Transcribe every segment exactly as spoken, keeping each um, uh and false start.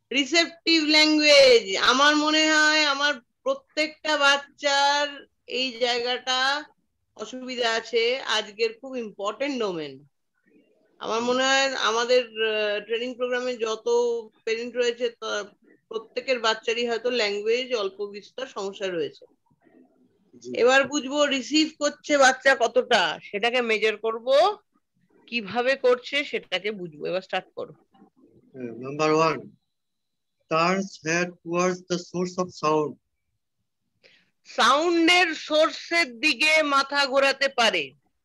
Receptive language, আমার মনে হয় আমার প্রত্যেকটা বাচ্চার এই জায়গাটা অসুবিধা আছে। আজকের খুব ইম্পর্টেন্ট ডোমেন। আমার মনে হয় আমাদের ট্রেনিং প্রোগ্রামে যত পেরেন্ট রয়েছে প্রত্যেকের বাচ্চারই হয়তো ল্যাঙ্গুয়েজ অল্প বিস্তর সমস্যা রয়েছে। এবার বুঝবো রিসিভ করছে বাচ্চা কতটা, সেটাকে মেজার করব, কিভাবে করছে সেটাকে বুঝবো। এবার স্টার্ট করো। Number one, turns head towards the source of sound. সাউন্ডের সোর্সের দিকে মাথা ঘোরাতে পারে।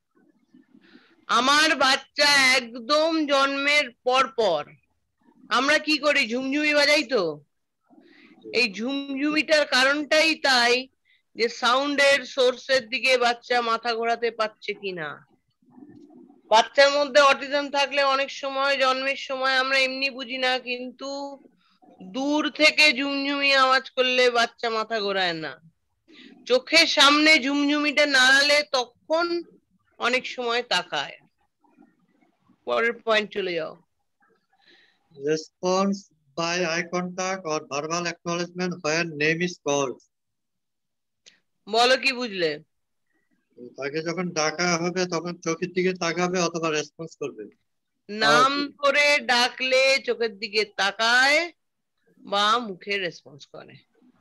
আমার বাচ্চা একদম জন্মের পর পর আমরা কি করি, ঝুমঝুমি বাজাই তো। এই ঝুমঝুমিটার কারণটাই তাই যে সাউন্ডের সোর্সের দিকে বাচ্চা মাথা ঘোরাতে পারছে কিনা। বাচ্চার মধ্যে অটিজম থাকলে অনেক সময় জন্মের সময় আমরা এমনি বুঝি না, কিন্তু দূর থেকে ঝুমঝুমি আওয়াজ করলে বাচ্চা মাথা ঘোরায় না। চোখের সামনে ঝুমঝুমিটা নাড়ালে তখন অনেক সময় তাকায়। পরের পয়েন্ট চলে যাও। Response by eye contact or verbal acknowledgement when name is called. বলো কি বুঝলে? তাকে যখন ডাকা হবে তখন চোখের দিকে তাকাবে অথবা রেসপন্স করবে। নাম করে ডাকলে চোখের দিকে তাকায় বা মুখে রেসপন্স করে।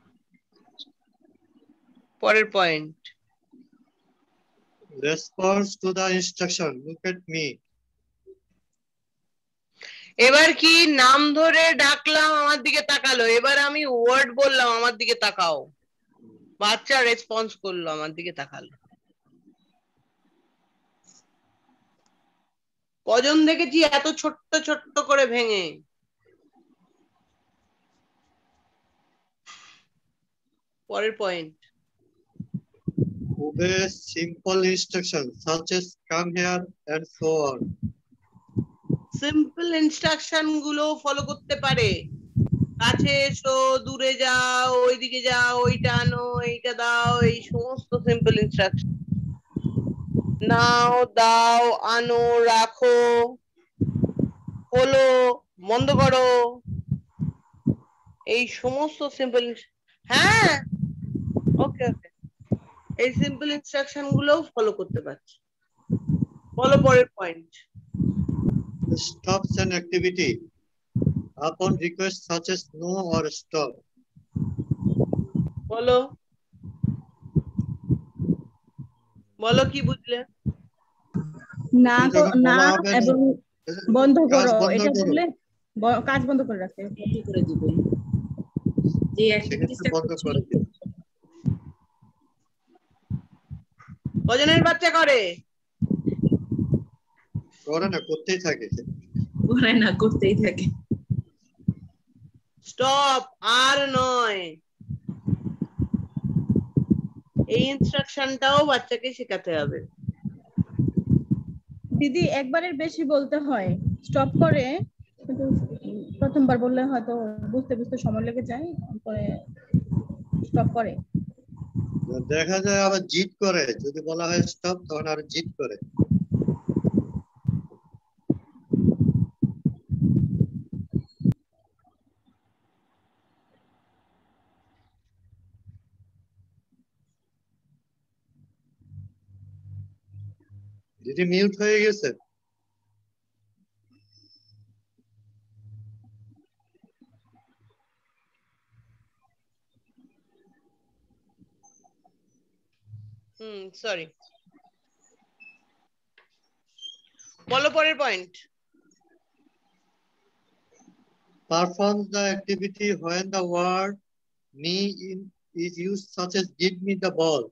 পরের point, response to the instruction look at me. এবার কি নাম ধরে ডাকলাম, আমার দিকে তাকালো, এবার আমি ওয়ার্ড বললাম আমার দিকে তাকাও, বাচ্চা রেসপন্স করলো আমার দিকে তাকালো। কজন দেখেছি এত ছোট্ট ছোট্ট করে ভেঙে। পরের point, obey simple instructions such as come here and so on. Simple instruction গুলো ফলো করতে পারে। কাছে এসো, দূরে যাও, ওইদিকে যাও, ওইটা আনো, এইটা দাও, এই সমস্ত সিম্পল ইনস্ট্রাকশন। নাও, দাও, আনো, রাখো, খোলো, বন্ধ করো, এই সমস্ত সিম্পল। হ্যাঁ, ওকে ওকে, এই সিম্পল ইনস্ট্রাকশন গুলো ফলো করতে পারছে। বলো পরের point. Stops an activity upon request such as no or stop. বলো বলো কি বুঝলে? না না এবং বন্ধ করো, এটা বললে কাজ বন্ধ করে রাখতে করে দিবে, যে অ্যাক্টিভিটিসটা বন্ধ করে দিবে। কজনের বাচ্চা করে? করে না, করতেই থাকে। করে না, করতেই থাকে। স্টপ আর নয়, এই ইনস্ট্রাকশনটাও বাচ্চাকে শেখাতে হবে। দিদি একবারের বেশি বলতে হয়, স্টপ করে কিন্তু প্রথমবার বললে হয়তো বুঝতে বুঝতে সময় লেগে যায়, পরে স্টপ করে। দেখা যায় আবার জিদ করে, যদি বলা হয় স্টপ তখন আর জিদ করে। দিদি মিউট হয়ে গেছে। হুম, সরি। বলো পরের point. Performs the activity when the word me in is used such as give me the ball.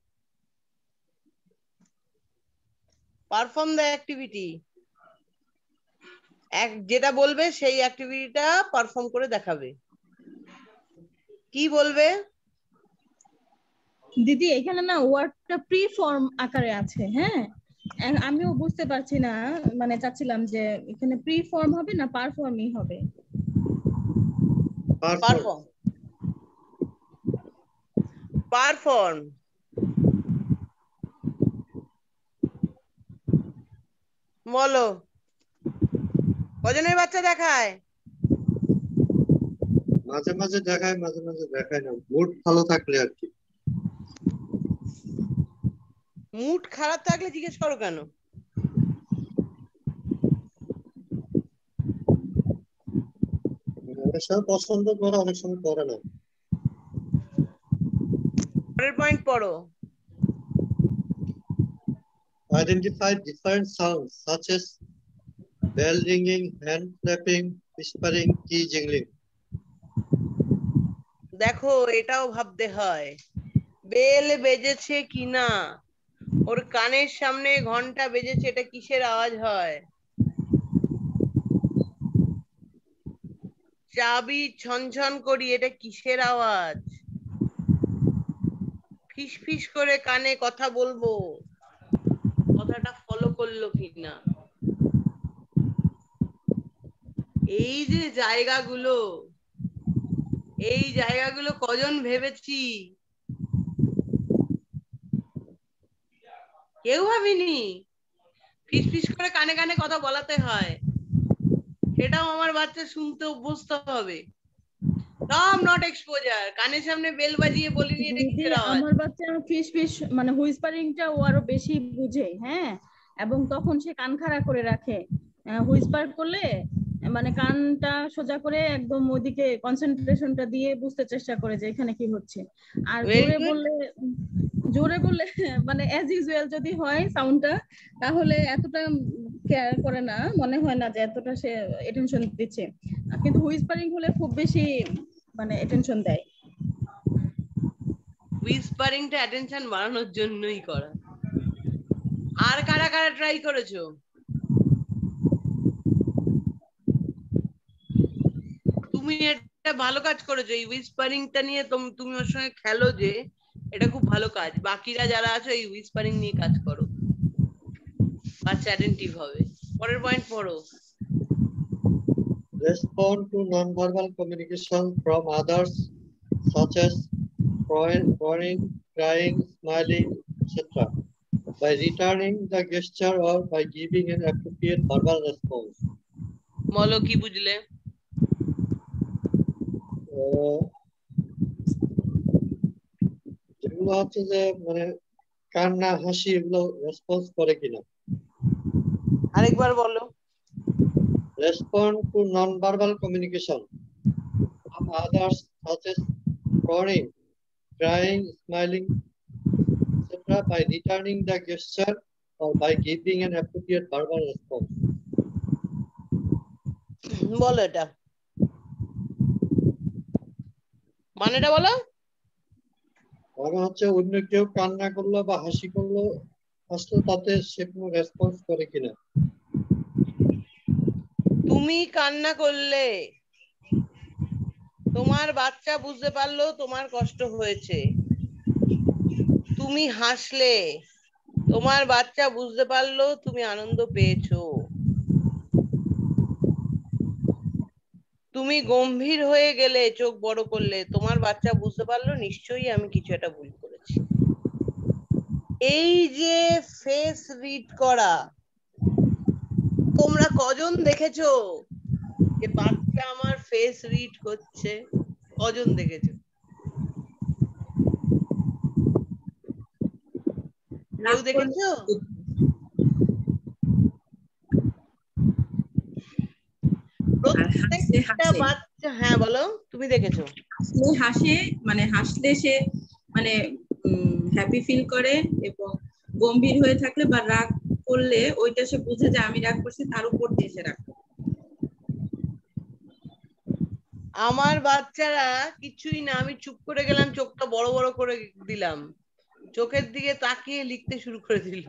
Perform the activity, এক যেটা বলবে সেই অ্যাক্টিভিটিটা পারফর্ম করে দেখাবে। কি বলবে দিদি? এখানে না ওয়ার্ডটা প্রি ফর্ম আকারে আছে। হ্যাঁ, আমিও বুঝতে পারছি না, মানে চাচ্ছিলাম যে এখানে প্রি ফর্ম হবে না পারফর্মই হবে। পারফর্ম পারফর্ম বলো কজনের বাচ্চা দেখায়? মাঝে মাঝে দেখায় মাঝে মাঝে দেখায় না, মুড ভালো থাকলে আর কি। মুড খারাপ থাকলে জিজ্ঞেস করো কেন? অনেক সময় পছন্দ করে, অনেক সময় করে না। পরের পয়েন্ট পড়ো। Identify different sounds such as bell ringing, hand clapping, whispering, key jingling. দেখো এটাও ভাবতে হয়, বেল বেজেছে কিনা, ওর কানের সামনে ঘন্টা বেজেছে, এটা কিসের আওয়াজ হয়? চাবি ছনছন করি, এটা কিসের আওয়াজ? ফিস ফিস করে কানে কথা বলবো, কথাটা ফলো করলো কিনা? এই যে জায়গাগুলো, এই জায়গাগুলো কজন ভেবেছি? কেউ ভাবিনি। ফিস ফিস করে কানে কানে কথা বলাতে হয়, সেটাও আমার বাচ্চা শুনতে অভ্যস্ত হবে। সব নট এক্সপোজার। কানের সামনে বেল বাজিয়ে বলিনি এটা কিসের আওয়াজ। আমার বাচ্চা ফিস ফিস মানে হুইসপারিংটা ও আরো বেশি বুঝে, হ্যাঁ, এবং তখন সে কান খাড়া করে রাখে। হুইসপার করলে মানে কানটা সোজা করে একদম ওইদিকে কনসেন্ট্রেশনটা দিয়ে বুঝতে চেষ্টা করে যে এখানে কি হচ্ছে। আর জোরে বললে জোরে বললে মানে অ্যাজ ইউজুয়াল যদি হয় সাউন্ডটা, তাহলে এতটা কেয়ার করে না, মনে হয় না যে এতটা সে অ্যাটেনশন দিচ্ছে। কিন্তু হুইসপারিং হলে খুব বেশি মানে অ্যাটেনশন দেয়। হুইসপারিংটা অ্যাটেনশন বাড়ানোর জন্যই করা। আর কারা কারা ট্রাই করেছো? তুমি এটা ভালো কাজ করেছো, এই হুইসপারিংটা নিয়ে তুমি ওর সঙ্গে খেলো, যে এটা খুব ভালো কাজ। বাকিরা যারা আছো এই হুইসপারিং নিয়ে কাজ করো, বাচ্চা অ্যাটেনটিভ হবে। পরের পয়েন্ট পড়ো। Respond to non-verbal communication from others such as frowning, crying, smiling, et cetera by returning the gesture or by giving an appropriate verbal response. বলো কি বুঝলে? যেগুলো হচ্ছে যে মানে কান্না হাসি এগুলো রেসপন্স করে কিনা। আরেকবার বলো। Respond to non-verbal communication from others such as frowning, crying, smiling, et cetera by returning the gesture or by giving an appropriate verbal response. বলো এটা মানেটা বলো। মানে হচ্ছে অন্য কেউ কান্না করলো বা হাসি করলো, আসলে তাতে সে কোনো রেসপন্স করে কিনা। তুমি কান্না করলে তোমার বাচ্চা বুঝতে পারলো তোমার কষ্ট হয়েছে। তুমি হাসলে তোমার বাচ্চা বুঝতে পারলো তুমি আনন্দ পেয়েছো। তুমি গম্ভীর হয়ে গেলে, চোখ বড় করলে, তোমার বাচ্চা বুঝতে পারলো নিশ্চয়ই আমি কিছু একটা ভুল করেছি। এই যে ফেস রিড করা, তোমরা কজন দেখেছো যে বাচ্চা আমার ফেস রিড করছে? কজন দেখেছো? কেউ দেখেছো? প্রত্যেকটা বাচ্চা, হ্যাঁ বলো, তুমি দেখেছো? হাসে মানে হাসলে সে মানে হ্যাপি ফিল করে, এবং গম্ভীর হয়ে থাকলে বা রাগ করলে ওইটা সে বুঝে যে আমি রাগ করছি, তার উপর দিয়ে সে রাগ করে। আমার বাচ্চারা কিছুই না, আমি চুপ করে গেলাম, চোখটা বড় বড় করে দিলাম, চোখের দিকে তাকিয়ে লিখতে শুরু করে দিল।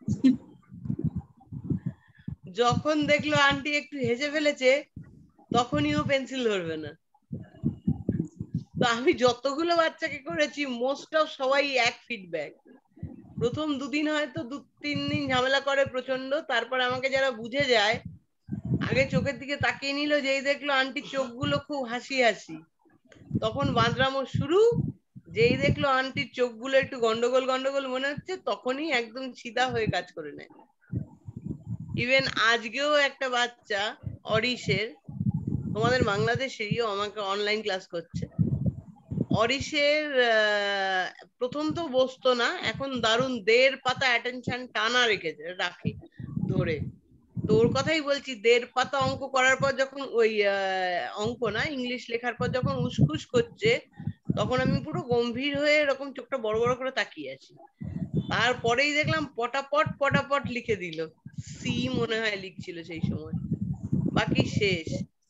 যখন দেখলো আন্টি একটু হেসে ফেলেছে, তখনই ও পেন্সিল ধরবে না। তো আমি যতগুলো বাচ্চাকে করেছি মোস্ট অফ সবাই এক ফিডব্যাক। প্রথম দুদিন হয়তো দু তিন দিন ঝামেলা করে প্রচন্ড, তারপর আমাকে যারা বুঝে যায় আগে চোখের দিকে তাকিয়ে নিল, যেই দেখলো আন্টির চোখগুলো খুব হাসি হাসি, তখন বাঁদরামো শুরু। যেই দেখলো আন্টির চোখগুলো একটু গন্ডগোল গন্ডগোল মনে হচ্ছে, তখনই একদম সিধা হয়ে কাজ করে নেয়। ইভেন আজকেও একটা বাচ্চা অরিশের, তোমাদের বাংলাদেশেরও আমাকে অনলাইন ক্লাস করছে। অরিশের প্রথম তো বসতো না, এখন দারুণ দেড় পাতা অ্যাটেনশন টানা রেখেছে, রাখে ধরে। তোর কথাই বলছি, দেড় পাতা অঙ্ক করার পর যখন ওই অঙ্ক না ইংলিশ লেখার পর যখন উসকুস করছে, তখন আমি পুরো গম্ভীর হয়ে এরকম চোখটা বড় বড় করে তাকিয়ে আছি। তারপরেই দেখলাম পটাপট পটাপট লিখে দিল, সি মনে হয় লিখছিল সেই সময়, বাকি শেষ।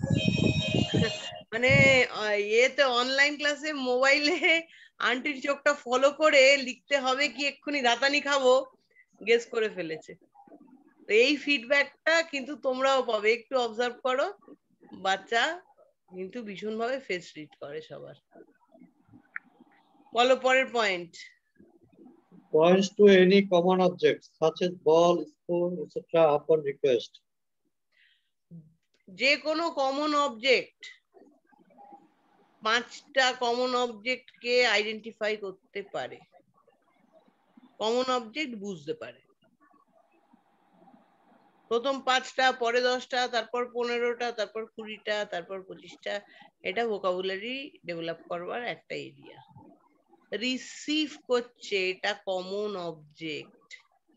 মানে এতে অনলাইন ক্লাসে মোবাইলে আন্টির চোখটা ফলো করে লিখতে হবে কি এক্ষুনি রাতানি খাবো গেস করে ফেলেছে। তো এই ফিডব্যাকটা কিন্তু তোমরাও পাবে, একটু অবজার্ভ করো, বাচ্চা কিন্তু ভীষণ ভাবে ফেস রিড করে সবার। বলো পরের point. Points to any common objects such as ball, spoon, et cetera upon request. যে কোনো কমন অবজেক্ট, পাঁচটা কমন অবজেক্ট কে আইডেন্টিফাই করতে পারে, কমন অবজেক্ট বুঝতে পারে। প্রথম পাঁচটা, পরে দশটা, তারপর পনেরোটা, তারপর কুড়িটা, তারপর পঁচিশটা। এটা ভোকাবুলারি ডেভেলপ করবার একটা এরিয়া। রিসিভ করছে, এটা কমন অবজেক্ট।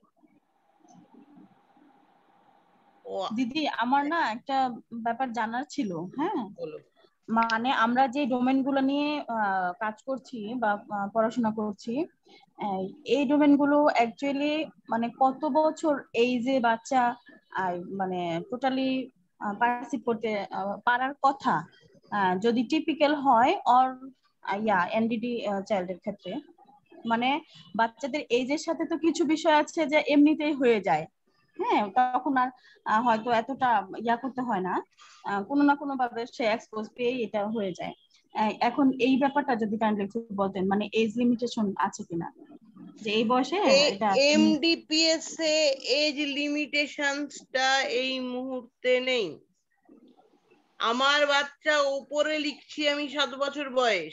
দিদি আমার না একটা ব্যাপার জানার ছিল। হ্যাঁ, বলো। মানে আমরা যে ডোমেন গুলো নিয়ে কাজ করছি বা পড়াশোনা করছি, এই ডোমেন গুলো অ্যাকচুয়ালি মানে কত বছর এই যে বাচ্চা মানে টোটালি পারসিভ করতে পারার কথা, যদি টিপিক্যাল হয় অর ইয়া এনডিডি চাইল্ডের ক্ষেত্রে, মানে বাচ্চাদের এজের সাথে তো কিছু বিষয় আছে যে এমনিতেই হয়ে যায়। হ্যাঁ, তখন আর হয়তো এতটা ইয়া করতে হয় না, কোনো না কোনো ভাবে সে এক্সপোজ পেয়ে এটা হয়ে যায়। এখন এই ব্যাপারটা যদি কাইন্ডলি একটু বলতেন, মানে এজ লিমিটেশন আছে কিনা, যে এই বয়সে এটা। এমডিপিএস এ এজ লিমিটেশনটা এই মুহূর্তে নেই। আমার বাচ্চা উপরে লিখছি আমি সাত বছর বয়স,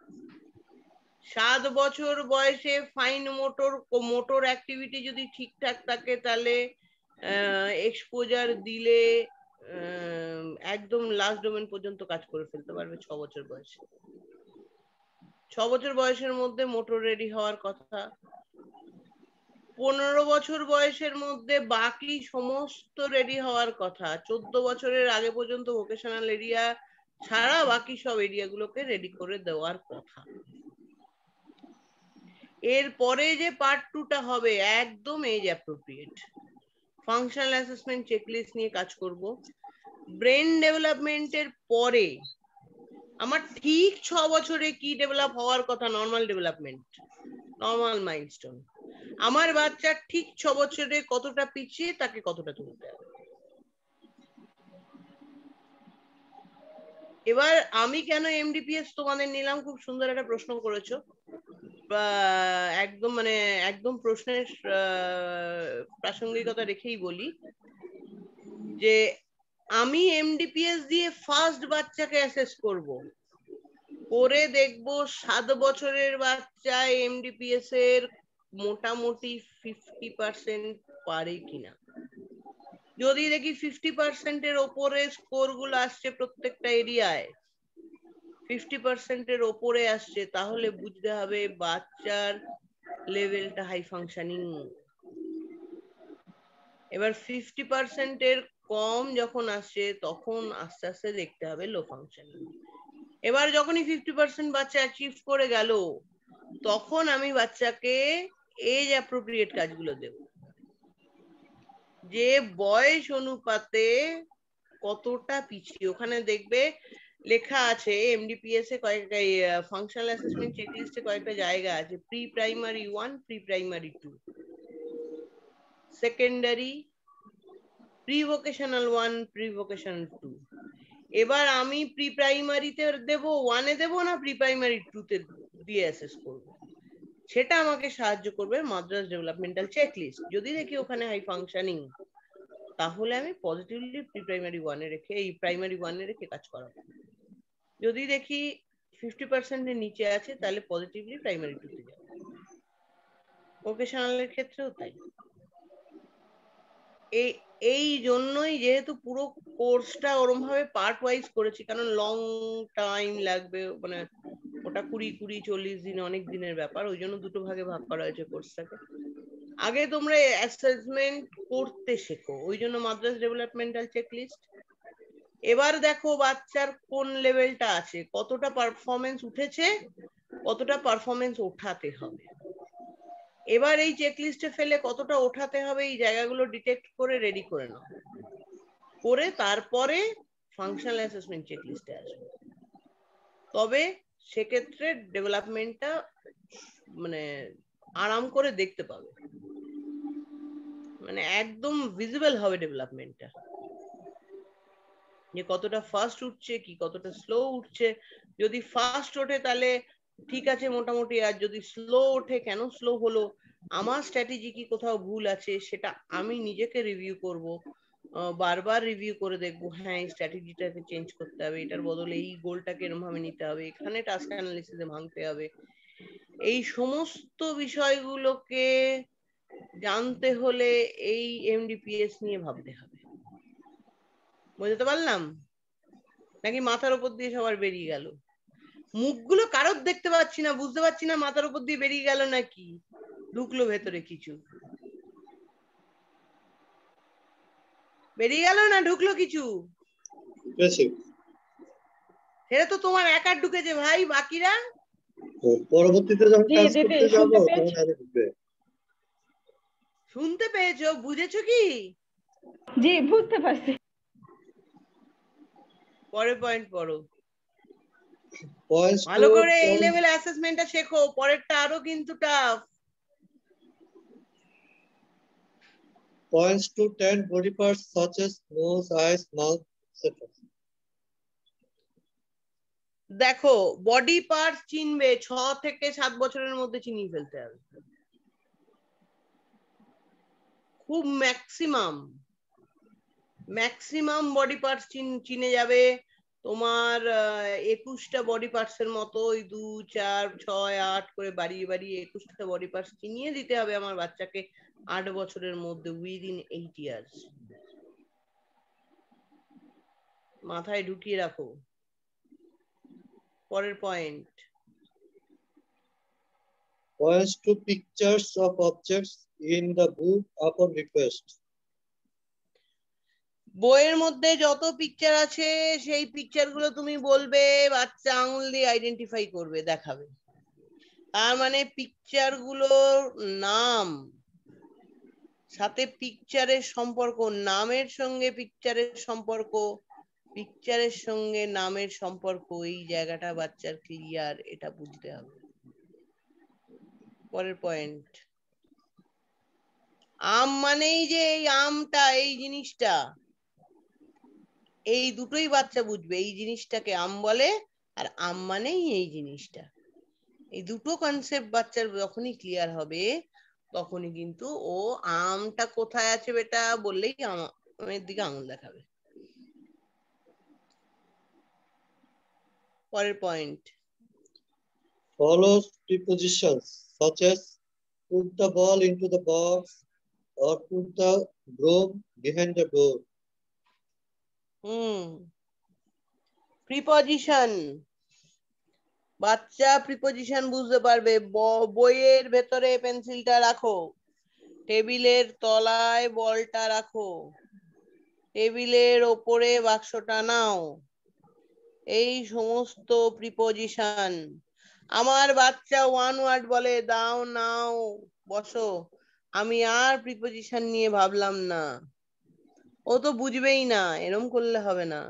সাত বছর বয়সে ফাইন মোটর মোটর অ্যাক্টিভিটি যদি ঠিকঠাক থাকে তাহলে এক্সপোজার দিলে একদম লাস্ট ডোমেন পর্যন্ত কাজ করে ফেলতে পারবে ছ বছর বয়সে। ছ বছর বয়সের মধ্যে মোটর রেডি হওয়ার কথা। পনেরো বছর বয়সের মধ্যে বাকি সমস্ত রেডি হওয়ার কথা। চোদ্দ বছরের আগে পর্যন্ত ভোকেশনাল এরিয়া ছাড়া বাকি সব এরিয়াগুলোকে রেডি করে দেওয়ার কথা। এরপরে যে পার্ট টুটা হবে একদম age appropriate. Functional assessment checklist নিয়ে কাজ করব। ব্রেন ডেভেলপমেন্টের পরে আমার ঠিক ছ বছরে কি ডেভেলপ হওয়ার কথা, নর্মাল ডেভেলপমেন্ট, নর্মাল মাইলস্টোন, আমার বাচ্চা ঠিক ছ বছরে কতটা পিছিয়ে তাকে কতটা তুলতে হবে। এবার আমি কেন এমডিপিএস তোমাদের নিলাম, খুব সুন্দর একটা প্রশ্ন করেছো। একদম মানে একদম প্রশ্নের প্রাসঙ্গিকতা রেখেই বলি যে আমি এমডিপিএস দিয়ে ফার্স্ট বাচ্চাকে অ্যাসেস করব, করে দেখবো সাত বছরের বাচ্চা এমডিপিএস এর মোটামুটি ফিফটি পার্সেন্ট পারে কিনা। যদি দেখি ফিফটি পার্সেন্টের ওপরে স্কোর গুলো আসছে প্রত্যেকটা এরিয়ায়, ফিফটি পার্সেন্টের ওপরে আসছে, তাহলে বুঝতে হবে বাচ্চার লেভেলটা হাই ফাংশনিং। এবার ফিফটি পার্সেন্টের কম যখন আসছে তখন আস্তে আস্তে দেখতে হবে লো ফাংশনিং। এবার যখনই ফিফটি পার্সেন্ট বাচ্চা অ্যাচিভ করে গেল, তখন আমি বাচ্চাকে এজ অ্যাপ্রোপ্রিয়েট কাজগুলো দেব, যে বয়স অনুপাতে কতটা পিছিয়ে। ওখানে দেখবে লেখা আছে এমডিপিএস এ কয়েকটা ফাংশনাল অ্যাসেসমেন্ট চেকলিস্টে কয়েকটা জায়গা আছে, pre primary one, pre primary two, secondary, pre vocational one, pre vocational two. এবার আমি প্রি প্রাইমারিতে দেব, ওয়ানে দেব না প্রি প্রাইমারি টুতে দিয়ে অ্যাসেস করব, সেটা আমাকে সাহায্য করবে মাদ্রাস ডেভেলপমেন্টাল চেকলিস্ট। যদি দেখি ওখানে হাই ফাংশনিং, তাহলে আমি পজিটিভলি প্রি প্রাইমারি ওয়ানে রেখে এই প্রাইমারি ওয়ানে রেখে কাজ করাবো। যদি দেখি ফিফটি পার্সেন্টের নিচে আছে, তাহলে পজিটিভলি প্রাইমারি টুতে যাবো। ভোকেশনালের ক্ষেত্রেও তাই। এই এই জন্যই যেহেতু পুরো কোর্সটা ওরম ভাবে পার্ট ওয়াইজ করেছি, কারণ লং টাইম লাগবে, মানে ওটা কুড়ি কুড়ি চল্লিশ দিন অনেক দিনের ব্যাপার, ওই জন্য দুটো ভাগে ভাগ করা হয়েছে কোর্সটাকে। আগে তোমরা অ্যাসেসমেন্ট করতে শেখো, ওই জন্য মাদ্রাস ডেভেলপমেন্টাল চেকলিস্ট। এবার দেখো বাচ্চার কোন লেভেলটা আছে, কতটা পারফরমেন্স উঠেছে, কতটা পারফরমেন্স ওঠাতে হবে। এবার এই চেকলিস্টে ফেলে কতটা ওঠাতে হবে এই জায়গাগুলো ডিটেক্ট করে রেডি করে নাও, করে তারপরে ফাংশনাল অ্যাসেসমেন্ট চেকলিস্টে আসবে। তবে সেক্ষেত্রে ডেভেলপমেন্টটা মানে আরাম করে দেখতে পাবে, মানে একদম ভিজিবল হবে ডেভেলপমেন্টটা, যে কতটা ফাস্ট উঠছে কি কতটা স্লো উঠছে। যদি ফাস্ট ওঠে তাহলে ঠিক আছে মোটামুটি, আর যদি স্লো ওঠে কেন স্লো হলো, আমার স্ট্র্যাটেজি কি কোথাও ভুল আছে সেটা আমি নিজেকে রিভিউ করব, বারবার রিভিউ করে দেখবো, হ্যাঁ এই স্ট্র্যাটেজিটাকে চেঞ্জ করতে হবে, এটার বদলে এই গোলটাকে এরকম ভাবে নিতে হবে, এখানে টাস্ক অ্যানালিসিসে ভাঙতে হবে। এই সমস্ত বিষয়গুলোকে জানতে হলে এই এমডিপিএস নিয়ে ভাবতে হবে। বুঝতে পারলাম নাকি মাথার উপর দিয়ে সবার বেরিয়ে গেল? মুখগুলো কারোর দেখতে পাচ্ছি না, বুঝতে পারছি না মাথার উপর দিয়ে বেরিয়ে গেল নাকি ঢুকলো ভেতরে কিছু, বেরিয়ে গেল না ঢুকলো কিছু? সেটা তো তোমার একার ঢুকেছে ভাই, বাকিরা পরবর্তীতে যখন কাজ করতে যাব তখন আরো ঢুকবে। শুনতে পেয়েছো, বুঝেছো কি? জি বুঝতে পারছি। পরের পয়েন্ট পড়ো Points ভালো to করে, এই ten- লেভেল অ্যাসেসমেন্টটা শেখো, পরেরটা আরো কিন্তু tough. points to ten body parts such as nose, eyes, mouth, et cetera. দেখো বডি পার্ট চিনবে ছ থেকে সাত বছরের মধ্যে চিনিয়ে ফেলতে হবে, খুব ম্যাক্সিমাম ম্যাক্সিমাম বডি পার্টস চিনে যাবে তোমার। একুশটা বডি পার্টস এর মতো ওই দু চার ছয় আট করে বাড়িয়ে বাড়িয়ে একুশটা বডি পার্টস চিনিয়ে দিতে হবে আমার বাচ্চাকে আট বছরের মধ্যে, উইদিন এইট ইয়ার্স। মাথায় ঢুকিয়ে রাখো। পরের point, Points to pictures of objects in the book upon request. বইয়ের মধ্যে যত পিকচার আছে সেই পিকচার গুলো তুমি বলবে, বাচ্চা আঙুল দিয়ে আইডেন্টিফাই করবে, দেখাবে। তার মানে পিকচার গুলোর নাম সাথে পিকচারের সম্পর্ক, নামের সঙ্গে পিকচারের সম্পর্ক, পিকচারের সঙ্গে নামের সম্পর্ক, এই জায়গাটা বাচ্চার ক্লিয়ার, এটা বুঝতে হবে। পরের পয়েন্ট, আম মানেই যে এই আমটা, এই জিনিসটা, এই দুটোই বাচ্চা বুঝবে, এই জিনিসটাকে আম বলে আর আম মানেই এই জিনিসটা। এই দুটো কনসেপ্ট বাচ্চার যখনই ক্লিয়ার হবে তখনই কিন্তু ও আমটা কোথায় আছে বেটা বললেই আমের দিকে আঙুল দেখাবে। পরের point, Follows prepositions such as put the ball into the box or put the broom behind the door. হুম প্রিপজিশন, বাচ্চা প্রিপজিশন বুঝতে পারবে। বইয়ের ভেতরে পেন্সিলটা রাখো, টেবিলের তলায় বলটা রাখো, টেবিলের ওপরে বাক্সটা নাও, এই সমস্ত প্রিপজিশন। আমার বাচ্চা ওয়ান ওয়ার্ড বলে দাও নাও বসো, আমি আর প্রিপজিশন নিয়ে ভাবলাম না, ও তো বুঝবেই না, এরম করলে হবে না।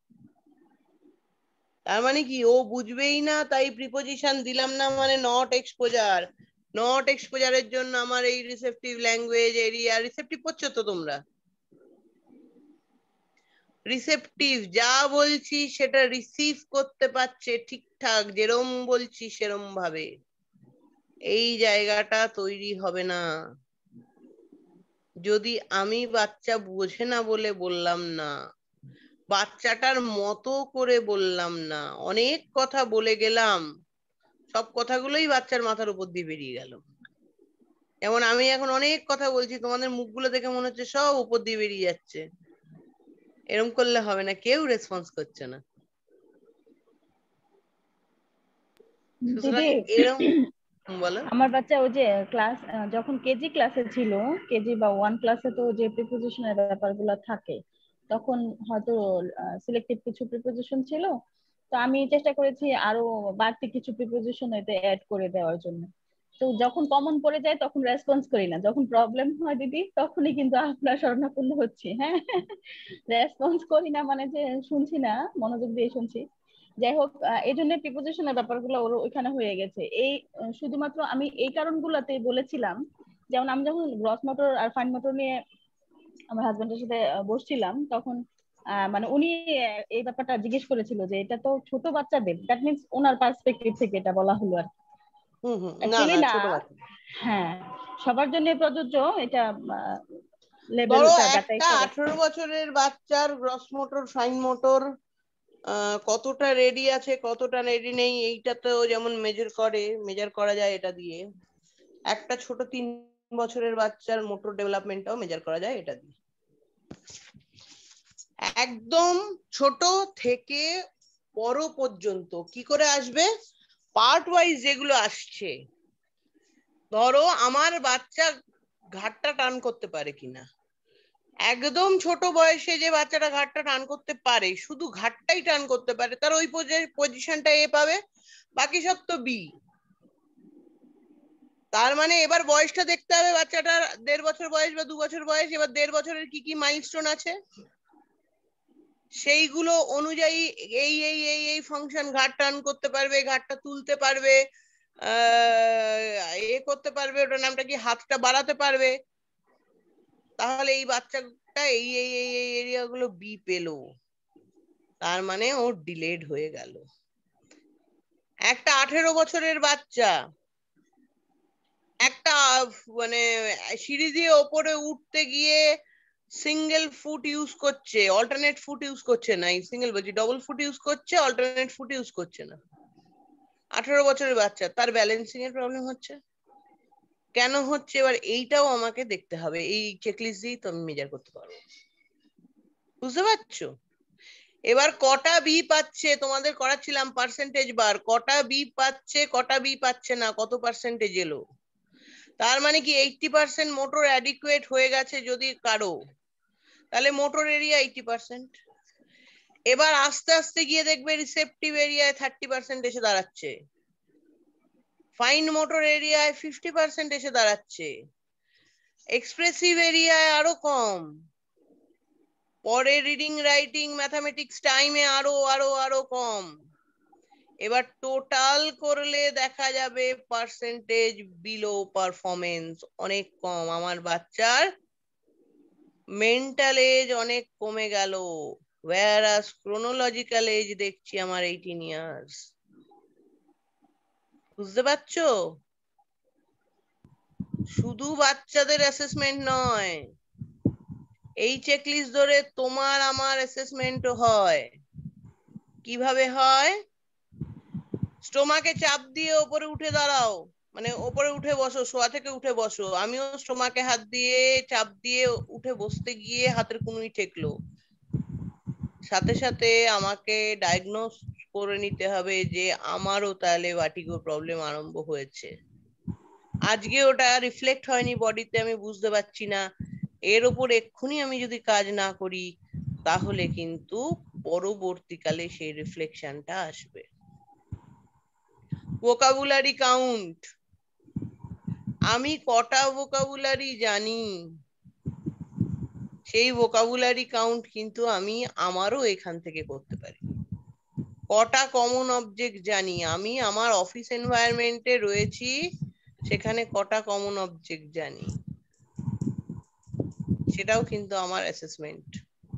তার মানে কি ও বুঝবেই না, তাই প্রিপজিশন দিলাম না, মানে নট এক্সপোজার। নট এক্সপোজারের জন্য আমার এই রিসেপটিভ ল্যাঙ্গুয়েজ এরিয়া, রিসেপটিভ পড়ছো তো তোমরা? রিসেপটিভ, যা বলছি সেটা রিসিভ করতে পারছে ঠিকঠাক, যেরম বলছি সেরম ভাবে, এই জায়গাটা তৈরি হবে না যদি আমি বাচ্চা বোঝে না বলে বললাম না, বাচ্চাটার মতো করে বললাম না, অনেক কথা বলে গেলাম, সব কথাগুলোই বাচ্চার মাথার উপর দিয়ে বেরিয়ে গেল। যেমন আমি এখন অনেক কথা বলছি, তোমাদের মুখগুলো দেখে মনে হচ্ছে সব উপর দিয়ে বেরিয়ে যাচ্ছে। এরকম করলে হবে না, কেউ রেসপন্স করছে না। সুতরাং দিদি এরকম বলো। আমার বাচ্চা ওই যে ক্লাস যখন কেজি ক্লাসে ছিল, কেজি বা ওয়ান ক্লাসে তো যে প্রিপোজিশনের ব্যাপারগুলো থাকে, তখন হয়তো সিলেক্টিভ কিছু প্রিপোজিশন ছিল, তো আমি চেষ্টা করেছি আরো বাড়তি কিছু প্রিপোজিশন এতে অ্যাড করে দেওয়ার জন্য। তো যখন কমন পড়ে যায় তখন রেসপন্স করি না, যখন প্রবলেম হয় দিদি তখনই কিন্তু আপনার শরণাপন্ন হচ্ছি। হ্যাঁ, রেসপন্স করি না মানে যে শুনছি না, মনোযোগ দিয়ে শুনছি। যাই হোক, আহ, এই জন্য প্রিপোজিশনের ব্যাপারগুলো ওর ওইখানে হয়ে গেছে। এই আহ, শুধুমাত্র আমি এই কারণগুলোতে বলেছিলাম, যেমন আমি যখন গ্রস মোটর আর ফাইন মোটর নিয়ে আমার হাজবেন্ডের সাথে আহ, বসছিলাম, তখন আহ, মানে উনি আহ, এই ব্যাপারটা জিজ্ঞেস করেছিল যে এটা তো ছোট বাচ্চাদের, দ্যাট মিনস ওনার পার্সপেক্টিভ থেকে এটা বলা হলো আর কি। হুম হুম, না অ্যাকচুয়ালি না, না, ছোট বাচ্চা। হ্যাঁ, সবার জন্য প্রযোজ্য এটা, ধরো লেভেলটা যাচাই একটা করে। আঠেরো বছরের বাচ্চার গ্রস মোটর ফাইন মোটর কতটা রেডি আছে কতটা রেডি নেই, এইটা তো যেমন মেজার করে মেজার করা যায় এটা দিয়ে, একটা ছোট তিন বছরের বাচ্চার মোটর ডেভেলপমেন্টটাও মেজার করা যায় এটা দিয়ে। একদম ছোট থেকে বড় পর্যন্ত কি করে আসবে, পার্ট ওয়াইজ যেগুলো আসছে। ধরো আমার বাচ্চা ঘাটটা টান করতে পারে কিনা, একদম ছোট বয়সে যে বাচ্চাটা ঘাটটা টান করতে পারে, শুধু ঘাটটাই টান করতে পারে, তার ওই পজিশনটা এ পাবে, বাকি সব তো বি। তার মানে এবার বয়সটা দেখতে হবে বাচ্চাটার, দেড় বছর বয়স বা দু বছর বয়স, এবার দেড় বছরের কি কি মাইলস্টোন আছে সেইগুলো অনুযায়ী এই এই এই এই ফাংশন, ঘাট টান করতে পারবে, ঘাটটা তুলতে পারবে, আহ এ করতে পারবে, ওটার নামটা কি, হাতটা বাড়াতে পারবে, তাহলে এই বাচ্চাটা এই এই এই এই এরিয়াগুলো বি পেলো, তার মানে ওর ডিলেড হয়ে গেল। একটা আঠেরো বছরের বাচ্চা একটা মানে সিঁড়ি দিয়ে ওপরে উঠতে গিয়ে সিঙ্গেল ফুট ইউজ করছে, অল্টারনেট ফুট ইউজ করছে না, এই সিঙ্গেল বলছি ডবল ফুট ইউজ করছে, অল্টারনেট ফুট ইউজ করছে না, আঠেরো বছরের বাচ্চা, তার ব্যালেন্সিং এর প্রবলেম হচ্ছে কেন হচ্ছে, এবার এইটাও আমাকে দেখতে হবে, এই চেকলিস্ট দিয়েই তো আমি মেজার করতে পারবো। বুঝতে পারছো? এবার কটা বি পাচ্ছে, তোমাদের করাচ্ছিলাম পার্সেন্টেজ বার, কটা বি পাচ্ছে কটা বি পাচ্ছে না, কত পার্সেন্টেজ এলো, তার মানে কি এইটটি পার্সেন্ট মোটর অ্যাডিকুয়েট হয়ে গেছে যদি কারো, তাহলে মোটর এরিয়া এইটি পার্সেন্ট। এবার আস্তে আস্তে গিয়ে দেখবে রিসেপটিভ এরিয়ায় থার্টি পার্সেন্ট এসে দাঁড়াচ্ছে, ফাইন মোটর এরিয়ায় ফিফটি পার্সেন্ট এসে দাঁড়াচ্ছে, এক্সপ্রেসিভ এরিয়ায় আরো কম, পরে রিডিং রাইটিং ম্যাথামেটিক্স টাইমে আরো আরো আরো কম। এবার টোটাল করলে দেখা যাবে পার্সেন্টেজ বিলো পারফরমেন্স অনেক কম, আমার বাচ্চার মেন্টাল এজ অনেক কমে গেল, whereas chronological এজ দেখছি আমার এইটিন ইয়ার্স। বুঝতে পারছো? শুধু বাচ্চাদের অ্যাসেসমেন্ট নয়, এই চেকলিস্ট ধরে তোমার আমার অ্যাসেসমেন্টও হয়। কিভাবে হয়? স্টোমাকে চাপ দিয়ে ওপরে উঠে দাঁড়াও, মানে ওপরে উঠে বসো, শোয়া থেকে উঠে বসো, আমিও স্টোমাকে হাত দিয়ে চাপ দিয়ে উঠে বসতে গিয়ে হাতের কুনুই ঠেকলো, সাথে সাথে আমাকে ডায়াগনোস করে নিতে হবে যে আমারও তাহলে ভার্টিগো প্রবলেম আরম্ভ হয়েছে। আজকে ওটা রিফ্লেক্ট হয়নি বডিতে, আমি বুঝতে পারছি না, এর ওপর এক্ষুনি আমি যদি কাজ না করি তাহলে কিন্তু পরবর্তীকালে সেই রিফ্লেকশনটা আসবে। ভোকাবুলারি কাউন্ট, আমি কটা ভোকাবুলারি জানি সেই ভোকাবুলারি কাউন্ট কিন্তু আমি আমারও এখান থেকে করতে পারি। কটা কমন অবজেক্ট জানি, আমি আমার অফিস এনভায়রনমেন্টে রয়েছি সেখানে কটা কমন অবজেক্ট জানি, সেটাও কিন্তু আমার অ্যাসেসমেন্ট।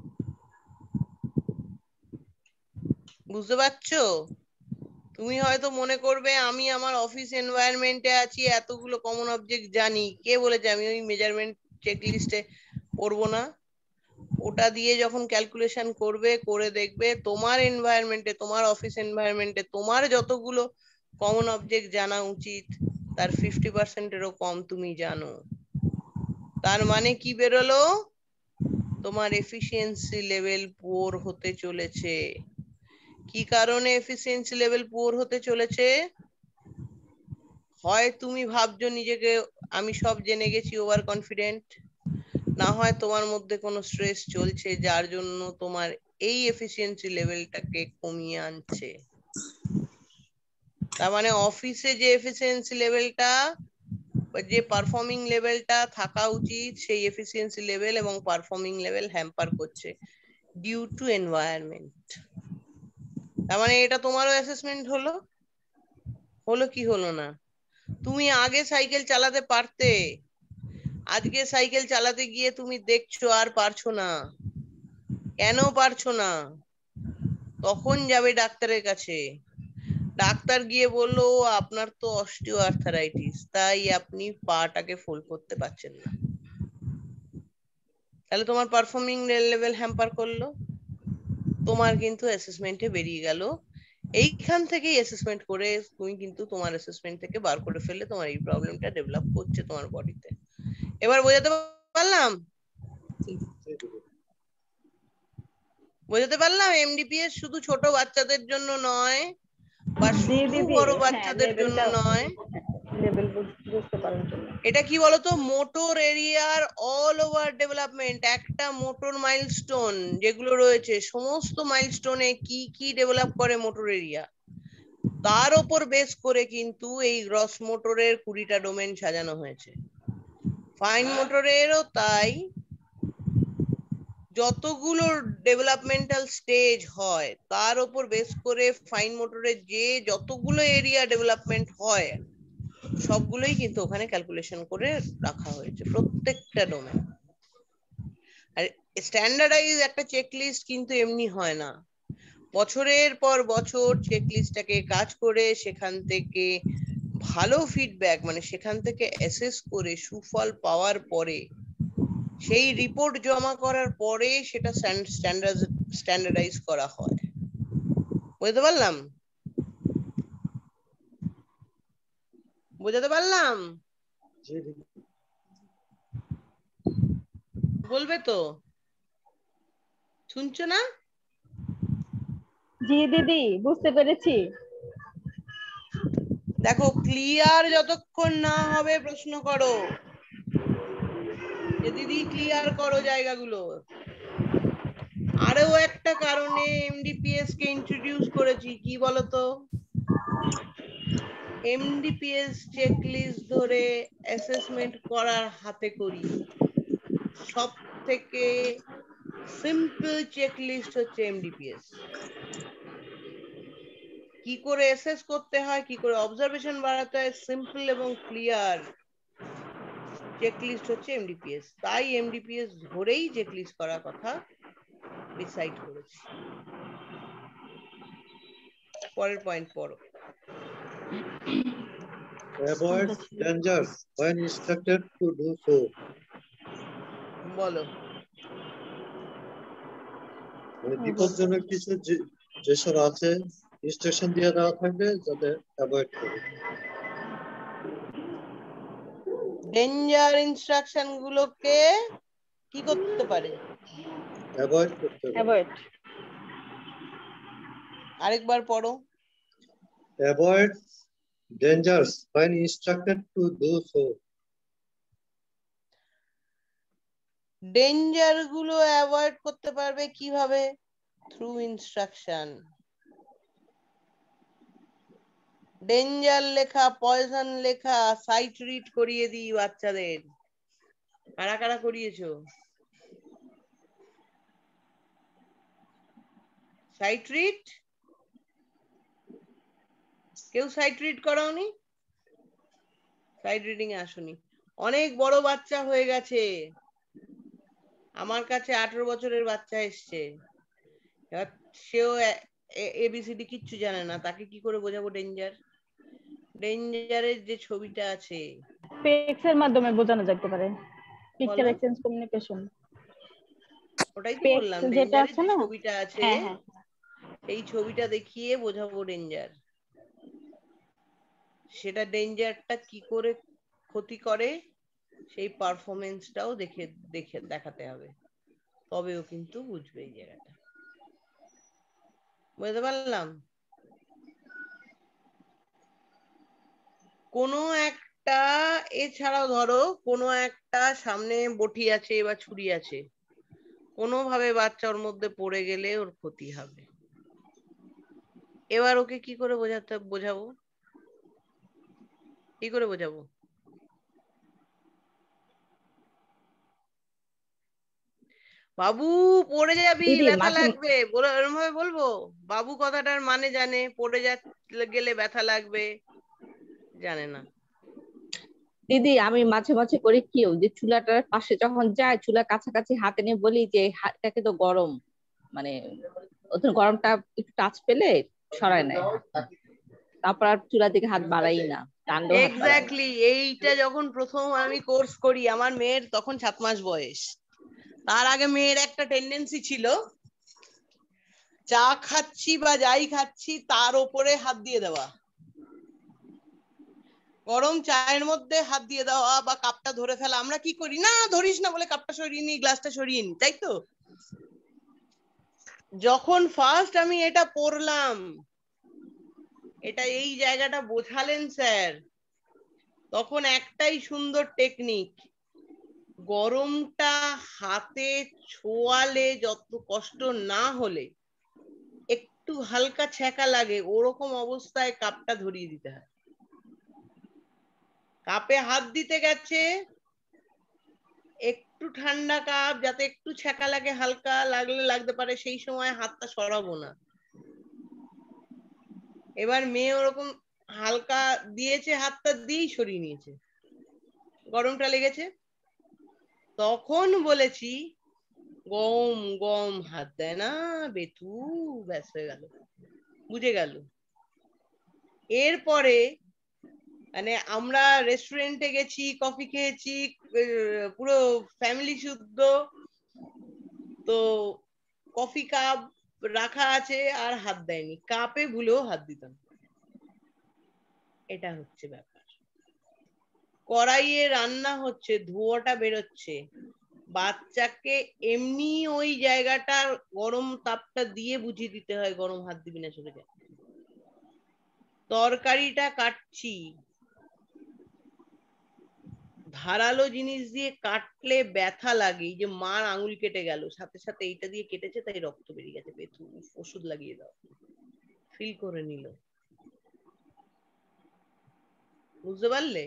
বুঝতে পারছো? তুমি হয়তো মনে করবে আমি আমার অফিস এনভায়রনমেন্টে আছি, এতগুলো কমন অবজেক্ট জানি, কে বলেছে আমি ওই মেজারমেন্ট চেকলিস্টে পড়বো না? ওটা দিয়ে যখন ক্যালকুলেশন করবে, করে দেখবে তোমার এনভায়রনমেন্টে, তোমার অফিস এনভায়রনমেন্টে তোমার যতগুলো কমন অবজেক্ট জানা উচিত তার ফিফটি পার্সেন্টেরও কম তুমি জানো। তার মানে কি বেরোলো? তোমার এফিসিয়েন্সি লেভেল পুয়ার হতে চলেছে। কি কারণে এফিসিয়েন্সি লেভেল পুয়ার হতে চলেছে? হয় তুমি ভাবছো নিজেকে আমি সব জেনে গেছি, ওভার কনফিডেন্ট, না হয় তোমার মধ্যে কোনো স্ট্রেস চলছে যার জন্য তোমার এই এফিসিয়েন্সি লেভেলটাকে কমিয়ে আনছে। তার মানে অফিসে যে এফিসিয়েন্সি লেভেলটা বা যে পারফর্মিং লেভেলটা থাকা উচিত সেই এফিসিয়েন্সি লেভেল এবং পারফর্মিং লেভেল হ্যাম্পার করছে ডিউ টু এনভায়রনমেন্ট। তার মানে এটা তোমারও অ্যাসেসমেন্ট হলো, হলো কি হলো না? তুমি আগে সাইকেল চালাতে পারতে, আজকে সাইকেল চালাতে গিয়ে তুমি দেখছো আর পারছো না। কেন পারছো না? তখন যাবে ডাক্তারের কাছে, ডাক্তার গিয়ে বললো আপনার তো অস্টিও আর্থারাইটিস, তাই আপনি পাটাকে ফোল্ড করতে পারছেন না। তাহলে তোমার পারফর্মিং লেভেল হ্যাম্পার করলো, তোমার কিন্তু অ্যাসেসমেন্টে বেরিয়ে গেল। এইখান থেকেই অ্যাসেসমেন্ট করে তুমি কিন্তু তোমার অ্যাসেসমেন্ট থেকে বার করে ফেললে তোমার এই প্রবলেমটা ডেভেলপ করছে তোমার বডিতে। এবার বোঝাতে পারলাম? বোঝাতে পারলাম? এমডিপিএস শুধু ছোট বাচ্চাদের জন্য নয় বা শুধু বড় বাচ্চাদের জন্য নয়। লেভেল বুঝতে পারার জন্য এটা কি বলতো, মোটর এরিয়ার অল ওভার ডেভেলপমেন্ট, একটা মোটর মাইলস্টোন যেগুলো রয়েছে সমস্ত মাইলস্টোনে কি কি ডেভেলপ করে মোটর এরিয়া, তার উপর বেস করে কিন্তু এই গ্রস মোটরের কুড়িটা ডোমেন সাজানো হয়েছে। ফাইন মোটরেরও তাই, যতগুলো ডেভেলপমেন্টাল স্টেজ হয় তার উপর বেস করে ফাইন মোটরের যে যতগুলো এরিয়া ডেভেলপমেন্ট হয় সবগুলোই কিন্তু ওখানে ক্যালকুলেশন করে রাখা হয়েছে প্রত্যেকটা ডোমেন। আর স্ট্যান্ডার্ডাইজ একটা চেকলিস্ট কিন্তু এমনি হয় না, বছরের পর বছর চেকলিস্টটাকে কাজ করে সেখান থেকে ভালো ফিডব্যাক মানে সেখান থেকে অ্যাসেস করে সুফল পাওয়ার পরে সেই রিপোর্ট জমা করার পরে সেটা স্ট্যান্ডার্ড স্ট্যান্ডার্ডাইজ করা হয়। বুঝতে পারলাম? বুঝাতে পারলাম? বলবে তো, শুনছো না? জি দিদি বুঝতে পেরেছি। দেখো ক্লিয়ার যতক্ষণ না হবে প্রশ্ন করো, যে দিদি ক্লিয়ার করো জায়গাগুলো। আরো একটা কারণে এমডিপিএস কে ইন্ট্রোডিউস করেছি, কি বলতো? এমডিপিএস চেকলিস্ট ধরে অ্যাসেসমেন্ট করার হাতে করি সব থেকে সিম্পল চেকলিস্ট হচ্ছে এমডিপিএস। কি করে অ্যাসেস করতে হয়, কি করে অবজারভেশন বাড়াতে হয়, সিম্পল এবং ক্লিয়ার চেকলিস্ট হচ্ছে এমডিপিএস। তাই এমডিপিএস ধরেই চেকলিস্ট করার কথা ডিসাইড করেছি। পরের পয়েন্ট পড়ো। Avoid dangers when instructed to do so. বলো। মানে বিপজ্জনক কিছু যে- যেসব আছে ইনস্ট্রাকশন দিয়ে দেওয়া থাকবে যাতে অ্যাভয়েড করে। ডেঞ্জার ইনস্ট্রাকশন গুলোকে কি করতে পারে? অ্যাভয়েড করতে হবে। অ্যাভয়েড আরেকবার পড়ো। Avoid dangers when instructed to do so. Danger গুলো অ্যাভয়েড করতে পারবে কিভাবে? Through instruction. ডেঞ্জার লেখা, পয়জন লেখা সাইট রিড করিয়ে দিই বাচ্চাদের। কারা কারা করিয়েছো সাইট রিড? কেউ সাইট রিড করাওনি? সাইট রিডিং এ আসুনি। অনেক বড় বাচ্চা হয়ে গেছে, আমার কাছে আঠারো বছরের বাচ্চা এসছে, এবার সেও এবিসিডি কিচ্ছু জানে না, তাকে কি করে বোঝাবো ডেঞ্জার? ডেঞ্জারের যে ছবিটা আছে পেক্স এর মাধ্যমে বোঝানো যেতে পারে, পিকচার বলো। Exchange communication. ওটাই তো পেক্স বললাম, যেটা ডেঞ্জারের আছে যে না, ছবিটা আছে হ্যাঁ হ্যাঁ সেই ছবিটা দেখিয়ে বোঝাবো ডেঞ্জার। সেটা ডেঞ্জারটা কি করে ক্ষতি করে সেই পারফরমেন্সটাও দেখে দেখে দেখাতে হবে, তবেও কিন্তু বুঝবে এই জায়গাটা। বুঝতে পারলাম? কোনো একটা, এছাড়াও ধরো কোনো একটা সামনে বটি আছে বা ছুরি আছে, কোনোভাবে বাচ্চা ওর মধ্যে পড়ে গেলে ওর ক্ষতি হবে। এবার ওকে কি করে বোঝাতে বোঝাবো কি করে বোঝাবো? বাবু পড়ে যাবি, দিদি ব্যথা মাঝে লাগবে, বলে এরকম ভাবে বলবো? বাবু কথাটার মানে জানে, পড়ে যা গেলে ব্যথা লাগবে জানে না। দিদি আমি মাঝে মাঝে করি কি, ওই যে চুলাটার পাশে যখন যায় চুলার কাছাকাছি হাতে নিয়ে বলি যে হাতটাকে তো গরম, মানে ওদের গরমটা একটু টাচ পেলে সরায় নেয়, তারপর আর চুলার দিকে হাত বাড়াই না, টানলেও হাত বাড়াই না। এক্স্যাক্টলি, এইটা যখন প্রথম আমি কোর্স করি, আমার মেয়ের তখন সাত মাস বয়স। তার আগে মেয়ের একটা টেন্ডেন্সি ছিল, চা খাচ্ছি বা যাই খাচ্ছি তার ওপরে হাত দিয়ে দেওয়া, গরম চায়ের মধ্যে হাত দিয়ে দেওয়া বা কাপটা ধরে ফেলা। আমরা কি করি, না ধরিস না বলে কাপটা সরিয়ে নি, গ্লাসটা সরিয়ে নি, তাই তো? যখন ফার্স্ট আমি এটা পড়লাম, এটা এই জায়গাটা বোঝালেন স্যার, তখন একটাই সুন্দর টেকনিক, গরমটা হাতে ছোঁয়ালে যত কষ্ট না হলে একটু হালকা ছ্যাঁকা লাগে ওরকম অবস্থায় কাপটা ধরিয়ে দিতে হয়। কাপে হাত দিতে গেছে, একটু ঠান্ডা কাপ, যাতে একটু ছ্যাঁকা লাগে, হালকা লাগলে লাগতে পারে, সেই সময় হাতটা সরাবো না। এবার মেয়ে ওরকম হালকা দিয়েছে, হাতটা দিয়েই সরিয়ে নিয়েছে, গরমটা লেগেছে। তখন বলেছি গম গম হাত দেয় না বেতু, ব্যাস হয়ে গেল, বুঝে গেল। এরপরে মানে আমরা রেস্টুরেন্টে গেছি, কফি খেয়েছি, পুরো ফ্যামিলি শুদ্ধ, তো কফি কাপ রাখা আছে আর হাত দেয়নি, কাপে ভুলেও হাত দিতাম। এটা হচ্ছে ব্যাপার। কড়াইয়ে রান্না হচ্ছে, ধোঁয়াটা বেরোচ্ছে, বাচ্চাকে এমনি ওই জায়গাটার গরম তাপটা দিয়ে বুঝিয়ে দিতে হয় গরম হাত দিবি না, চলে যায়। তরকারিটা কাটছি, ধারালো জিনিস দিয়ে কাটলে ব্যথা লাগে, এই যে মার আঙুল কেটে গেল, সাথে সাথে এইটা দিয়ে কেটেছে তাই রক্ত বেরিয়ে গেছে, বেথু ওষুধ লাগিয়ে দাও, ফিল করে নিল। বুঝতে পারলে?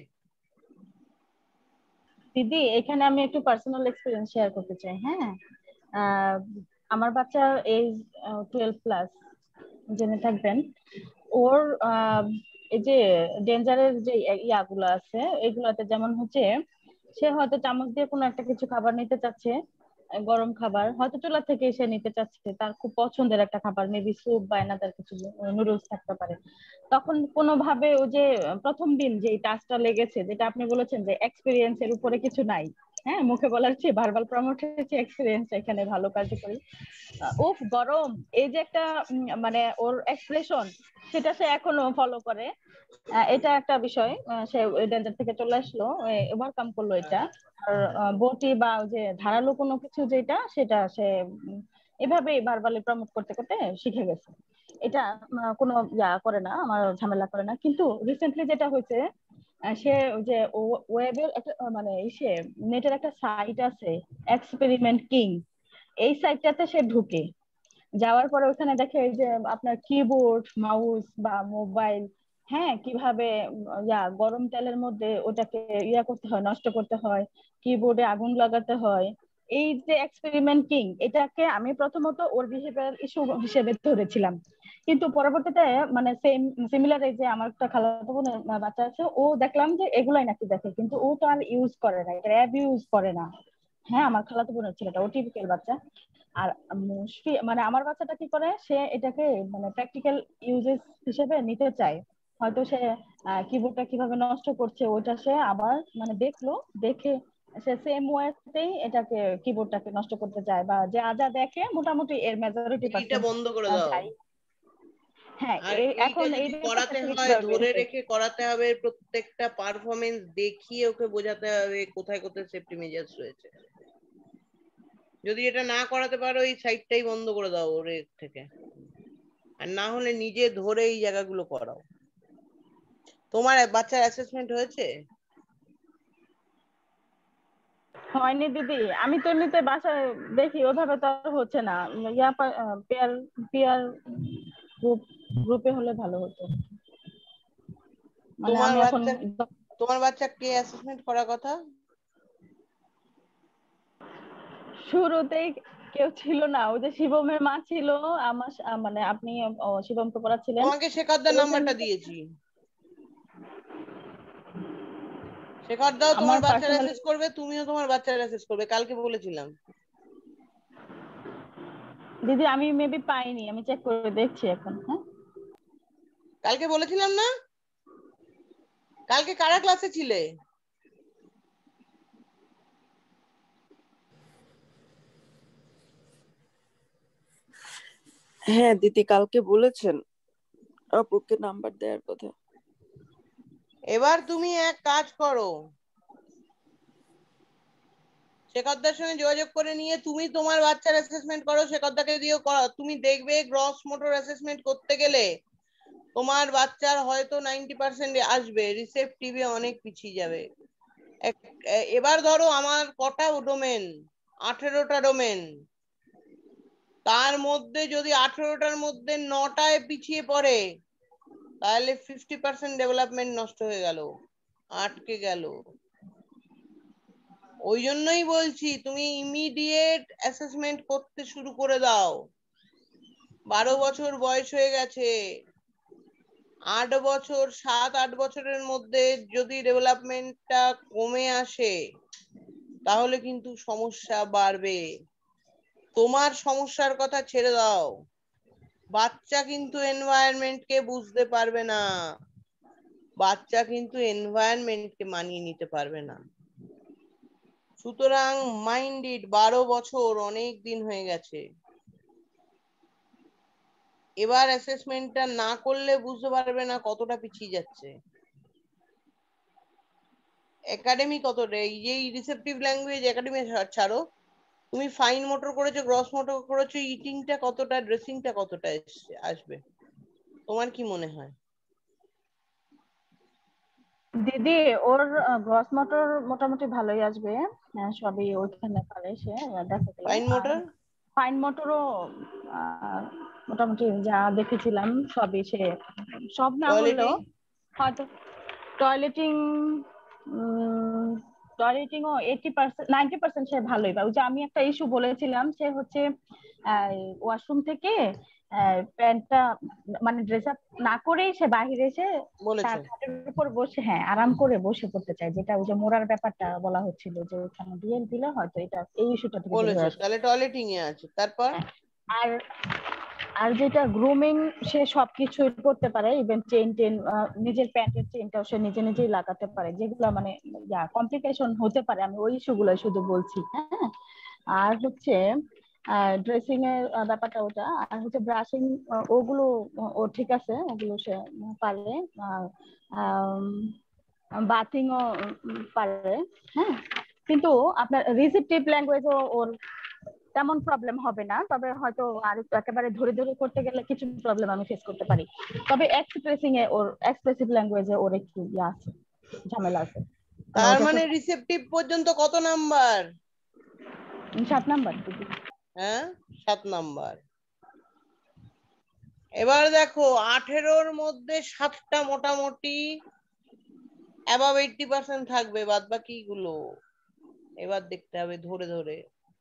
দিদি এখানে আমি একটু পার্সোনাল এক্সপিরিয়েন্স শেয়ার করতে চাই। হ্যাঁ, আহ, আমার বাচ্চা এজ টুয়েলভ প্লাস, জেনে থাকবেন। ওর আহ, এই যে ডেঞ্জারের যে ইয়াগুলো আছে এগুলাতে যেমন হচ্ছে, সে হয়তো চামচ দিয়ে কোনো একটা কিছু খাবার নিতে চাচ্ছে, আহ, গরম খাবার হয়তো চুলা থেকে সে নিতে চাচ্ছে, তার খুব পছন্দের একটা খাবার, মেবি স্যুপ বা এনাদার কিছু নুডলস থাকতে পারে। তখন কোনোভাবে ওই যে প্রথম দিন যে টাচটা লেগেছে, যেটা আপনি বলেছেন যে এক্সপিরিয়েন্স এর উপরে কিছু নাই, হ্যাঁ মুখে বলার চেয়ে ভার্বাল প্রমোটের চেয়ে এক্সপিরিয়েন্স এখানে ভালো কার্যকরী। উফ গরম, এই যে একটা উম, মানে ওর এক্সপ্রেশন, সেটা সে এখনো ফলো করে। আহ, এটা একটা বিষয়, আহ, সে ওই ডেঞ্জার থেকে চলে আসলো, ওভারকাম করলো এটা। আর বটি বা ওই যে ধারালো কোনো কিছু যেটা, সেটা সে উম, এভাবেই ভার্বালি প্রমোট করতে করতে শিখে গেছে। এটা আহ, কোনো ইয়া করে না, আমার ঝামেলা করে না। কিন্তু রিসেন্টলি যেটা হয়েছে, আহ, সে ওই যে ওয়েবের একটা আহ, মানে সে নেটের একটা সাইট আছে, এক্সপেরিমেন্ট কিং, এই সাইটটাতে সে ঢুকে যাওয়ার পরে ওখানে দেখে এই যে আপনার কিবোর্ড মাউস বা মোবাইল, হ্যাঁ কিভাবে উম, ইয়া গরম তেলের মধ্যে ওটাকে ইয়া করতে হয়, নষ্ট করতে হয়, কিবোর্ডে আগুন লাগাতে হয়। এই যে এক্সপেরিমেন্ট কিং, এটাকে আমি প্রথমত ওর বিহেভিয়ার ইস্যু হিসেবে ধরেছিলাম, কিন্তু পরবর্তীতে মানে সেম সিমিলার, এই যে আমার একটা খালাতো বোনের বাচ্চা আছে, ও দেখলাম যে এগুলাই নাকি দেখে, কিন্তু ও তো আর ইউজ করে না, এটা অ্যাব ইউজ করে না। হ্যাঁ আমার খালাতো বোনের ছেলেটা, ও টিপিক্যাল বাচ্চা। আর মুশকিল মানে আমার বাচ্চাটা কি করে, সে এটাকে মানে প্র্যাকটিক্যাল ইউজেস হিসেবে নিতে চায়। হয়তো সে কিবোর্ডটা কিভাবে নষ্ট করছে ওইটা সে আবার মানে দেখলো, দেখে সে সেম ওয়েতেই এটাকে কিবোর্ডটাকে নষ্ট করতে চায়, বা যা যা দেখে মোটামুটি এর মেজরিটি এইটা পার্সেন্ট বন্ধ করে দাও। চাই। হ্যাঁ আর এইটা এখন এই যদি ব্যাপারটা করাতে আসলে হয় কিভাবে ধরে বের রেখে করাতে হবে, প্রত্যেকটা পারফরমেন্স দেখিয়ে ওকে বোঝাতে হবে কোথায় কোথায় সেফটি মেজার্স রয়েছে। যদি এটা না করাতে পারো এই সাইটটাই বন্ধ করে দাও ওর এর থেকে, আর না হলে নিজে ধরে এই জায়গাগুলো করাও। তোমার বাচ্চার অ্যাসেসমেন্ট হয়েছে? হয়নি দিদি, আমি তো এমনিতে বাসায় দেখি ওইভাবে তো আর হচ্ছে না, ইয়া পেয়ার পেয়ার গ্রুপ গ্রুপে হলে ভালো হতো। মানে তোমার আমি এখন বাচ্চা তোমার বাচ্চা কে অ্যাসেসমেন্ট করার কথা? শুরুতেই কেউ ছিল না, ওই যে শিবমের মা ছিল আমার সা- মানে আপনি ও, শিবমকে পড়াচ্ছিলেন। তোমাকে শেখরদার নাম্বারটা দিয়েছি, শেখর দাও তোমার আমার বাচ্চার পার্সোনালি অ্যাসেস করবে, তুমিও তোমার বাচ্চার অ্যাসেস করবে, কালকে বলেছিলাম। দিদি আমি মেবি পাইনি, আমি চেক করে দেখছি এখন। হ্যাঁ কালকে বলেছিলাম না? কালকে কারা ক্লাসে ছিলে? হ্যাঁ দিদি কালকে বলেছেন আপুকে নাম্বার দেওয়ার কথা। এবার তুমি এক কাজ করো, শেখরদার সঙ্গে যোগাযোগ করে নিয়ে তুমি তোমার বাচ্চার অ্যাসেসমেন্ট করো, শেখরদাকে দিয়েও করো। তুমি দেখবে গ্রস মোটর অ্যাসেসমেন্ট করতে গেলে তোমার বাচ্চার হয়তো নাইনটি পার্সেন্ট আসবে, রিসেপটিভে অনেক পিছিয়ে যাবে। এবার ধরো আমার কটা ডোমেন, আঠেরোটা ডোমেন, তার মধ্যে যদি আঠেরোটার মধ্যে নটায় পিছিয়ে পড়ে তাহলে ফিফটি পার্সেন্ট ডেভেলপমেন্ট নষ্ট হয়ে গেল, আটকে গেল। ওই জন্যই বলছি তুমি ইমিডিয়েট অ্যাসেসমেন্ট করতে শুরু করে দাও। বারো বছর বয়স হয়ে গেছে, আট বছর সাত আট বছরের মধ্যে যদি ডেভেলপমেন্টটা কমে আসে তাহলে কিন্তু সমস্যা বাড়বে। তোমার সমস্যার কথা ছেড়ে দাও, বাচ্চা কিন্তু এনভায়রনমেন্টকে বুঝতে পারবে না, বাচ্চা কিন্তু এনভায়রনমেন্টকে মানিয়ে নিতে পারবে না। সুতরাং মাইন্ডেড, বারো বছর অনেক দিন হয়ে গেছে। এবার অ্যাসেসমেন্টটা না করলে বুঝতে পারবে না কতটা পিছিয়ে যাচ্ছে। একাডেমি কতটা, এই যে রিসেপটিভ ল্যাঙ্গুয়েজ একাডেমি ছাড়ো, তুমি ফাইন মোটর করেছো, গ্রস মোটর করেছো, ইটিংটা কতটা, ড্রেসিংটা কতটা আসবে তোমার কি মনে হয়? দিদি ওর গ্রস মোটর মোটামুটি ভালোই আসবে, হ্যাঁ, সবই ওইখানে পারে সে দেখা গেল। ফাইন মোটর ফাইন মোটরও মোটামুটি যা দেখেছিলাম সবই সে, সব না হলেও হয়তো টয়লেটিং টয়লেটিং ও এইটি পার্সেন্ট নাইনটি পার্সেন্ট সে ভালোই পায়। ওই যে আমি একটা ইস্যু বলেছিলাম, সে হচ্ছে ওয়াশরুম থেকে প্যান্টটা মানে ড্রেস আপ না করেই সে বাহিরে এসে তার খাটের উপর বসে, হ্যাঁ আরাম করে বসে পড়তে চায়, যেটা ওই যে মোড়ার ব্যাপারটা বলা হচ্ছিল যে ওখানে ডিএল দিলে হয়তো এটা এই ইস্যুটা থেকে বলেছো, তাহলে টয়লেটিং এ আছে। তারপর আর আর যেটা গ্রুমিং সে সবকিছু করতে পারে, ইভেন চেইন টেন নিজের প্যান্টের চেইনটাও সে নিজে নিজেই লাগাতে পারে, যেগুলো মানে কমপ্লিকেশন হতে পারে আমি ওই ইস্যুগুলো শুধু বলছি। হ্যাঁ আর হচ্ছে ড্রেসিং এর ব্যাপারটা ওটা, আর হচ্ছে ব্রাশিং ওগুলো ও ঠিক আছে, ওগুলো সে পারে, বাথিংও পারে। হ্যাঁ কিন্তু আপনার রিসেপটিভ ল্যাঙ্গুয়েজও ওর তেমন প্রবলেম হবে না, তবে হয়তো আর একেবারে ধরে ধরে করতে গেলে কিছু প্রবলেম আমি ফেস করতে পারি। তবে এক্সপ্রেসিং এ ওর এক্সপ্রেসিভ ল্যাঙ্গুয়েজে ওর একটু ইয়ে আছে, ঝামেলা আছে। তার মানে রিসেপটিভ পর্যন্ত কত নাম্বার? সাত নাম্বার দিদি। হ্যাঁ সাত নাম্বার। এবার দেখো আঠেরোর মধ্যে সাতটা মোটামুটি অ্যাবাভ এইটটি পার্সেন্ট থাকবে, বাদ বাকি গুলো এবার দেখতে হবে ধরে ধরে,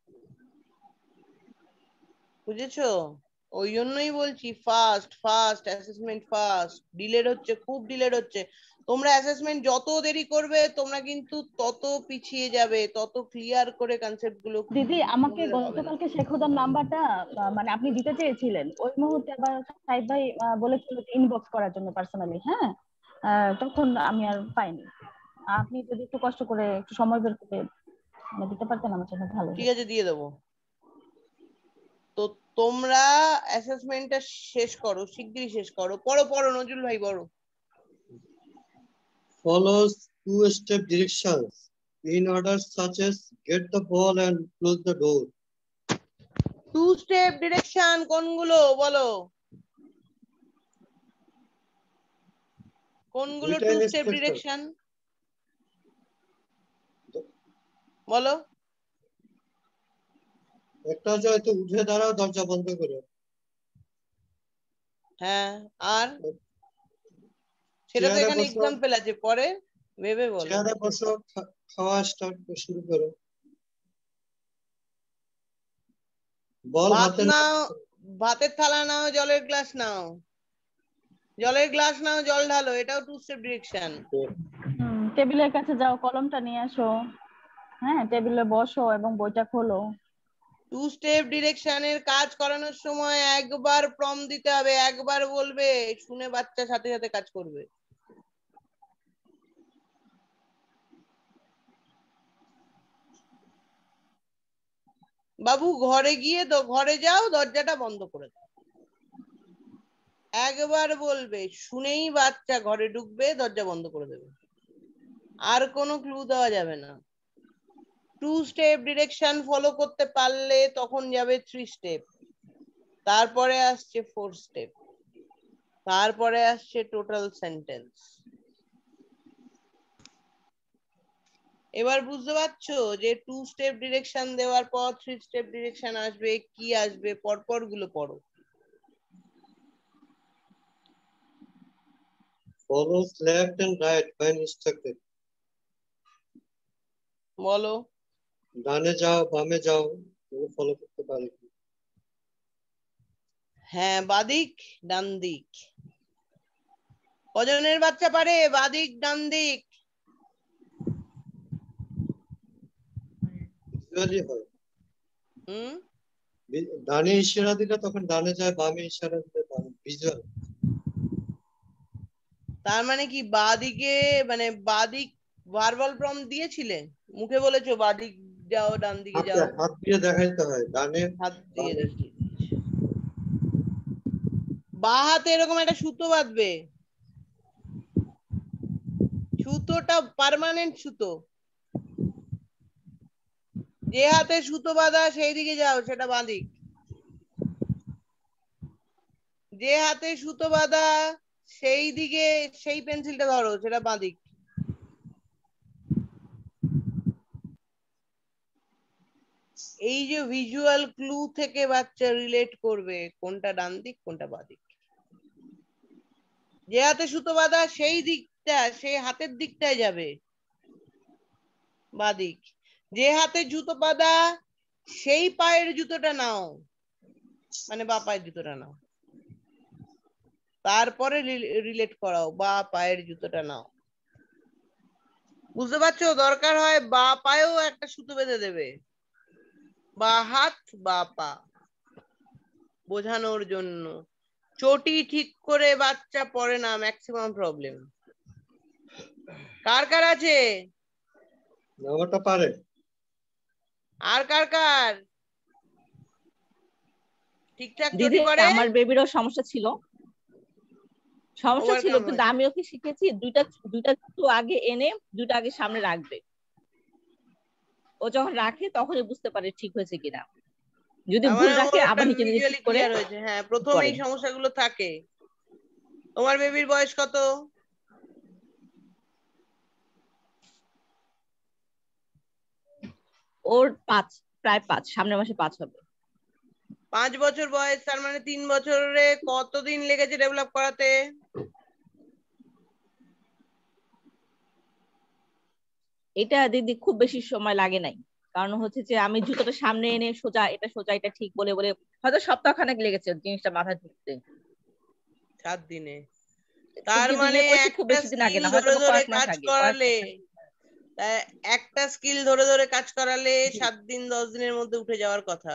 বুঝেছো? ওই জন্যই বলছি fast fast assessment, fast delayed হচ্ছে, খুব ডিলেড হচ্ছে। তোমরা অ্যাসেসমেন্ট যত দেরি করবে তোমরা কিন্তু তত পিছিয়ে যাবে, তত ক্লিয়ার করে কনসেপ্ট গুলো দিদি আমাকে গতকালকে শেখরদার নাম্বারটা মানে আপনি দিতে চেয়েছিলেন, ওই মুহূর্তে আবার সাইদ ভাই বলেছিল ইনবক্স করার জন্য পার্সোনালি। হ্যাঁ তখন আমি আর পাইনি, আপনি যদি একটু কষ্ট করে একটু সময় বের করে দিতে পারতেন আমার জন্য ভালো। ঠিক আছে দিয়ে দেবো। তো তোমরা অ্যাসেসমেন্টটা শেষ করো, শিগগিরই শেষ করো। পড়ো পড়ো নজরুল ভাই পড়ো। Follows two-step directions in order such as get the ball and close the door. Two step direction কোনগুলো বলো? কোনগুলো দুইটা টু স্টেপ instruction। ডিরেকশন বলো? একটা হচ্ছে হয়তো উঠে দাঁড়াও, দরজা বন্ধ করো। হ্যাঁ, আর সেটা তো চেয়ারে এখানে বসো, এক্সাম্পল আছে, পরে ভেবে বলো। চেয়ারে বসো, খা- খাওয়া স্টার্ট শুরু করো। বল ভাত হাতে নাও। নাও, ভাতের থালা নাও, জলের গ্লাস নাও, জলের গ্লাস নাও, জল ঢালো, এটাও টু স্টেপ ডিরেকশন। হুম, টেবিলের কাছে যাও, কলমটা নিয়ে আসো, হ্যাঁ টেবিলে বসো এবং বইটা খোলো। টু স্টেপ ডিরেকশনের কাজ করানোর সময় একবার প্রম দিতে হবে, একবার বলবে, শুনে বাচ্চা সাথে সাথে কাজ করবে। বাবু ঘরে গিয়ে তো ঘরে যাও, দরজাটা বন্ধ করে দাও, একবার বলবে, শুনেই বাচ্চা ঘরে ঢুকবে, দরজা বন্ধ করে দেবে, আর কোনো ক্লু দেওয়া যাবে না। টু স্টেপ ডিরেকশন ফলো করতে পারলে তখন যাবে থ্রি স্টেপ, তারপরে আসছে ফোর স্টেপ, তারপরে আসছে টোটাল সেন্টেন্স। এবার বুঝতে পারছো যে টু স্টেপ ডিরেকশন দেওয়ার পর থ্রি স্টেপ ডিরেকশন আসবে, কি আসবে, পরপর গুলো পড়ো। Follows left and right when instructed. বলো। ডানে যাও, বামে যাও, তুমি ফলো করতে পারো কি? হ্যাঁ, বাদিক ডান দিক। কজনের বাচ্চা পারে বাদিক ডান দিক? Visually হয়। হুম, বি- ডানে ইশারা দিলে তখন ডানে যায়, বামে ইশারা দিলে বামে। ভিজুয়াল। তার মানে কি বাদিকে, মানে বাদিক ভার্বাল প্রম দিয়েছিলে, মুখে বলেছো বাদিক যাও ডান দিকে হাতে যাও, হাত দিয়ে দেখাইতে হয়, ডানে হাত দিয়ে বামে। দেখিয়ে দিয়েছো। বা হাতে এরকম একটা সুতো বাঁধবে, সুতোটা পার্মানেন্ট সুতো, যে হাতে সুতো বাঁধা সেই দিকে যাও, সেটা বাঁদিক। যে হাতে সুতো বাঁধা সেই দিকে, সেই পেন্সিলটা ধরো, সেটা বাঁদিক। এই যে ভিজুয়াল ক্লু থেকে বাচ্চা রিলেট করবে কোনটা ডান দিক কোনটা বাঁদিক। যে হাতে সুতো বাঁধা সেই দিকটা, সেই হাতের দিকটায় যাবে, বাঁদিক। যে হাতে জুতো বাঁধা সেই পায়ের জুতোটা নাও, মানে বা পায়ের জুতোটা নাও, তারপরে রিলেট করাও, বা পায়ের জুতোটা নাও। বুঝতে পারছো? দরকার হয় বা পায়েও একটা সুতো বেঁধে দেবে, বা হাত বা পা, বোঝানোর জন্য। চটি ঠিক করে বাচ্চা পড়ে না, ম্যাক্সিমাম প্রবলেম। কার কার আছে? নেওয়াটা পারে। আর কার কার ঠিকঠাক চটি দিদি পড়ে? আমার বেবিরও সমস্যা ছিল, সমস্যা ওভার ছিল কাম কিন্তু হয়েছে। আমি ওকে শিখেছি দুইটা দুইটা জুতো আগে এনে দুইটা আগে সামনে রাখবে, ও যখন রাখে তখনই বুঝতে পারে ঠিক হয়েছে কিনা, যদি তার ভুল মানে রাখে ওর একটা আবার নিচে নিচে ভিজুয়ালি ঠিক করে ক্লিয়ার হয়েছে। হ্যাঁ, প্রথম করে। এই সমস্যাগুলো থাকে। তোমার বেবির বয়স কত? ওর পাঁচ, প্রায় পাঁচ, সামনের মাসে পাঁচ হবে। পাঁচ বছর বয়স, তার মানে তিন বছরে কতদিন লেগেছে ডেভেলপ করাতে? এটা দিদি খুব বেশি সময় লাগে নাই, কারণ হচ্ছে যে আমি জুতোটা সামনে এনে সোজা এটা সোজা এটা ঠিক বলে বলে হয়তো সপ্তাহখানেক লেগেছে জিনিসটা মাথায় ঢুকতে। সাত দিনে? খুব তার কিন্তু মানে ইয়ে করেছি, খুব একটা বেশি দিন আগে স্কিল না, হয়তো ধরে বা ধরে কয়েক মাস কাজ আগে, কয়েক করালে, সপ্তাহ। তা একটা স্কিল ধরে ধরে কাজ করালে সাত দিন দশ দিনের মধ্যে উঠে যাওয়ার কথা,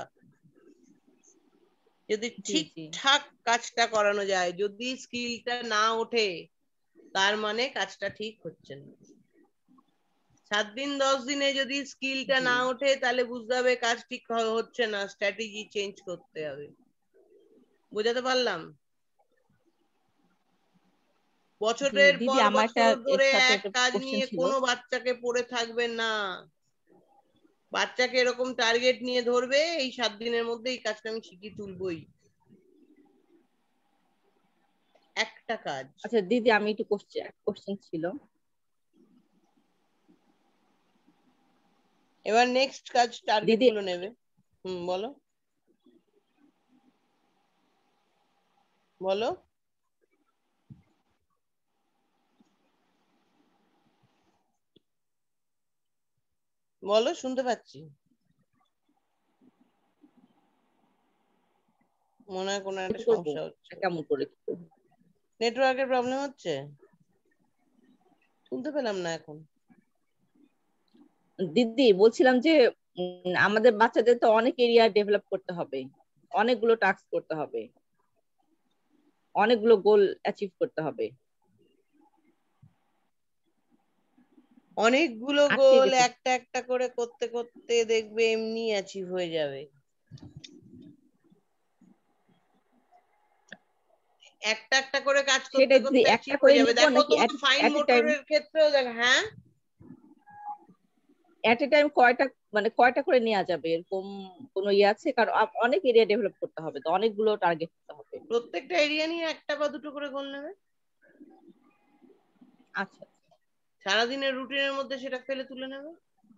যদি জি জি ঠিকঠাক কাজটা করানো যায়। যদি স্কিলটা না ওঠে, তার মানে কাজটা ঠিক হচ্ছে না। সাত দিন দশ দিনে যদি স্কিলটা না ওঠে তাহলে বুঝতে হবে কাজ ঠিক হচ্ছে না, স্ট্র্যাটেজি চেঞ্জ করতে হবে। বোঝাতে পারলাম? বছরের দিদি পর আমার একটা বছর এর ধরে সাথে এক একটা কাজ কোশ্চেন নিয়ে ছিল। কোনো বাচ্চাকে পড়ে থাকবে না। বাচ্চাকে এরকম টার্গেট নিয়ে ধরবে, এই সাত দিনের মধ্যে এই কাজটা আমি শিখিয়ে তুলবই, একটা কাজ। আচ্ছা দিদি আমি একটু কোশ্চেন কোশ্চেন ছিল। এবার নেক্সট কাজ টার্গেট দিদি গুলো নেবে। হুম বলো বলো। বলো, শুনতে পাচ্ছি। মনে হয় কোনো একটা কি করবো, সমস্যা হচ্ছে, কেমন করে কি করবো? নেটওয়ার্কের প্রবলেম হচ্ছে, শুনতে পেলাম না এখন। দিদি বলছিলাম যে উম, আমাদের বাচ্চাদের তো অনেক এরিয়া ডেভেলপ করতে হবে, অনেকগুলো টাস্ক করতে হবে, অনেকগুলো গোল অ্যাচিভ করতে হবে। অনেকগুলো আটকে গোল গেছে। একটা একটা করে করতে করতে দেখবে এমনি অ্যাচিভ হয়ে যাবে। একটা একটা করে কাজ করতে সেটাই দিদি, করতে একটা অ্যাচিভ করে হয়ে যাবে। নিব দেখো নাকি তোমার ফাইন এট এ টাইম? মোটরের ক্ষেত্রেও দেখো। হ্যাঁ, এট এ টাইম কয়টা, মানে কয়টা করে নেওয়া যাবে এরকম কোনো ইয়ে আছে? কারণ আপ- অনেক এরিয়া ডেভেলপ করতে হবে, তো অনেকগুলো টার্গেট করতে হবে। প্রত্যেকটা এরিয়া নিয়ে একটা বা দুটো করে গোল নেবে। আচ্ছা সারাদিনের রুটিনের মধ্যে সেটা ফেলে তুলে নেবে।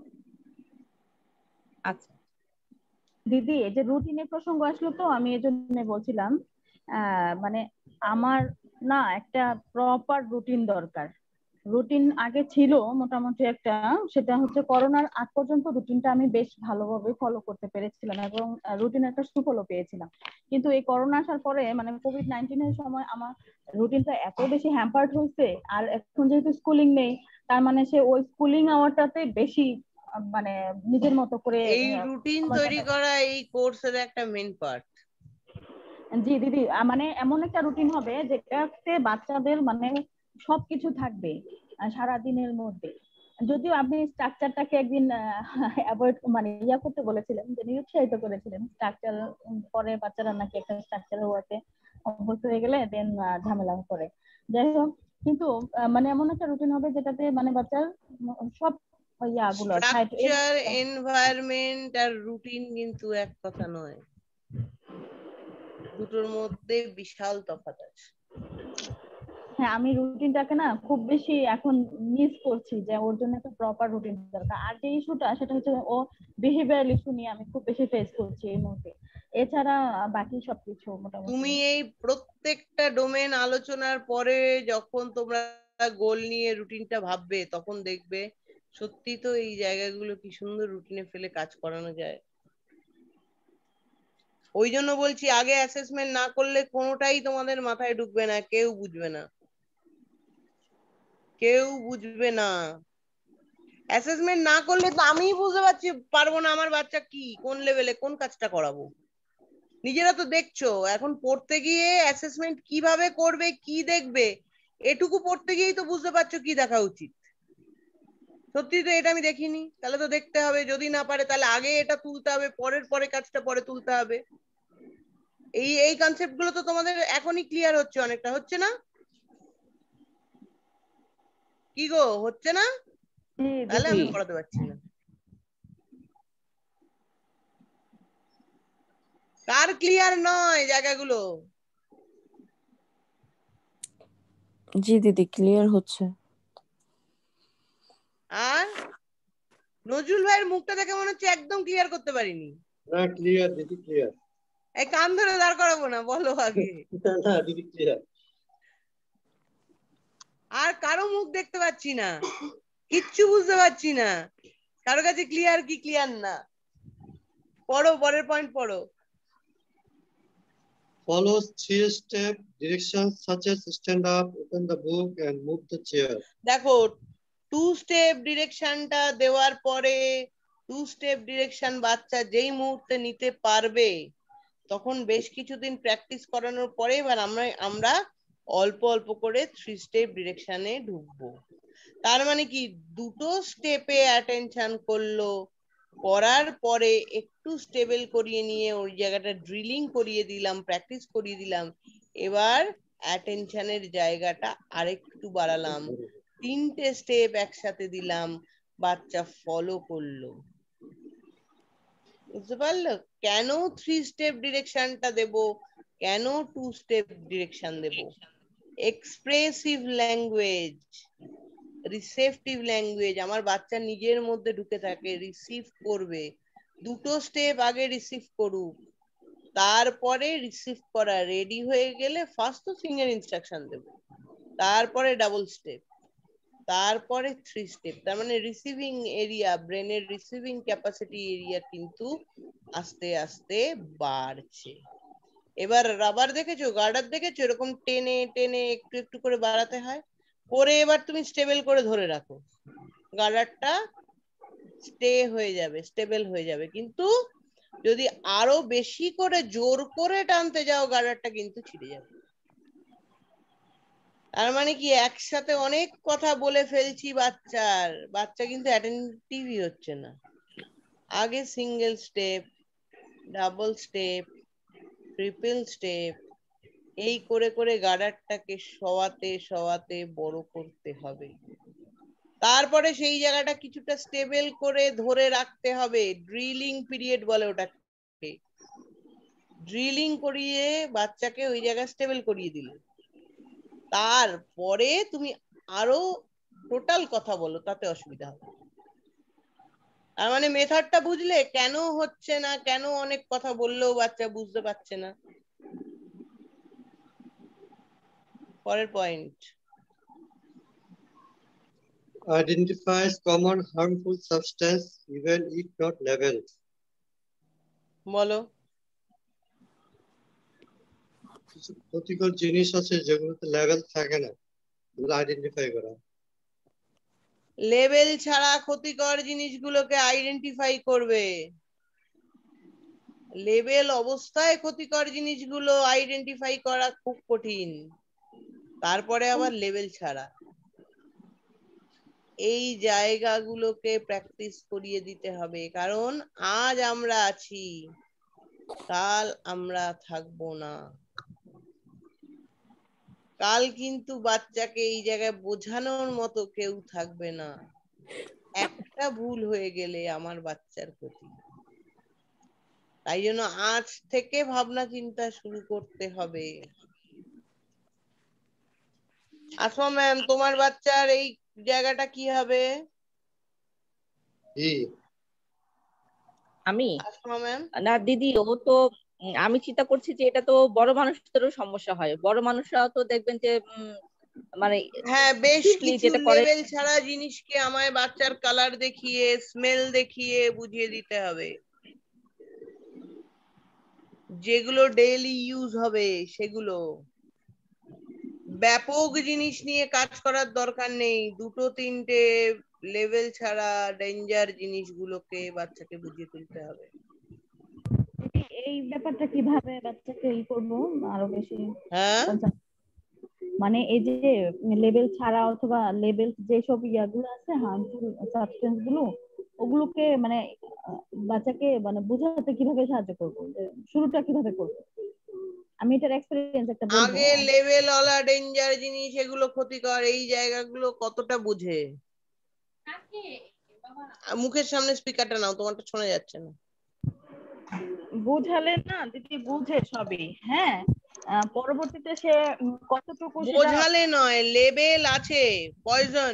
আচ্ছা। দিদি এই যে রুটিনের প্রসঙ্গ আসলো তো আমি এই জন্য বলছিলাম, আহ মানে আমার না একটা প্রপার রুটিন দরকার। রুটিন আগে ছিল মোটামুটি একটা, সেটা হচ্ছে করোনার আগ পর্যন্ত রুটিনটা আমি বেশ ভালোভাবে ফলো করতে পেরেছিলাম এবং রুটিনের একটা সুফলও পেয়েছিলাম। কিন্তু এই করোনা আসার পরে মানে কোভিড নাইন্টিন এর সময় আমার রুটিনটা এত বেশি হ্যাম্পার্ড হয়েছে। আর এখন যেহেতু স্কুলিং নেই, তার মানে সে ওই স্কুলিং আওয়ারটাতে বেশি আহ, মানে নিজের মতো করে এই আহ, রুটিন সময় তৈরি কাটাতে। করা এই কোর্সের একটা মেন পার্ট। জি দিদি, আহ, মানে এমন একটা রুটিন হবে যেটাতে বাচ্চাদের মানে সবকিছু থাকবে আহ, সারাদিনের মধ্যে। যদিও আপনি স্ট্রাকচারটাকে একদিন অ্যাভয়েড মানে ইয়া করতে বলেছিলেন, যে নিরুৎসাহিত করেছিলেন স্ট্রাকচার, পরে বাচ্চারা নাকি একটা স্ট্রাকচার ওয়ার্কে অভ্যস্ত হয়ে গেলে দেন ঝামেলা করে। যাই হোক, কিন্তু আহ, মানে এমন একটা রুটিন হবে যেটাতে মানে বাচ্চার উম সব ইয়াগুলো সাইড। স্ট্রাকচার, এনভায়রনমেন্ট আর রুটিন কিন্তু এক কথা নয়, দুটোর মধ্যে বিশাল তফাৎ আছে। হ্যাঁ, আমি রুটিনটাকে না খুব বেশি এখন মিস করছি, যে ওর জন্য একটা প্রপার রুটিন দরকার। আর যে ইস্যুটা সেটা হচ্ছে ও বিহেভিয়ারাল ইস্যু নিয়ে আমি খুব বেশি ফেস করছি এই মুহূর্তে। এছাড়া আহ, বাকি সবকিছু মোটামুটি। তুমি এই প্রত্যেকটা ডোমেন আলোচনার পরে যখন তোমরা গোল নিয়ে রুটিনটা ভাববে তখন দেখবে সত্যি তো এই জায়গাগুলো কি সুন্দর রুটিনে ফেলে কাজ করানো যায়। ওই জন্য বলছি আগে অ্যাসেসমেন্ট না করলে কোনোটাই তোমাদের মাথায় ঢুকবে না, কেউ বুঝবে না, কেউ বুঝবে না। অ্যাসেসমেন্ট না করলে তো আমিই বুঝতে পারছি পারবো না আমার বাচ্চা কি কোন লেভেলে কোন কাজটা করাবো। নিজেরা তো দেখছো এখন পড়তে গিয়ে অ্যাসেসমেন্ট কিভাবে করবে কি দেখবে এটুকু পড়তে গিয়েই তো বুঝতে পারছো কি দেখা উচিত। সত্যি তো এটা আমি দেখিনি, তাহলে তো দেখতে হবে, যদি না পারে তাহলে আগে এটা তুলতে হবে, পরের পরে কাজটা পরে তুলতে হবে। এই এই কনসেপ্ট গুলো তো তোমাদের এখনই ক্লিয়ার হচ্ছে, অনেকটা হচ্ছে না? কি গো, হচ্ছে না? জি তাহলে দিদি। আমি পড়াতে পারছি না। কার ক্লিয়ার নয় জায়গাগুলো? জি দিদি ক্লিয়ার হচ্ছে। আর নজরুল ভাইয়ের মুখটা দেখে মনে হচ্ছে একদম ক্লিয়ার করতে পারিনি। না ক্লিয়ার দিদি, ক্লিয়ার। এই কান ধরে দাঁড় করাবো না, বলো আগে। না দিদি ক্লিয়ার। আর কারো মুখ দেখতে পাচ্ছি না, কিচ্ছু বুঝতে পারছি না, কারো কাছে ক্লিয়ার কি ক্লিয়ার না। পড়ো, পরের পয়েন্ট পড়ো। Follows three step directions such as stand up, open the book and move the chair. দেখো, টু স্টেপ ডিরেকশনটা দেওয়ার পরে টু স্টেপ ডিরেকশন বাচ্চা যেই মুহূর্তে নিতে পারবে তখন বেশ কিছুদিন প্র্যাকটিস করানোর পরে এবার আমরা আমরা অল্প অল্প করে থ্রি স্টেপ ডিরেকশনে ঢুকবো। তার মানে কি দুটো স্টেপে অ্যাটেনশন করলো, করার পরে একটু স্টেবল করিয়ে নিয়ে ওই জায়গাটা ড্রিলিং করিয়ে দিলাম, প্র্যাকটিস করিয়ে দিলাম। এবার অ্যাটেনশনের জায়গাটা আরেকটু বাড়ালাম, তিনটে স্টেপ একসাথে দিলাম, বাচ্চা ফলো করলো। বুঝতে পারলো কেন থ্রি স্টেপ ডিরেকশনটা দেব, কেন টু স্টেপ ডিরেকশন দেব? এক্সপ্রেসিভ ল্যাঙ্গুয়েজ, রিসেপটিভ ল্যাঙ্গুয়েজ আমার বাচ্চা নিজের মধ্যে ঢুকে থাকে, রিসিভ করবে। দুটো স্টেপ আগে রিসিভ করুক, তারপরে রিসিভ করা রেডি হয়ে গেলে ফার্স্ট তো ফিঙ্গার ইনস্ট্রাকশন দেব, তারপরে ডাবল স্টেপ, তারপরে থ্রি স্টেপ। তার মানে রিসিভিং এরিয়া, ব্রেনের রিসিভিং ক্যাপাসিটি এরিয়া কিন্তু আস্তে আস্তে বাড়ছে। এবার রাবার দেখেছো, গার্ডার দেখেছো, এরকম টেনে টেনে একটু একটু করে বাড়াতে হয়। করে এবার তুমি স্টেবল করে ধরে রাখো, গার্ডারটা স্টে হয়ে যাবে, স্টেবল হয়ে যাবে। কিন্তু যদি আরো বেশি করে জোর করে টানতে যাও গার্ডারটা কিন্তু ছিঁড়ে যাবে। তার মানে কি একসাথে অনেক কথা বলে ফেলছি বাচ্চার, বাচ্চা কিন্তু অ্যাটেনটিভই হচ্ছে না। আগে single step, double step, triple step, এই করে করে গার্ডারটাকে শোয়াতে শোয়াতে বড় করতে হবে। তারপরে সেই জায়গাটা কিছুটা স্টেবল করে ধরে রাখতে হবে, ড্রিলিং পিরিয়ড বলে ওটাকে। ড্রিলিং করিয়ে বাচ্চাকে ওই জায়গায় স্টেবল করিয়ে দিলে, তারপরে তুমি আরো টোটাল কথা বলো, তাতে অসুবিধা হবে। তার মানে মেথডটা বুঝলে কেন হচ্ছে না, কেন অনেক কথা বললেও বাচ্চা বুঝতে পারছে না। পরের point, Identifies common harmful substance even if not labeled. বলো। কিছু ক্ষতিকর জিনিস আছে যেগুলোতে লেভেল থাকে না, এগুলো আইডেন্টিফাই করা। লেবেল ছাড়া ক্ষতিকর জিনিসগুলোকে আইডেন্টিফাই করবে, লেবেল অবস্থায় ক্ষতিকর জিনিসগুলো আইডেন্টিফাই করা খুব কঠিন, তারপরে আবার লেবেল ছাড়া। এই জায়গাগুলোকে প্র্যাকটিস করিয়ে দিতে হবে, কারণ আজ আমরা আছি, কাল আমরা থাকবো না। কাল কিন্তু বাচ্চাকে এই জায়গায় বোঝানোর মতো কেউ থাকবে না। একটা ভুল হয়ে গেলে আমার বাচ্চার ক্ষতি। তাই জন্য আজ থেকে ভাবনা চিন্তা শুরু করতে হবে। আসমা ম্যাম, তোমার বাচ্চার এই জায়গাটা কি হবে? আমি আসমা ম্যাম, না দিদি, ও তো উম, আমি চিন্তা করছি যে এটা তো বড় মানুষদেরও সমস্যা হয়। বড় মানুষরাও তো দেখবেন যে উম, মানে হ্যাঁ, বেশ strictly কিছু যেটা করে। লেভেল ছাড়া জিনিসকে আমায় বাচ্চার কালার দেখিয়ে, স্মেল দেখিয়ে বুঝিয়ে দিতে হবে। যেগুলো ডেইলি ইউজ হবে সেগুলো। ব্যাপক জিনিস নিয়ে কাজ করার দরকার নেই, দুটো তিনটে লেভেল ছাড়া ডেঞ্জার জিনিসগুলোকে বাচ্চাকে বুঝিয়ে তুলতে হবে। এই ব্যাপারটা কিভাবে বাচ্চাকে ই করবো আরো বেশি? হ্যাঁ, মানে এই যে লেবেল ছাড়া অথবা লেবেল যেসব ইয়াগুলো আছে হার্মফুল সাবস্টেন্স গুলো, ওগুলোকে মানে আহ, বাচ্চাকে মানে বোঝাতে কিভাবে সাহায্য করবো, যে শুরুটা কিভাবে করবো? আমি এটার এক্সপেরিয়েন্স একটা বলবো। আগে লেভেল ওলা ডেঞ্জার জিনিস, এগুলো ক্ষতিকর, এই জায়গাগুলো কতটা বুঝে? মুখের সামনে স্পিকারটা নাও, তোমারটা শোনা যাচ্ছে না। বুঝালে না দিদি, বুঝে সবই, হ্যাঁ, আহ, পরবর্তীতে সে উম, কতটুকু সেটা বোঝালে নয়, লেবেল আছে, পয়জন,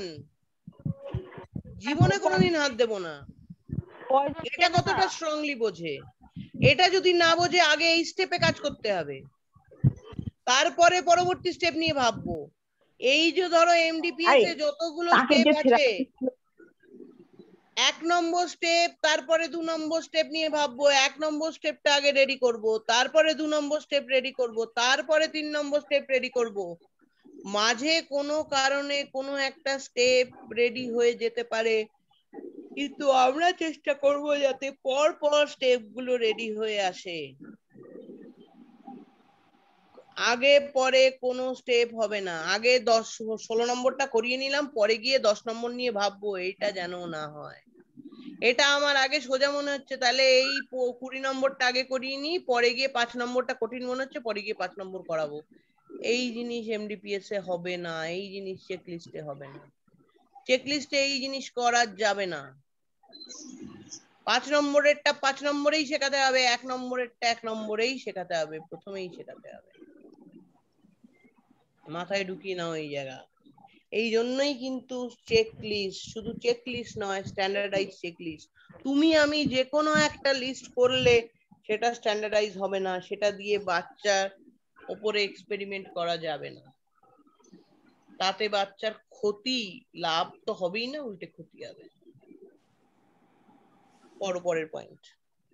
জীবনে কোনোদিন হাত দেবো না। poison এটা চেনে কতটা না। স্ট্রংলি বোঝে? এটা যদি না বোঝে, আগে এই স্টেপে কাজ করতে হবে, তারপরে পরবর্তী স্টেপ নিয়ে ভাববো। এই যে ধরো এমডিপিএস এ যতগুলো তাকে স্টেপ যে আছে, থেরাপি এক নম্বর স্টেপ, তারপরে দু নম্বর স্টেপ নিয়ে ভাববো। এক নম্বর স্টেপটা আগে রেডি করব, তারপরে দু নম্বর স্টেপ রেডি করব, তারপরে তিন নম্বর স্টেপ রেডি করব। মাঝে কোনো কারণে কোনো একটা স্টেপ রেডি হয়ে যেতে পারে, কিন্তু আমরা চেষ্টা করব যাতে পর পর স্টেপ গুলো রেডি হয়ে আসে। আগে পরে কোনো স্টেপ হবে না, আগে দশ ষোলো নম্বরটা করিয়ে নিলাম, পরে গিয়ে দশ নম্বর নিয়ে ভাববো, এটা যেন না হয়। এটা আমার আগে সোজা মনে হচ্ছে, তাহলে এই কুড়ি নম্বরটা আগে করিয়ে নি, পরে গিয়ে পাঁচ নম্বরটা কঠিন মনে হচ্ছে, পরে গিয়ে পাঁচ নম্বর করাবো। এই জিনিস এমডিপিএস এ হবে না, এই জিনিস চেকলিস্টে হবে না। চেকলিস্টে এই জিনিস করা যাবে না। পাঁচ নম্বরেরটা পাঁচ নম্বরেই শেখাতে হবে, এক নম্বরেরটা এক নম্বরেই শেখাতে হবে, প্রথমেই শেখাতে হবে। মাথায় ঢুকিয়ে নাও এই জায়গা। এই জন্যই কিন্তু চেকলিস্ট, শুধু চেকলিস্ট নয়, স্ট্যান্ডার্ডাইজ চেকলিস্ট। তুমি আমি যে কোনো একটা লিস্ট করলে সেটা স্ট্যান্ডার্ডাইজ হবে না, সেটা দিয়ে বাচ্চার উপরে এক্সপেরিমেন্ট করা যাবে না। তাতে বাচ্চার ক্ষতি, লাভ তো হবেই না, উল্টে ক্ষতি হবে। পরের point.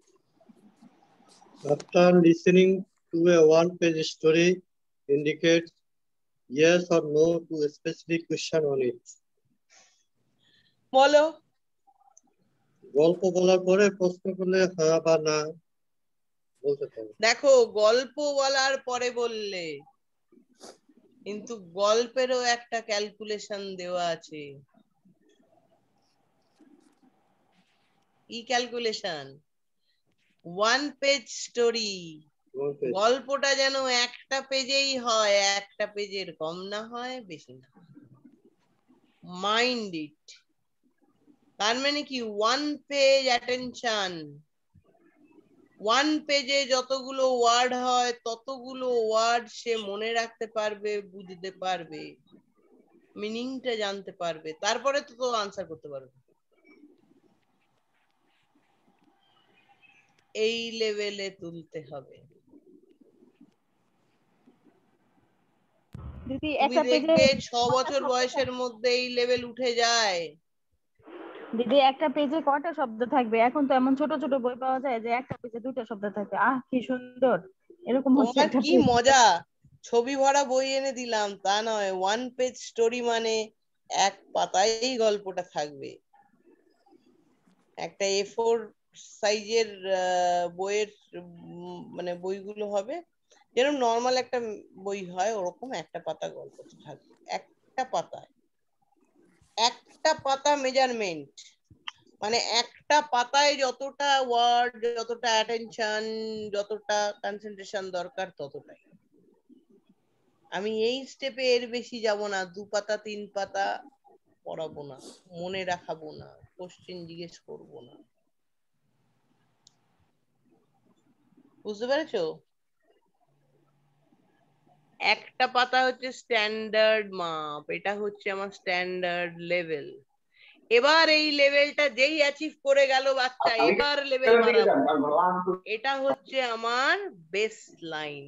After listening to a one-page story, indicate yes or no to a specific question on it. বলো। গল্প বলার পরে প্রশ্ন করলে হ্যাঁ বা না বলতে পারো। দেখো, গল্প বলার পরে বললে, কিন্তু গল্পেরও একটা ক্যালকুলেশন দেওয়া আছে। কি ক্যালকুলেশন? One page story. গল্পটা যেন একটা পেজেই হয়, একটা পেজের কম না হয়, বেশি না। Mind it. তার মানে কি, ওয়ান পেজ অ্যাটেনশন। ওয়ান পেজে যতগুলো ওয়ার্ড হয় ততগুলো ওয়ার্ড সে মনে রাখতে পারবে, বুঝতে পারবে, মিনিংটা জানতে পারবে, তারপরে তো আনসার করতে পারবে। এই লেভেলে তুলতে হবে। দিদি তুমি একটা পেজে দেখবে ছ বছর বয়সের মধ্যে এই লেভেল উঠে যায়। দিদি একটা পেজে কয়টা শব্দ থাকবে? এখন তো এমন ছোট ছোট বই পাওয়া যায় যে একটা পেজে দুইটা শব্দ থাকবে। আহ কি সুন্দর! এরকম হচ্ছে তোমার একটা কি পেজ। মজা, ছবি ভরা বই এনে দিলাম তা নয়, ওয়ান পেজ স্টোরি মানে এক পাতায় গল্পটা থাকবে। একটা এ ফোর সাইজের বইয়ের মানে বইগুলো হবে, যেরকম নর্মাল একটা বই হয় ওরকম একটা পাতা গল্প থাকবে, একটা পাতায়। একটা পাতা মেজারমেন্ট মানে একটা পাতায় যতটা ওয়ার্ড, যতটা অ্যাটেনশন, যতটা কনসেন্ট্রেশন দরকার ততটাই। আমি এই স্টেপে এর বেশি যাব না, দু পাতা তিন পাতা পড়াবো না, মনে রাখাবো না, কোশ্চেন জিজ্ঞেস করবো না। বুঝতে পেরেছো? একটা পাতা হচ্ছে স্ট্যান্ডার্ড মাপ, এটা হচ্ছে আমার স্ট্যান্ডার্ড লেভেল। এবার এই লেভেলটা যেই অ্যাচিভ করে গেল বাচ্চা, এবার লেভেল বাড়াবো, এটা হচ্ছে আমার বেস্ট লাইন।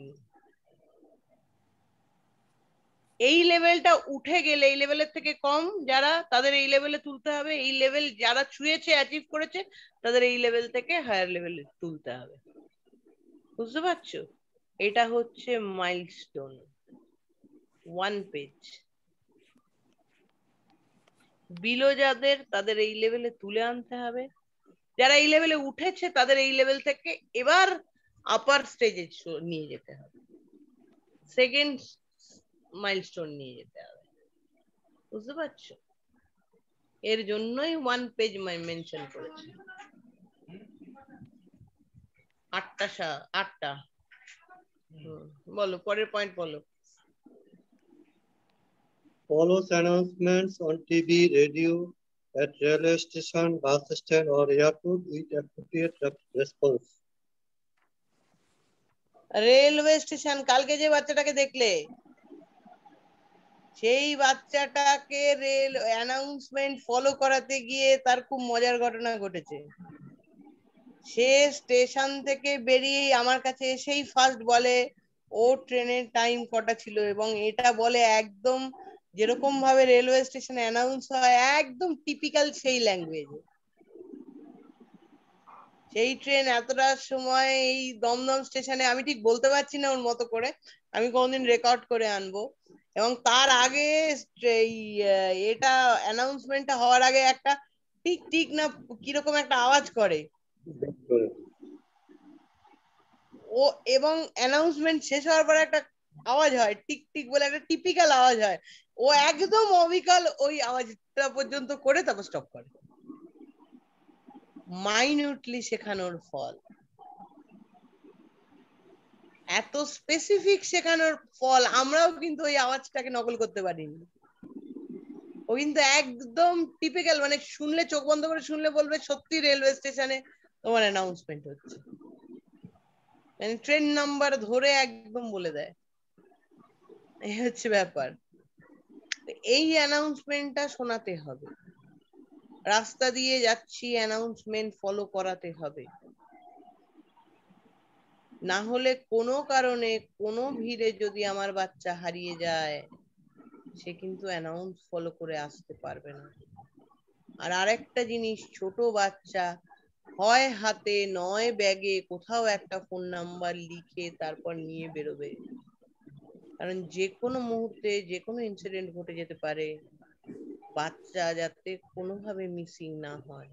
এই লেভেলটা উঠে গেলে, এই লেভেলের থেকে কম যারা, তাদের এই লেভেলে তুলতে হবে। এই লেভেল যারা ছুঁয়েছে, অ্যাচিভ করেছে, তাদের এই লেভেল থেকে হায়ার লেভেলে তুলতে হবে। বুঝতে পারছো? এটা হচ্ছে মাইলস্টোন, ওয়ান পেজ। বিলো যাদের, তাদের এই লেভেলে তুলে আনতে হবে। যারা এই লেভেলে উঠেছে তাদের এই লেভেল থেকে এবার আপার স্টেজে নিয়ে যেতে হবে, সেকেন্ড মাইলস্টোন নিয়ে যেতে হবে। বুঝতে পারছো? এর জন্যই ওয়ান পেজ মেনশন করেছে। আটটা আটটা বলো, পরের পয়েন্ট বলো। Follows announcements on T V, radio, at railway station, bus stand or airport with appropriate response. Railway station, কালকে যে বাচ্চাটাকে দেখলে, সেই বাচ্চাটাকে রেল অ্যানাউন্সমেন্ট ফলো করাতে গিয়ে তার খুব মজার ঘটনা ঘটেছে। সে স্টেশন থেকে বেরিয়ে আমার কাছে এসেই ফার্স্ট বলে ও ট্রেনের টাইম কটা ছিল, এবং এটা বলে একদম যেরকম ভাবে রেলওয়ে স্টেশনে অ্যানাউন্স হয়, একদম টিপিক্যাল সেই ল্যাঙ্গুয়েজে। সেই ট্রেন এতটার সময় এই দমদম স্টেশনে, আমি ঠিক বলতে পারছি না ওর মতো করে, আমি কোনদিন রেকর্ড করে আনবো। এবং তার আগে এই এটা অ্যানাউন্সমেন্টটা হওয়ার আগে একটা টিক টিক না কিরকম একটা আওয়াজ করে ও, এবং অ্যানাউন্সমেন্ট শেষ হওয়ার পর একটা আওয়াজ হয়, টিক টিক বলে একটা টিপিক্যাল আওয়াজ হয়, ও একদম অবিকল ওই আওয়াজটা পর্যন্ত করে তারপর স্টপ করে। মাইনিউটলি শেখানোর ফল, এত স্পেসিফিক শেখানোর ফল। আমরাও কিন্তু ওই আওয়াজটাকে নকল করতে পারিনি। ও কিন্তু একদম টিপিক্যাল, মানে শুনলে চোখ বন্ধ করে শুনলে বলবে সত্যি রেলওয়ে স্টেশনে তোমার অ্যানাউন্সমেন্ট হচ্ছে, মানে ট্রেন নাম্বার ধরে একদম বলে দেয়। এই হচ্ছে ব্যাপার। এই অ্যানাউন্সমেন্টটা শোনাতে হবে, রাস্তা দিয়ে যাচ্ছি অ্যানাউন্সমেন্ট ফলো করাতে হবে, না হলে কোনো কারণে কোনো ভিড়ে যদি আমার বাচ্চা হারিয়ে যায় সে কিন্তু অ্যানাউন্স ফলো করে আসতে পারবে না। আর আরেকটা জিনিস, ছোট বাচ্চা হয় হাতে নয় ব্যাগে কোথাও একটা ফোন নাম্বার লিখে তারপর নিয়ে বেরোবে, কারণ যে কোনো মুহূর্তে যে কোনো ইনসিডেন্ট ঘটে যেতে পারে, বাচ্চা যাতে কোনোভাবে মিসিং না হয়।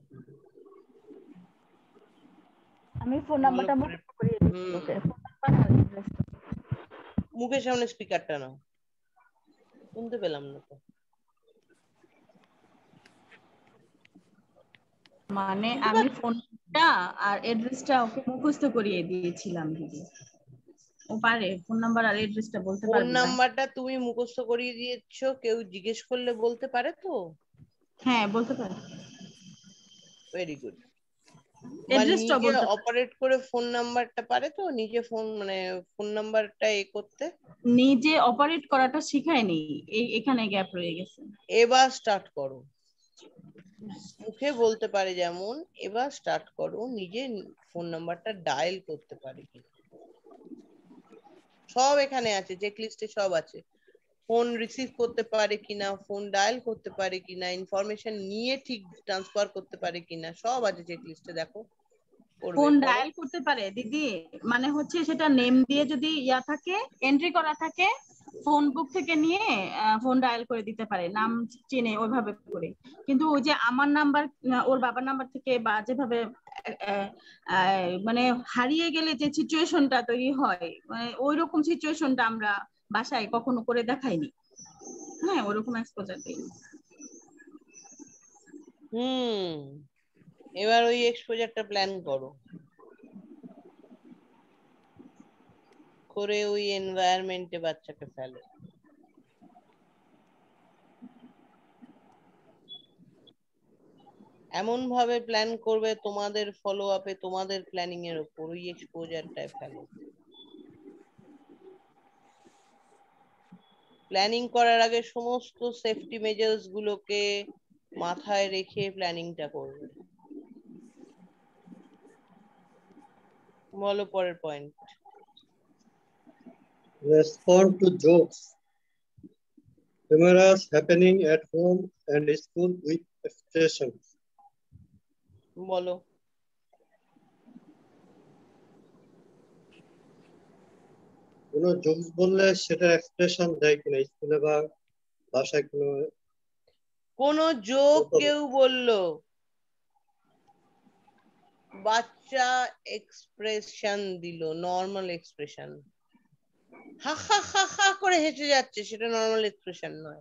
আমি ফোন নাম্বারটা মুখস্থ করে দিচ্ছি ওকে, ফোন নাম্বার আর অ্যাড্রেস। মুখের সামনে স্পিকারটা নাও, শুনতে পেলাম না তো। মানে আমি ফোনটা আর অ্যাড্রেসটা ওকে মুখস্থ করিয়ে দিয়েছিলাম দিদি। ও পারে ফোন নাম্বার আর অ্যাড্রেসটা বলতে ফোন পারবে না? নাম্বারটা তুমি মুখস্থ করিয়ে দিয়েছো, কেউ জিজ্ঞেস করলে বলতে পারে তো? হ্যাঁ বলতে পারে। Very good. বা অ্যাড্রেসটা নিজে বলতে পারে। অপারেট করে ফোন নাম্বারটা পারে তো, নিজে ফোন মানে ফোন নাম্বারটা এ করতে? নিজে অপারেট করাটা শিখায়নি, এই এখানে গ্যাপ রয়ে গেছে। এবার স্টার্ট করো, মুখে বলতে পারে যেমন, এবার স্টার্ট করো নিজে ফোন নাম্বারটা ডায়াল করতে পারে কিনা। সব এখানে আছে, চেক লিস্টে সব আছে। ফোন রিসিভ করতে পারে কিনা, ফোন ডায়াল করতে পারে কিনা, ইনফরমেশন নিয়ে ঠিক ট্রান্সফার করতে পারে কিনা, সব আছে চেক লিস্টে, দেখো। ফোন ডায়াল করতে পারে দিদি, মানে হচ্ছে সেটা নেম দিয়ে যদি ইয়া থাকে, এন্ট্রি করা থাকে, ফোন বুক থেকে নিয়ে ফোন ডায়াল করে দিতে পারে, নাম চিনে ওইভাবে করে। কিন্তু ওই যে আমার নাম্বার ওর বাবার নাম্বার থেকে বা যেভাবে মানে হারিয়ে গেলে যে সিচুয়েশনটা তৈরি হয়, মানে ওই রকম সিচুয়েশনটা আমরা বাসায় কখনো করে দেখাইনি। হ্যাঁ ওরকম এক্সপোজার দিই। হুম, এবার ওই এক্সপোজারটা প্ল্যান করো, করে ওই এনভায়রনমেন্টে বাচ্চাকে ফেলো। এমন ভাবে প্ল্যান করবে তোমাদের ফলো আপে, তোমাদের প্ল্যানিং এর উপর ওই এক্সপোজারটায় ফেলো। প্ল্যানিং করার আগে সমস্ত সেফটি মেজার্স গুলোকে মাথায় রেখে প্ল্যানিংটা করবে। বলো পরের point. Respond to jokes. Humorous happening at home and school with expressions. বলো। কোনো জোকস বললে সেটা এক্সপ্রেশন দেয় কিনা স্কুলে বা ভাষায় কোনো কোনো জোক কেউ বললো, বাচ্চা এক্সপ্রেশন দিল, নর্মাল এক্সপ্রেশন, হা হা হা হা করে হেসে যাচ্ছে, সেটা নর্মাল এক্সপ্রেশন নয়।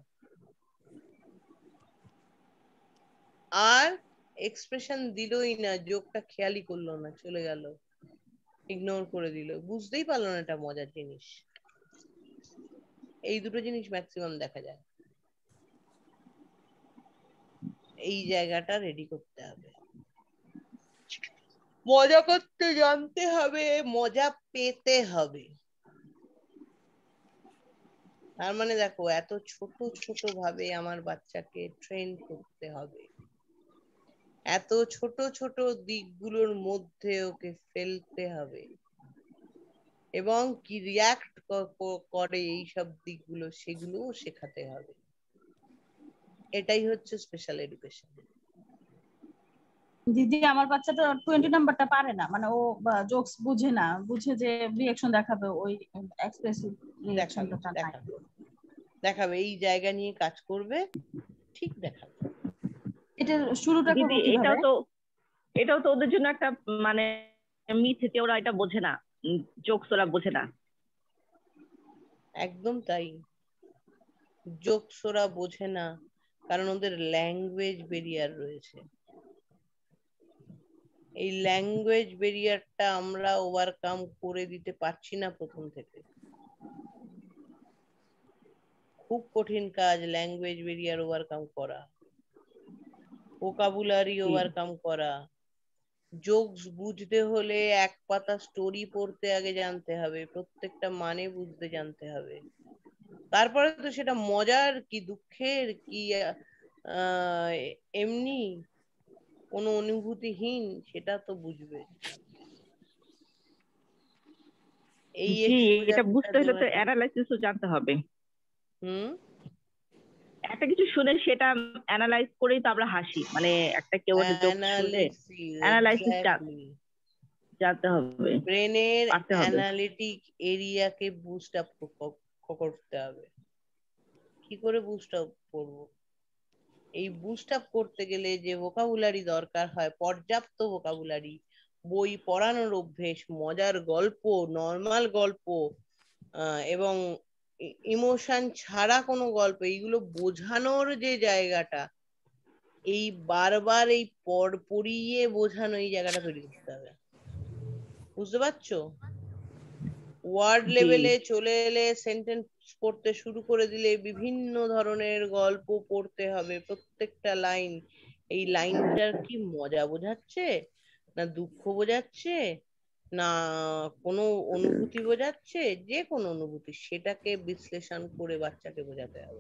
আর এক্সপ্রেশন দিলই না, জোকটা খেয়ালই করলো না, চলে গেল, ইগনোর করে দিল, বুঝতেই পারলো না এটা মজার জিনিস। এই দুটো জিনিস ম্যাক্সিমাম দেখা যায়। এই জায়গাটা রেডি করতে হবে। মজা করতে জানতে হবে, মজা পেতে হবে। তার মানে দেখো, এত ছোট ছোট ভাবে আমার বাচ্চাকে ট্রেন করতে হবে, এত ছোট ছোট দিকগুলোর মধ্যে ওকে ফেলতে হবে, এবং কি রিয়াক্ট করে এই সব দিকগুলো সেগুলো শেখাতে হবে। এটাই হচ্ছে স্পেশাল এডুকেশন। দিদি আমার বাচ্চাটা টোয়েন্টি নাম্বারটা পারে না, মানে ও জোকস বুঝে না, বুঝে যে রিঅ্যাকশন দেখাবে, ওই এক্সপ্রেসিভ রিঅ্যাকশনটা দেখাবে দেখাবে এই জায়গা নিয়ে কাজ করবে, ঠিক দেখাবে। এটা শুরুটা করব কিভাবে? এটাও তো এটাও তো ওদের জন্য একটা মানে মিথ যে ওরা এটা বোঝে না, জোকস ওরা বোঝে না। একদম তাই। জোকস ওরা বোঝে না কারণ ওদের ল্যাঙ্গুয়েজ ব্যারিয়ার রয়েছে। এই ল্যাঙ্গুয়েজ ব্যারিয়ারটা আমরা ওভারকাম করে দিতে পারছি না প্রথম থেকে। খুব কঠিন কাজ ল্যাঙ্গুয়েজ ব্যারিয়ার ওভারকাম করা, ভোকাবুলারি ওভারকাম করা। জোকস বুঝতে হলে এক পাতা স্টোরি পড়তে আগে জানতে হবে, প্রত্যেকটা মানে বুঝতে জানতে হবে, তারপরে তো সেটা মজার কি দুঃখের কি আহ এমনি কোনো অনুভূতিহীন সেটা তো বুঝবে। এই জি, এটা এক্সপোজারটা বুঝতে হলে তো অ্যানালাইসিসও জানতে হবে। হুম একটা কিছু শুনে সেটা অ্যানালাইজ করেই তো আমরা হাসি, মানে একটা কেউ একটা জোক শুনলে অ্যানালিসিস, অ্যানালাইসিস এক্স্যাক্টলি। জানতে হবে, ব্রেনের পারতে হবে। অ্যানালিটিক এরিয়াকে বুস্ট আপ করতে হবে। কি করে বুস্ট আপ করবো? এই বুস্ট আপ করতে গেলে যে ভোকাবুলারি দরকার হয়, পর্যাপ্ত ভোকাবুলারি, বই পড়ানোর অভ্যেস, মজার গল্প, নর্মাল গল্প আহ, এবং ইমোশন ছাড়া কোনো গল্প, এইগুলো বোঝানোর যে জায়গাটা, এই বারবার এই পড় পড়িয়ে বোঝানো এই জায়গাটা তৈরি করতে হবে। বুঝতে পারছো? ওয়ার্ড জি লেভেলে চলে এলে সেন্টেন্স পড়তে শুরু করে দিলে বিভিন্ন ধরনের গল্প পড়তে হবে, প্রত্যেকটা লাইন এই লাইনটার কি মজা বোঝাচ্ছে না দুঃখ বোঝাচ্ছে না কোনো অনুভূতি বোঝাচ্ছে, যে কোনো অনুভূতি সেটাকে বিশ্লেষণ করে বাচ্চাকে বোঝাতে হবে।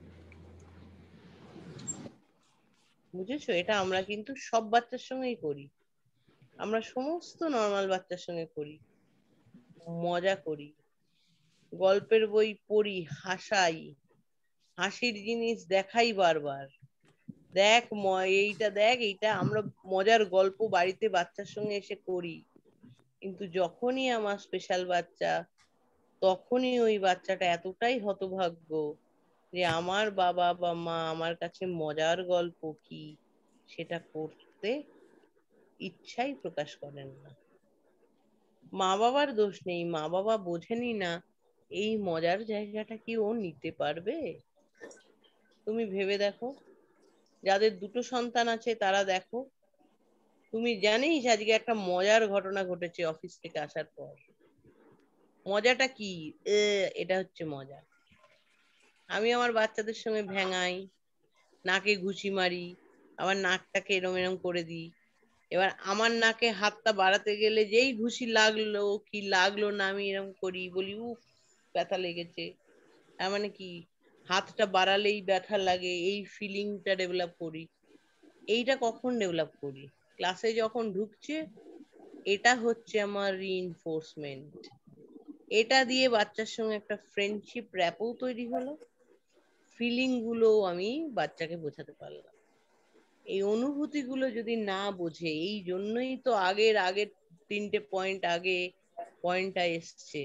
বুঝেছো? এটা আমরা কিন্তু সব বাচ্চার সঙ্গেই করি, আমরা সমস্ত নর্মাল বাচ্চার সঙ্গে করি, মজা করি, গল্পের বই পড়ি, হাসাই, হাসির জিনিস দেখাই বারবার, দেখ এইটা দেখ এইটা, আমরা মজার গল্প বাড়িতে বাচ্চার সঙ্গে এসে করি। কিন্তু যখনই আমার স্পেশাল বাচ্চা, তখনই ওই বাচ্চাটা এতটাই হতভাগ্য যে আমার বাবা বা মা আমার কাছে মজার গল্প কি সেটা করতে ইচ্ছাই প্রকাশ করেন না। মা বাবার দোষ নেই, মা বাবা বোঝেনি না এই মজার জায়গাটা কি ও নিতে পারবে। তুমি ভেবে দেখো, যাদের দুটো সন্তান আছে তারা দেখো, তুমি জানিস আজকে একটা মজার ঘটনা ঘটেছে অফিস থেকে আসার পর। মজাটা কি? এ, এটা হচ্ছে মজা। আমি আমার বাচ্চাদের সঙ্গে ভেঙাই, নাকে ঘুষি মারি, আবার নাকটাকে এরম এরম করে দিই। এবার আমার নাকে হাতটা বাড়াতে গেলে যেই ঘুষি লাগলো কি লাগলো না, আমি এরকম করি, বলি উফ ব্যথা লেগেছে। তার মানে কি হাতটা বাড়ালেই ব্যথা লাগে, এই ফিলিংটা ডেভেলপ করি। এইটা কখন ডেভেলপ করি? ক্লাসে যখন ঢুকছে, এটা হচ্ছে আমার রিইনফোর্সমেন্ট। এটা দিয়ে বাচ্চার সঙ্গে একটা ফ্রেন্ডশিপ র্যাপও তৈরি হলো, ফিলিং গুলো আমি বাচ্চাকে বোঝাতে পারলাম। এই অনুভূতি গুলো যদি না বোঝে, এই জন্যই তো আগের আগের তিনটে পয়েন্ট আগে পয়েন্টটা এসছে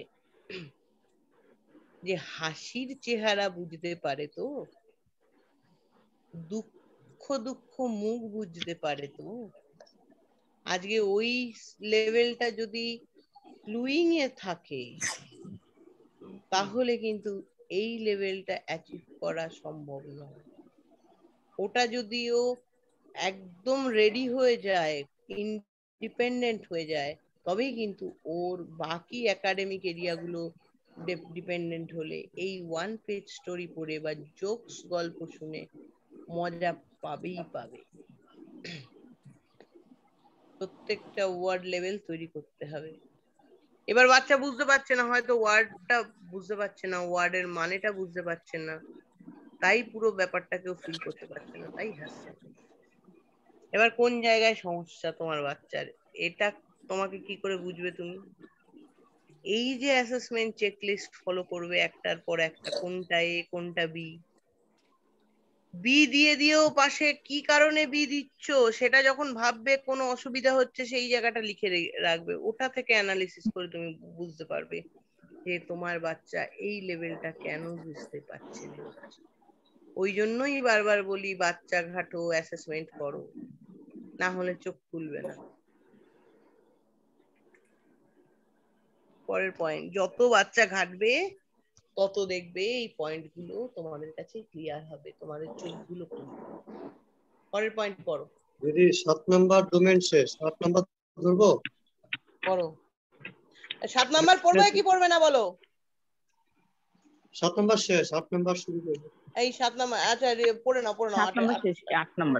যে হাসির চেহারা বুঝতে পারে তো, দুঃখ দুঃখ মুখ বুঝতে পারে তো। আজকে ওই লেভেলটা যদি ফ্লুইং এ থাকে, তাহলে কিন্তু এই লেভেলটা অ্যাচিভ করা সম্ভব নয়। ওটা যদিও একদম রেডি হয়ে যায়, ইন্ডিপেন্ডেন্ট হয়ে যায়, তবেই কিন্তু ওর বাকি একাডেমিক এরিয়াগুলো ডিপেন্ডেন্ট হলে এই ওয়ান পেজ স্টোরি পড়ে বা জোকস গল্প শুনে মজা পাবেই পাবে। প্রত্যেকটা ওয়ার্ড লেভেল তৈরি করতে হবে। এবার বাচ্চা বুঝতে পারছে না, হয়তো ওয়ার্ডটা বুঝতে পারছে না, ওয়ার্ডের মানেটা বুঝতে পারছে না, তাই পুরো ব্যাপারটাকেও ফিল করতে পারছে না, তাই হাসছে। এবার কোন জায়গায় সমস্যা তোমার বাচ্চার, এটা তোমাকে কি করে বুঝবে তুমি? এই যে অ্যাসেসমেন্ট চেকলিস্ট ফলো করবে একটার পর একটা, কোনটা এ কোনটা বি, বি দিয়ে দিয়েও পাশে কি কারণে বি দিচ্ছ সেটা যখন ভাববে কোনো অসুবিধা হচ্ছে, সেই জায়গাটা লিখে রাখবে, ওটা থেকে অ্যানালিসিস করে তুমি বুঝতে পারবে যে তোমার বাচ্চা এই লেভেলটা কেন বুঝতে পারছে না। ওই জন্যই বারবার বলি বাচ্চা ঘাটো, অ্যাসেসমেন্ট করো, না হলে চোখ খুলবে না। পরের পয়েন্ট, যত বাচ্চা ঘাটবে তত দেখবে এই পয়েন্ট গুলো তোমাদের কাছে ক্লিয়ার হবে, তোমাদের চোখগুলো খুলবে। পরের পয়েন্ট পড়ো দিদি। সাত নাম্বার ডোমেন শেষ, আট নাম্বার ধরবো। পড়ো। সাত নাম্বার পড়বে কি পড়বে না বলো? সাত নাম্বার শেষ, আট নাম্বার শুরু করবো। এই সাত নাম্বার, আচ্ছা পড়ে নাও পড়ে নাও। সাত নাম্বার শেষ, আট নাম্বার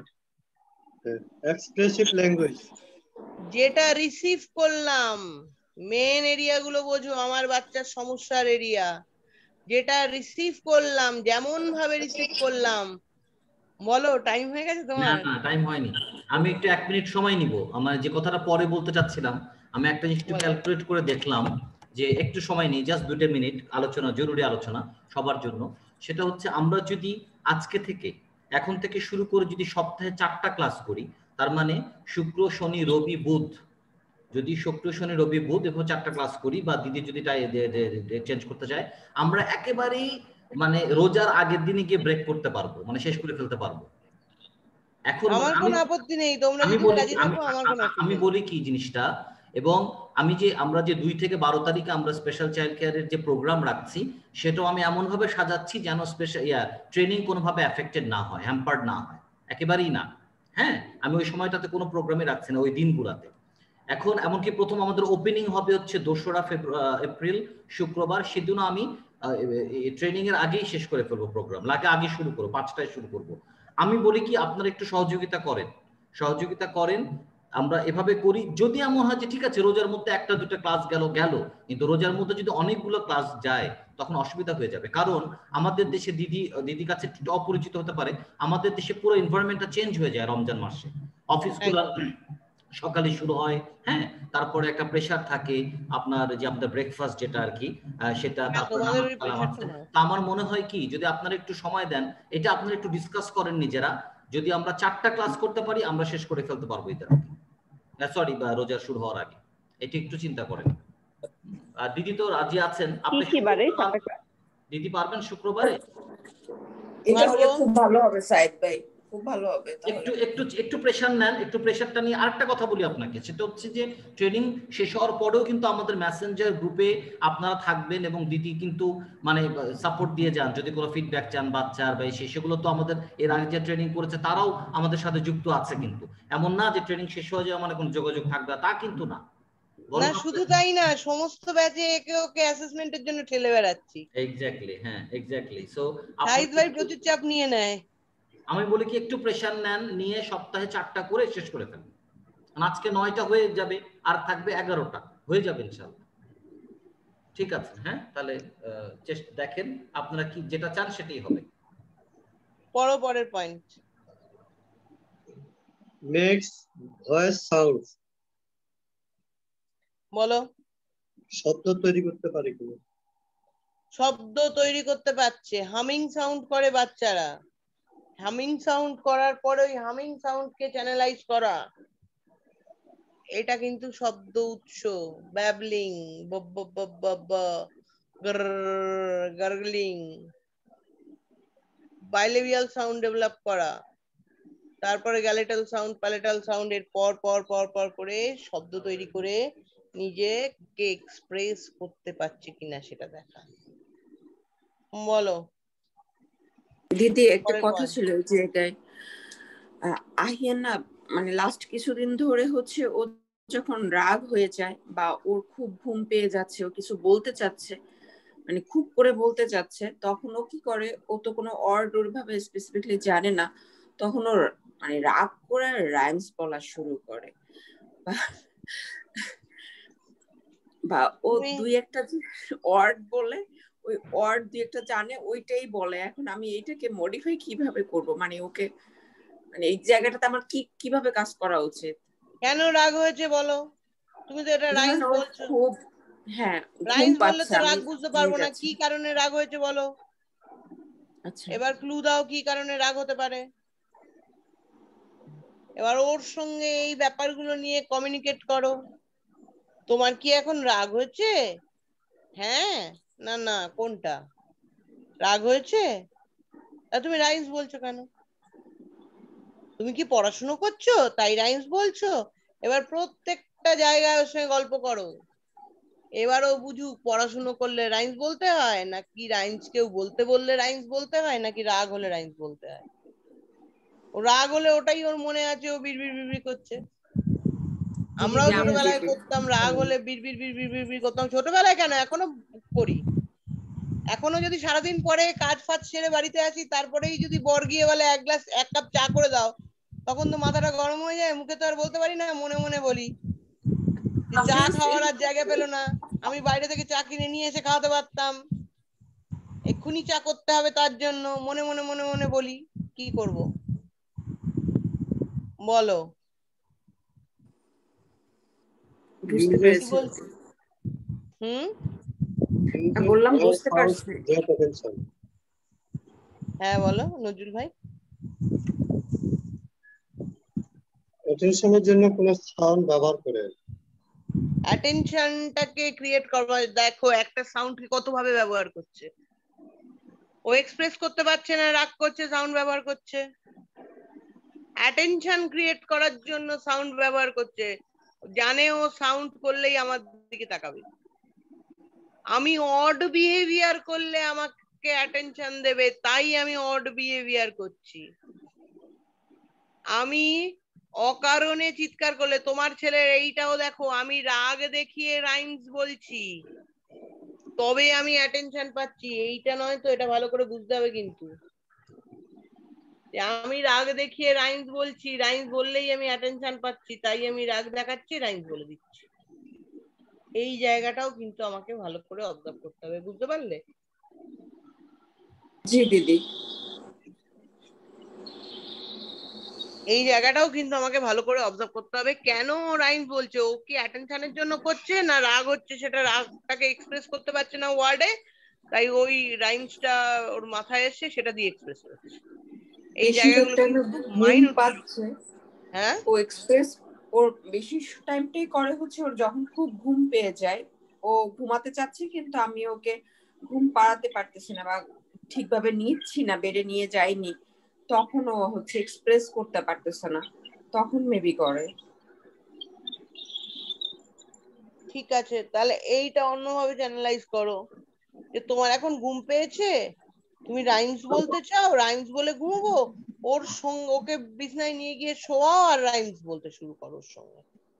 এক্সপ্রেসিভ ল্যাঙ্গুয়েজ। যেটা রিসিভ করলাম, মেন এরিয়া গুলো বোঝো, আমার বাচ্চার সমস্যার এরিয়া। যেটা রিসিভ করলাম, যেমন ভাবে রিসিভ করলাম। বলো, টাইম হয়ে গেছে না তোমার? না টাইম হয়নি, আমি একটু এক মিনিট সময় নিব। আমার যে কথাটা পরে বলতে চাচ্ছিলাম, আমি একটা জিনিস একটু বলো। ক্যালকুলেট করে দেখলাম যে একটু সময় নেই, জাস্ট দুটো মিনিট আলোচনা, জরুরি আলোচনা সবার জন্য। সেটা হচ্ছে আমরা যদি আজকে থেকে, এখন থেকে শুরু করে যদি সপ্তাহে চারটা ক্লাস করি, তার মানে শুক্র শনি রবি বুধ, যদি শুক্র শনি রবি বুধ এবং চারটা ক্লাস করি, বা দিদি যদি চেঞ্জ করতে চায়, আমরা একেবারেই মানে রোজার আগের দিনে গিয়ে ব্রেক করতে পারবো, মানে শেষ করে ফেলতে পারবো। এখন আমার আমি কোনো আপত্তি নেই, তোমরা আমি যদি বলি রাজি আমি থাকো আমার কোনো আমি বলি কি জিনিসটা, এবং আমি যে আমরা যে দুই থেকে বারো তারিখে আমরা স্পেশাল চাইল্ড কেয়ারের যে প্রোগ্রাম রাখছি, সেটাও আমি এমন ভাবে সাজাচ্ছি যেন স্পেশাল ইয়া ট্রেনিং কোনোভাবে এফেক্টেড না হয়, হ্যাম্পার্ড না হয়, একেবারেই না। হ্যাঁ, আমি ওই সময়টাতে কোনো প্রোগ্রামে রাখছি না, ওই দিনগুলোতে। এখন এমনকি প্রথম আমাদের ওপেনিং হবে হচ্ছে দোসরা এপ্রিল শুক্রবার, সেদিনও আমি ট্রেনিং এর আগেই শেষ করে ফেলবো প্রোগ্রাম, লাগে আগে শুরু করবো, পাঁচটায় শুরু করব। আমি বলি কি আপনারা একটু সহযোগিতা করেন, সহযোগিতা করেন, আমরা এভাবে করি। যদি এমন হয় যে ঠিক আছে রোজার মধ্যে একটা দুটো ক্লাস গেল গেল, কিন্তু রোজার মধ্যে যদি অনেকগুলো ক্লাস যায় তখন অসুবিধা হয়ে যাবে। কারণ আমাদের দেশে দিদি দিদির কাছে একটু অপরিচিত হতে পারে, আমাদের দেশে পুরো এনভায়রনমেন্টটা চেঞ্জ হয়ে যায় রমজান মাসে। অফিসগুলো সকালে শুরু হয়, হ্যাঁ, তারপরে একটা প্রেশার থাকে আপনার, যে আপনাদের ব্রেকফাস্ট যেটা আর কি সেটা, তারপর নামাজ কালাম আছে। তা আমার মনে হয় কি, যদি আপনারা একটু সময় দেন, এটা আপনারা একটু ডিসকাস করেন নিজেরা, যদি আমরা চারটা ক্লাস করতে পারি আমরা শেষ করে ফেলতে পারবো এদের আগে, সরি রোজা শুরু হওয়ার আগে। এটা একটু চিন্তা করেন। আর দিদি তো রাজি আছেন, আপনি দিদি পারবেন শুক্রবারে? এটা হলে খুব ভালো হবে সাইদ ভাই, খুব ভালো হবে। একটু একটু একটু প্রেশার নেন, একটু প্রেশারটা নিয়ে। আরেকটা কথা বলি আপনাকে, সেটা হচ্ছে যে ট্রেনিং শেষ হওয়ার পরেও কিন্তু আমাদের মেসেঞ্জার গ্রুপে আপনারা থাকবেন, এবং দিদি কিন্তু মানে সাপোর্ট দিয়ে যান, যদি কোনো ফিডব্যাক চান বাচ্চার বা সে সেগুলো তো আমাদের এর আগে যে ট্রেনিং করেছে তারাও আমাদের সাথে যুক্ত আছে। কিন্তু এমন না যে ট্রেনিং শেষ হয়ে যাওয়া মানে কোনো যোগাযোগ থাকবে তা কিন্তু না। না শুধু তাই না, সমস্ত ব্যাচে একে ওকে অ্যাসেসমেন্টের জন্য ঠেলে বেড়াচ্ছি। এক্স্যাক্টলি, হ্যাঁ এক্স্যাক্টলি। সো সাইদ ভাই প্রচুর চাপ নিয়ে নেয়। আমি বলি কি একটু প্রেশার নেন, নিয়ে সপ্তাহে চারটা করে শেষ করে ফেলেন। আজকে নয়টা হয়ে যাবে, আর থাকবে এগারোটা, হয়ে যাবে ইনশাআল্লাহ। ঠিক আছে, হ্যাঁ, তাহলে চেষ্টা দেখেন আপনারা কি যেটা চান সেটাই হবে। পরো পরের পয়েন্ট। Makes voice sound. বলো, শব্দ তৈরি করতে পারে কিনা? শব্দ তৈরি করতে পারছে, হামিং সাউন্ড করে বাচ্চারা। হামিং সাউন্ড করার পরে ওই হামিং সাউন্ডকে চ্যানেলাইজ করা, এটা কিন্তু শব্দ উৎস। Babbling, gargling, bilabial sound develop করা, তারপরে গ্যালেটাল সাউন্ড, প্যালেটাল সাউন্ড, এর পর পর পর পর করে শব্দ তৈরি করে নিজেকে এক্সপ্রেস করতে পারছে কিনা সেটা দেখা। বলো দিদি, একটা কথা ছিল যে এটাই আহিয়ান না, মানে লাস্ট কিছুদিন ধরে হচ্ছে ও যখন রাগ হয়ে যায় বা ওর খুব ঘুম পেয়ে যাচ্ছে, ও কিছু বলতে চাচ্ছে, মানে খুব করে বলতে চাচ্ছে, তখন ও কি করে, ও তো কোনো ওয়ার্ড ওর ভাবে স্পেসিফিকলি জানে না, তখন ওর মানে রাগ করে রাইমস বলা শুরু করে, বা ও দুই একটা ওয়ার্ড বলে, ওই ওয়ার্ড দুই একটা জানে ওইটাই বলে। এখন আমি এইটাকে মডিফাই কিভাবে করব, মানে ওকে মানে এই জায়গাটাতে আমার কি কিভাবে কাজ করা উচিত? কেন রাগ হয়েছে বলো? তুমি তো এটা রাইমস বলছো। খুব, হ্যাঁ, রাইমস বললে তো রাগ বুঝতে পারবো না, কি কারণে রাগ হয়েছে বলো। আচ্ছা, এবার ক্লু দাও কি কারণে রাগ হতে পারে। এবার ওর সঙ্গে এই ব্যাপারগুলো নিয়ে কমিউনিকেট করো। তোমার কি এখন রাগ হয়েছে? হ্যাঁ না না কোনটা? রাগ হয়েছে? তা তুমি রাইমস বলছো কেন? তুমি কি পড়াশুনো করছো তাই রাইমস বলছো? এবার প্রত্যেকটা জায়গায় ওর সঙ্গে গল্প করো। এবারও বুঝুক পড়াশুনো করলে রাইমস বলতে হয় নাকি রাইমস কেউ বলতে বললে রাইমস বলতে হয় নাকি রাগ হলে রাইমস বলতে হয়। ও রাগ হলে ওটাই ওর মনে আছে, ও বিড়বিড় বিড়বিড় করছে। আমরাও ছোটবেলায় করতাম, রাগ হলে বিড়বিড় বিড়বিড় বিড়বিড় করতাম। ছোটবেলায় কেন, এখনো করি। এখনো যদি সারাদিন পরে কাজ ফাজ সেরে বাড়িতে আসি, তারপরেই যদি বর গিয়ে বলে এক গ্লাস এক কাপ চা করে দাও, তখন তো মাথাটা গরম হয়ে যায়। মুখে তো আর বলতে পারি না, মনে মনে বলি চা খাওয়ার আর জায়গা পেলো না। আমি বাইরে থেকে চা কিনে নিয়ে এসে খাওয়াতে পারতাম, এক্ষুনি চা করতে হবে তার জন্য মনে মনে মনে মনে বলি। কি করব বলো? বুঝতে Uses পেরেছি। বলছি? হুম, uses বললাম all বুঝতে sounds পারছি। to get attention. হ্যাঁ বলো নজরুল ভাই। অ্যাটেনশনের জন্য কোন সাউন্ড ব্যবহার করে। অ্যাটেনশনটাকে ক্রিয়েট করবা, দেখো একটা সাউন্ড কত ভাবে ব্যবহার করছে। ও এক্সপ্রেস করতে পারছে না, রাগ করছে, সাউন্ড ব্যবহার করছে। অ্যাটেনশন ক্রিয়েট করার জন্য সাউন্ড ব্যবহার করছে, জানে ও সাউন্ড করলেই আমার দিকে তাকাবে। আমি অড বিহেভিয়ার করলে আমাকে অ্যাটেনশন দেবে, তাই আমি অড বিহেভিয়ার করছি। আমি অকারণে চিৎকার করলে, তোমার ছেলের এইটাও দেখো, আমি রাগ দেখিয়ে রাইমস বলছি, তবে আমি অ্যাটেনশন পাচ্ছি। এইটা নয় তো, এটা ভালো করে বুঝতে হবে কিন্তু। আমি রাগ দেখিয়ে রাইমস বলছি, রাইমস বললেই আমি অ্যাটেনশন পাচ্ছি, তাই আমি রাগ দেখাচ্ছি, রাইমস বলে দিচ্ছি। এই জায়গাটাও কিন্তু আমাকে ভালো করে অবজার্ভ করতে হবে, বুঝতে পারলে? জি দিদি। এই জায়গাটাও কিন্তু আমাকে ভালো করে অবজার্ভ করতে হবে, কেন রাইমস বলছে। ও কি অ্যাটেনশনের জন্য করছে, না রাগ হচ্ছে, সেটা রাগটাকে এক্সপ্রেস করতে পারছে না ওয়ার্ডে, তাই ওই রাইমসটা ওর মাথায় এসে সেটা দিয়ে এক্সপ্রেস করছে। এই জায়গাগুলো কিন্তু মাইনুট। হ্যাঁ, ও এক্সপ্রেস ওর বেশি টাইমটাই করে হচ্ছে ওর যখন খুব ঘুম পেয়ে যায়, ও ঘুমাতে চাচ্ছে কিন্তু আমি ওকে ঘুম পাড়াতে পারতেছি না বা ঠিকভাবে নিচ্ছি না, বেডে নিয়ে যাইনি, তখন ও হচ্ছে এক্সপ্রেস করতে পারতেছে না, তখন মেবি করে। ঠিক আছে, তাহলে এইটা অন্যভাবে চ্যানেলাইজ করো, যে তোমার এখন ঘুম পেয়েছে, তুমি রাইমস বলতে চাও, রাইমস বলে ঘুমবো, ওর সঙ্গে ওকে বিছনায় নিয়ে গিয়ে শোয়াও আর রাইমস বলতে শুরু করো ওর সঙ্গে।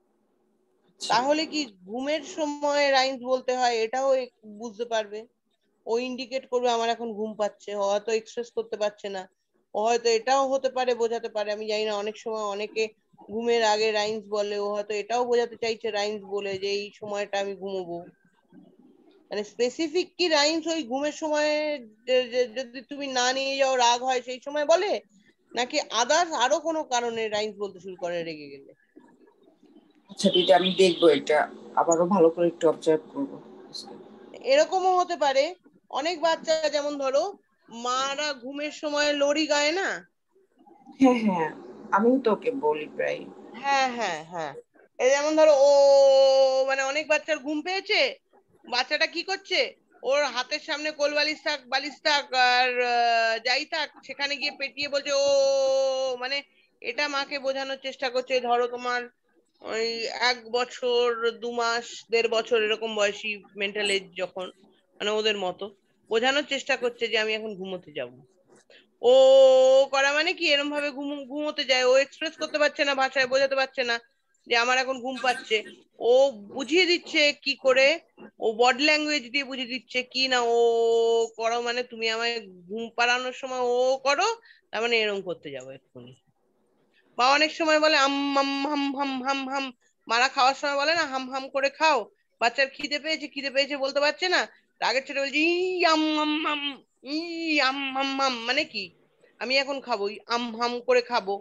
তাহলে কি ঘুমের সময় রাইমস বলতে হয় এটাও বুঝতে পারবে। ও ইন্ডিকেট করবে আমার এখন ঘুম পাচ্ছে, ও হয়তো এক্সপ্রেস করতে পারছে না, ও হয়তো এটাও হতে পারে বোঝাতে পারে, আমি জানি না, অনেক সময় অনেকে ঘুমের আগে রাইমস বলে, ও হয়তো এটাও বোঝাতে চাইছে রাইমস বলে যে এই সময়টা আমি ঘুমোবো। মানে স্পেসিফিক কি রাইমস ওই ঘুমের সময় যদি তুমি না নিয়ে যাও রাগ হয় সেই সময় বলে, নাকি আদার্স আরো কোনো কারণে রাইমস বলতে শুরু করে রেগে গেলে? আচ্ছা দিদি, আমি দেখবো এটা, আবারও ভালো করে একটু অবজার্ভ করবো। এরকমও হতে পারে অনেক বাচ্চা, যেমন ধরো মারা ঘুমের সময় লরি গায় না। হ্যাঁ হ্যাঁ, আমিও তো ওকে বলি প্রায়। হ্যাঁ হ্যাঁ হ্যাঁ, এই যেমন ধরো ও, মানে অনেক বাচ্চার ঘুম পেয়েছে, বাচ্চাটা কি করছে, ওর হাতের সামনে কোল বালিশ থাক, বালিশ থাক আর যাই থাক, সেখানে গিয়ে পেটিয়ে বলছে ও, মানে এটা মাকে বোঝানোর চেষ্টা করছে। ধরো তোমার ওই এক বছর দু মাস দেড় বছর এরকম বয়সী মেন্টাল এজ যখন, মানে ওদের মতো বোঝানোর চেষ্টা করছে যে আমি এখন ঘুমোতে যাব। ও করা মানে কি, এরকম ভাবে ঘুম ঘুমোতে যায়, ও এক্সপ্রেস করতে পারছে না, ভাষায় বোঝাতে পারছে না যে আমার এখন ঘুম পাচ্ছে। ও বুঝিয়ে দিচ্ছে কি করে, ও বডি ল্যাঙ্গুয়েজ দিয়ে বুঝিয়ে দিচ্ছে কি না, ও করো মানে তুমি আমায় ঘুম পাড়ানোর সময় ও করো, তার মানে এরকম করতে যাবো এক্ষুনি। বা অনেক সময় বলে আম হাম হাম হাম হাম হাম, মারা খাওয়ার সময় বলে না হাম হাম করে খাও, বাচ্চার খিদে পেয়েছে, খিদে পেয়েছে বলতে পারছে না, রাগের ছেলে বলছে ই আম হাম হাম, ই আম হাম হাম, মানে কি আমি এখন খাবো, আম হাম করে খাবো।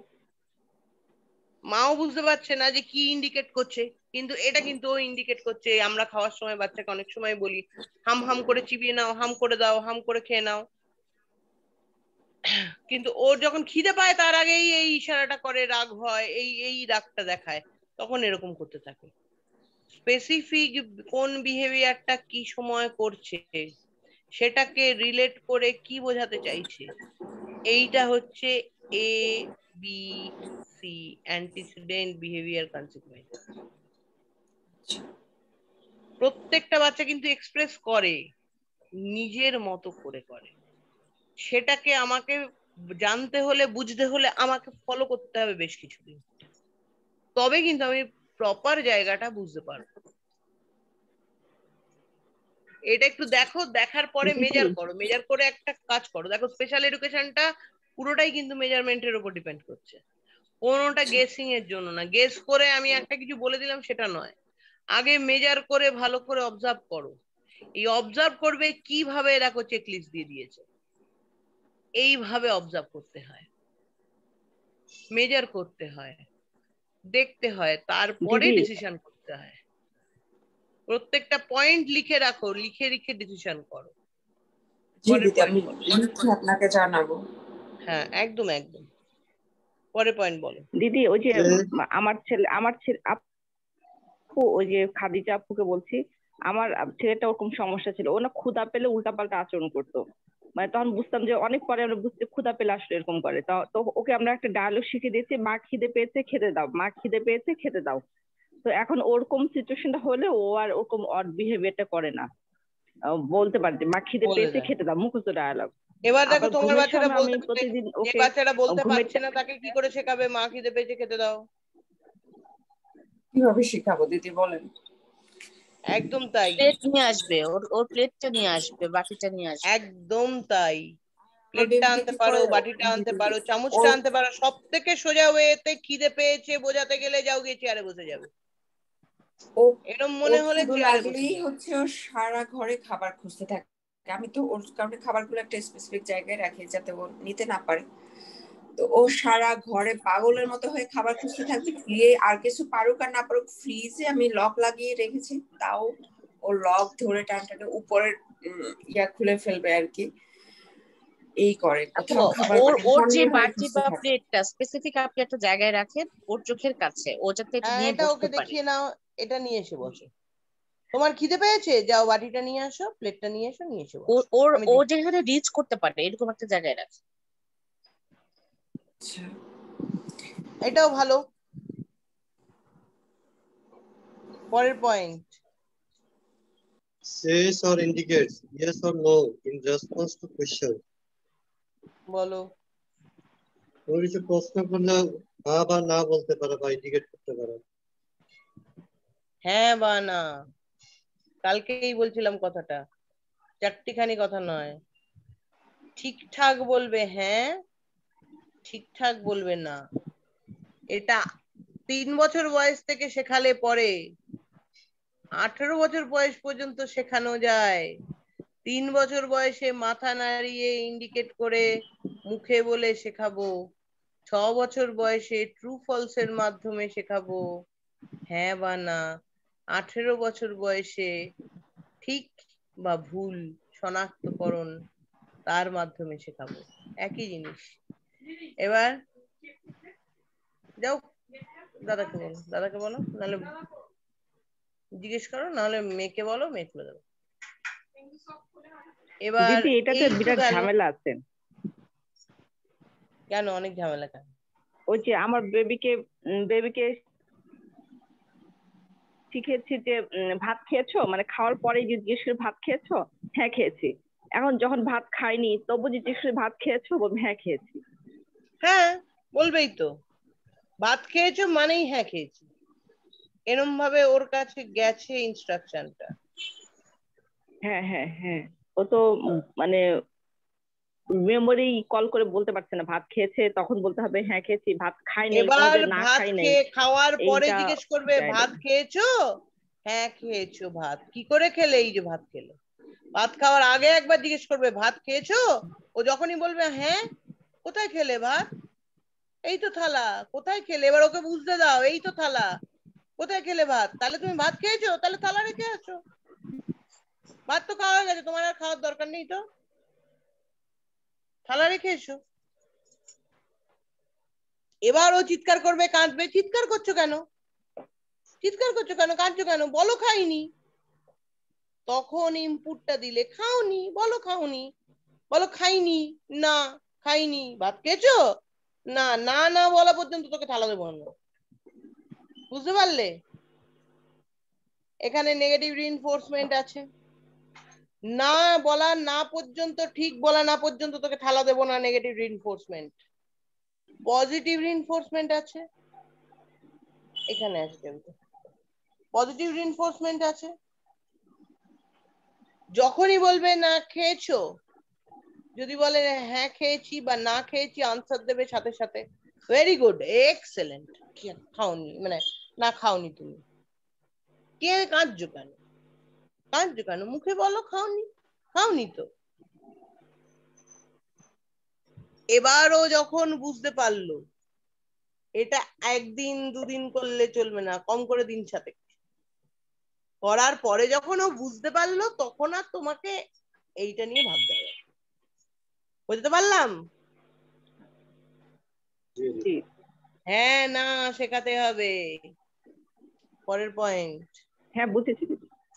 মাও বুঝতে পারছে না যে কি ইন্ডিকেট করছে, কিন্তু এটা কিন্তু ও ইন্ডিকেট করছে। আমরা খাওয়ার সময় বাচ্চাকে অনেক সময় বলি হাম হাম করে চিবিয়ে নাও, হাম করে দাও, হাম করে খেয়ে নাও, কিন্তু ওর যখন খিদে পায় তার আগেই এই ইশারাটা করে, রাগ হয়, এই এই রাগটা দেখায়, তখন এরকম করতে থাকে। স্পেসিফিক কোন বিহেভিয়ারটা কি সময় করছে সেটাকে রিলেট করে কি বোঝাতে চাইছে, এইটা হচ্ছে A B C, antecedent behaviour consequence. প্রত্যেকটা বাচ্চা কিন্তু এক্সপ্রেস করে, নিজের মতো করে করে। সেটাকে আমাকে জানতে হলে, বুঝতে হলে আমাকে ফলো করতে হবে বেশ কিছুদিন, তবে কিন্তু আমি প্রপার জায়গাটা বুঝতে পারবো। এটা একটু দেখো, দেখার পরে মেজার করো, মেজার করে একটা কাজ করো। দেখো স্পেশাল এডুকেশনটা পুরোটাই কিন্তু মেজারমেন্টের উপর ডিপেন্ড করছে, কোনোটা গেসিং এর জন্য না। গেস করে আমি একটা কিছু বলে দিলাম সেটা নয়, আগে মেজার করে ভালো করে অবজার্ভ করো। এই অবজার্ভ করবে কিভাবে, দেখো চেকলিস্ট দিয়ে দিয়েছে, এইভাবে অবজার্ভ করতে হয়, মেজার করতে হয়, দেখতে হয়, তারপরে ডিসিশন করতে হয়। প্রত্যেকটা পয়েন্ট লিখে রাখো, লিখে লিখে ডিসিশন করো। আপনাকে জানাবো। হ্যাঁ একদম একদম। পরে পয়েন্ট বলো দিদি। ওই যে আমার ছেলে আমার ছেলে আপু, ওই যে খাদিজা আপুকে বলছি, আমার ছেলেটা ওরকম সমস্যা ছিল, ও না ক্ষুধা পেলে উল্টাপাল্টা আচরণ করতো। মানে তখন বুঝতাম যে অনেক পরে আমরা বুঝতে ক্ষুধা পেলে আসলে এরকম করে। তো ওকে আমরা একটা ডায়লগ শিখে দিয়েছি, মা খিদে পেয়েছে খেতে দাও, মা খিদে পেয়েছে খেতে দাও। তো এখন ওরকম সিচুয়েশনটা হলে ও আর ওরকম অড বিহেভিয়ারটা করে না, বলতে পারে যে মা খিদে পেয়েছে খেতে দাও, মুখস্থ ডায়লগ। এবার দেখো তোমার বাচ্চাটা বলতে প্রতিদিন যে বাচ্চাটা বলতে পারছে না তাকে কি করে শেখাবে মা খিদে পেয়েছে খেতে দাও? কিভাবে শেখাবো দিদি বলেন? একদম তাই, প্লেট নিয়ে আসবে, ওর ওর প্লেটটা নিয়ে আসবে, বাটিটা নিয়ে আসবে। একদম তাই, প্লেটটা আনতে পারো, বাটিটা আনতে পারো, চামচটা আনতে পারো। সব থেকে সোজা ওয়েতে খিদে পেয়েছে বোঝাতে গেলে যাও গিয়ে চেয়ারে বসে যাবে। এরকম মনে হলে চেয়ারে বসে হচ্ছে ও সারা ঘরে খাবার খুঁজতে থাকে। আমি তো ওর কারণে খাবারগুলো একটা স্পেসিফিক জায়গায় রাখি যাতে ও নিতে না পারে। তো ও সারা ঘরে পাগলের মতো হয়ে খাবার খুঁজতে থাকবে, গিয়ে আর কিছু পারুক আর না পারুক ফ্রিজে আমি লক লাগিয়ে রেখেছি, তাও ও লক ধরে টানটাকে উপরের ইয়া খুলে ফেলবে আর কি, এই করে। ওর ওর যে বাটি বা প্লেটটা স্পেসিফিক আপনি একটা জায়গায় রাখেন ওর চোখের কাছে, ও যাতে এটা নিয়ে এটা ওকে দেখিয়ে নাও, এটা নিয়ে এসে বসো। তোমার খিদে পেয়েছে, যাও বাটিটা নিয়ে আসো, প্লেটটা নিয়ে এসো, নিয়ে এসো। ওর ও যেখানে রিচ করতে পারে এরকম একটা জায়গায় রাখে। এটাও ভালো। পরের point, says or indicates yes or no in response to question. বলো। কোনো কিছু প্রশ্ন করলে হ্যাঁ বা না বলতে পারে বা ইন্ডিকেট করতে পারে। হ্যাঁ বা না, কালকেই বলছিলাম কথাটা, চারটিখানি কথা নয়। ঠিকঠাক বলবে হ্যাঁ, ঠিকঠাক বলবে না। এটা তিন বছর বয়স থেকে শেখালে পরে আঠেরো বছর বয়স পর্যন্ত শেখানো যায়। তিন বছর বয়সে মাথা নাড়িয়ে ইন্ডিকেট করে মুখে বলে শেখাবো, ছ বছর বয়সে ট্রু ফলস এর মাধ্যমে শেখাবো হ্যাঁ বা না, আঠেরো বছর বয়সে ঠিক বা ভুল শনাক্তকরণ তার মাধ্যমে শেখাবো, একই জিনিস। এবার যাও দাদাকে বলো, দাদাকে বলো, নাহলে জিজ্ঞেস করো, নাহলে মেয়েকে বলো, মেয়ে খুলে দেবো। এবার এটাতে বিরাট ঝামেলা আছে। কেন অনেক ঝামেলা কেন? ওই যে আমার বেবিকে বেবিকে শিখেছি যে ভাত খেয়েছো, মানে খাওয়ার পরে জিজ্ঞেস করে ভাত খেয়েছো, হ্যাঁ খেয়েছি। এখন যখন ভাত খাইনি তবু জিজ্ঞেস করে ভাত খেয়েছো, বলবে হ্যাঁ খেয়েছি। হ্যাঁ বলবেই তো, ভাত খেয়েছো মানেই হ্যাঁ খেয়েছি, এরম ভাবে ওর কাছে গেছে ইনস্ট্রাকশনটা। হ্যাঁ হ্যাঁ হ্যাঁ, ও তো মানে মেমোরি কল করে বলতে পারছে না ভাত খেয়েছে, তখন বলতে হবে হ্যাঁ খেয়েছি, ভাত খাইনি এবার না ভাত খাই নাই। খেয়ে খাওয়ার পরে জিজ্ঞেস করবে ভাত খেয়েছো, হ্যাঁ খেয়েছো। ভাত কি করে খেলে? এই যে ভাত খেলে। ভাত খাওয়ার আগে একবার জিজ্ঞেস করবে ভাত খেয়েছো, ও যখনই বলবে হ্যাঁ, কোথায় খেলে ভাত? এই তো থালা। কোথায় খেলে? এবার ওকে বুঝতে দাও, এই তো থালা। কোথায় খেলে ভাত? তাহলে তুমি ভাত খেয়েছো, তাহলে থালা রেখে আসো। ভাত তো খাওয়া হয়ে গেছে, তোমার আর খাওয়ার দরকার নেই, তো থালা রেখে এসো। এবার ও চিৎকার করবে, কাঁদবে, চিৎকার করছো কেন, চিৎকার করছো কেন, কাঁদছো কেন? বলো খাইনি। তখন ইনপুটটা দিলে খাওনি, বলো খাওনি, বলো খাইনি, না খাইনি। ভাত খেয়েছো? না, না না বলা পর্যন্ত তোকে থালা দেবো না। বুঝতে পারলে? এখানে নেগেটিভ রিইনফোর্সমেন্ট আছে। না বলা না পর্যন্ত, ঠিক বলা না পর্যন্ত তোকে ঠালা দেবো না নেগেটিভ রিইনফোর্সমেন্ট। পজিটিভ রিইনফোর্সমেন্ট আছে, এখানে আছে কিন্তু পজিটিভ রিইনফোর্সমেন্ট আছে। যখনই বলবে না খেয়েছো, যদি বলে হ্যাঁ খেয়েছি বা না খেয়েছি, আনসার দেবে সাথে সাথে ভেরি গুড, এক্সেলেন্ট। খাওনি মানে না খাওনি তুমি, কে কাঁদছো কেন? কাঁদছো কেন? মুখে বলো খাওনি, খাওনি তো। এবারও যখন বুঝতে পারলো এটা একদিন দুদিন করলে চলবে না, কম করে দিন সাথে করার পরে যখন ও বুঝতে পারলো, তখন আর তোমাকে এইটা নিয়ে ভাবতে হবে। বুঝতে পারলাম? হ্যাঁ না শেখাতে হবে। পরের পয়েন্ট। হ্যাঁ বুঝেছি।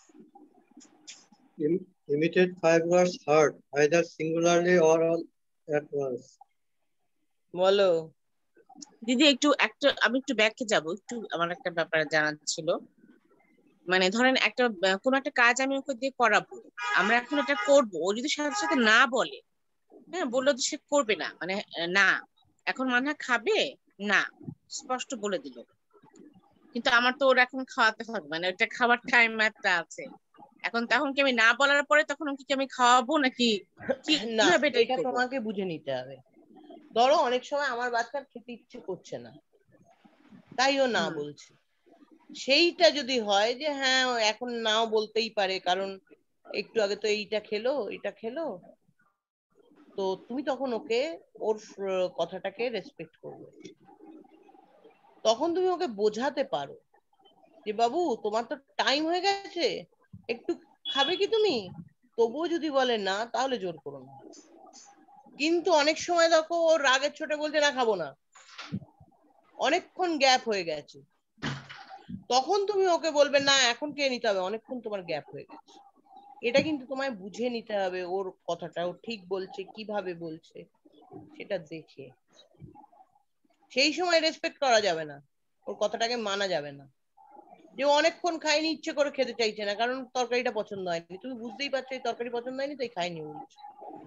Imitate five words heard either singularly or all at once. বলো দিদি। একটু একটা আমি একটু ব্যাকে যাব, একটু আমার একটা ব্যাপার জানার ছিল। মানে ধরেন একটা কোন একটা কাজ আমি ওকে দিয়ে করাবো, আমরা এখন এটা করব, ও যদি সাথে সাথে না বলে, হ্যাঁ বললো যে সে করবে না, মানে না এখন মানহা খাবে না, স্পষ্ট বলে দিল, কিন্তু আমার তো ওর এখন খাওয়াতে হবে, মানে ওটা খাবার টাইম একটা আছে। এখন তখন কি আমি না বলার পরে তখন ওকে কি আমি খাওয়াবো নাকি না, কিভাবে এটা এটা করবো? তোমাকে বুঝে নিতে হবে। ধরো অনেক সময় আমার বাচ্চার খেতে ইচ্ছে করছে না, তাই ও না বলছে। সেইটা যদি হয় যে হ্যাঁ ও এখন নাও বলতেই পারে, কারণ একটু আগে তো এইটা খেলো এটা খেলো, তো তুমি তখন ওকে ওর কথাটাকে রেসপেক্ট করবে। তখন তুমি ওকে বোঝাতে পারো যে বাবু তোমার তো টাইম হয়ে গেছে, একটু খাবে কি তুমি? তবুও যদি বলে না, তাহলে জোর করো না। কিন্তু অনেক সময় দেখো ওর রাগের ছোটে বলছে না খাবো না, অনেকক্ষণ গ্যাপ হয়ে গেছে, তখন তুমি ওকে বলবে না এখন খেয়ে নিতে হবে, অনেকক্ষণ তোমার গ্যাপ হয়ে গেছে। এটা কিন্তু তোমায় বুঝে নিতে হবে ওর কথাটা, ও ঠিক বলছে কিভাবে বলছে সেটা দেখে। সেই সময় রেসপেক্ট করা যাবে না, ওর কথাটাকে মানা যাবে না। যে অনেকক্ষণ খাইনি, ইচ্ছে করে খেতে চাইছে না, কারণ তরকারিটা পছন্দ হয়নি, তুমি বুঝতেই পারছো এই তরকারি পছন্দ হয়নি তাই খাইনি বলছো।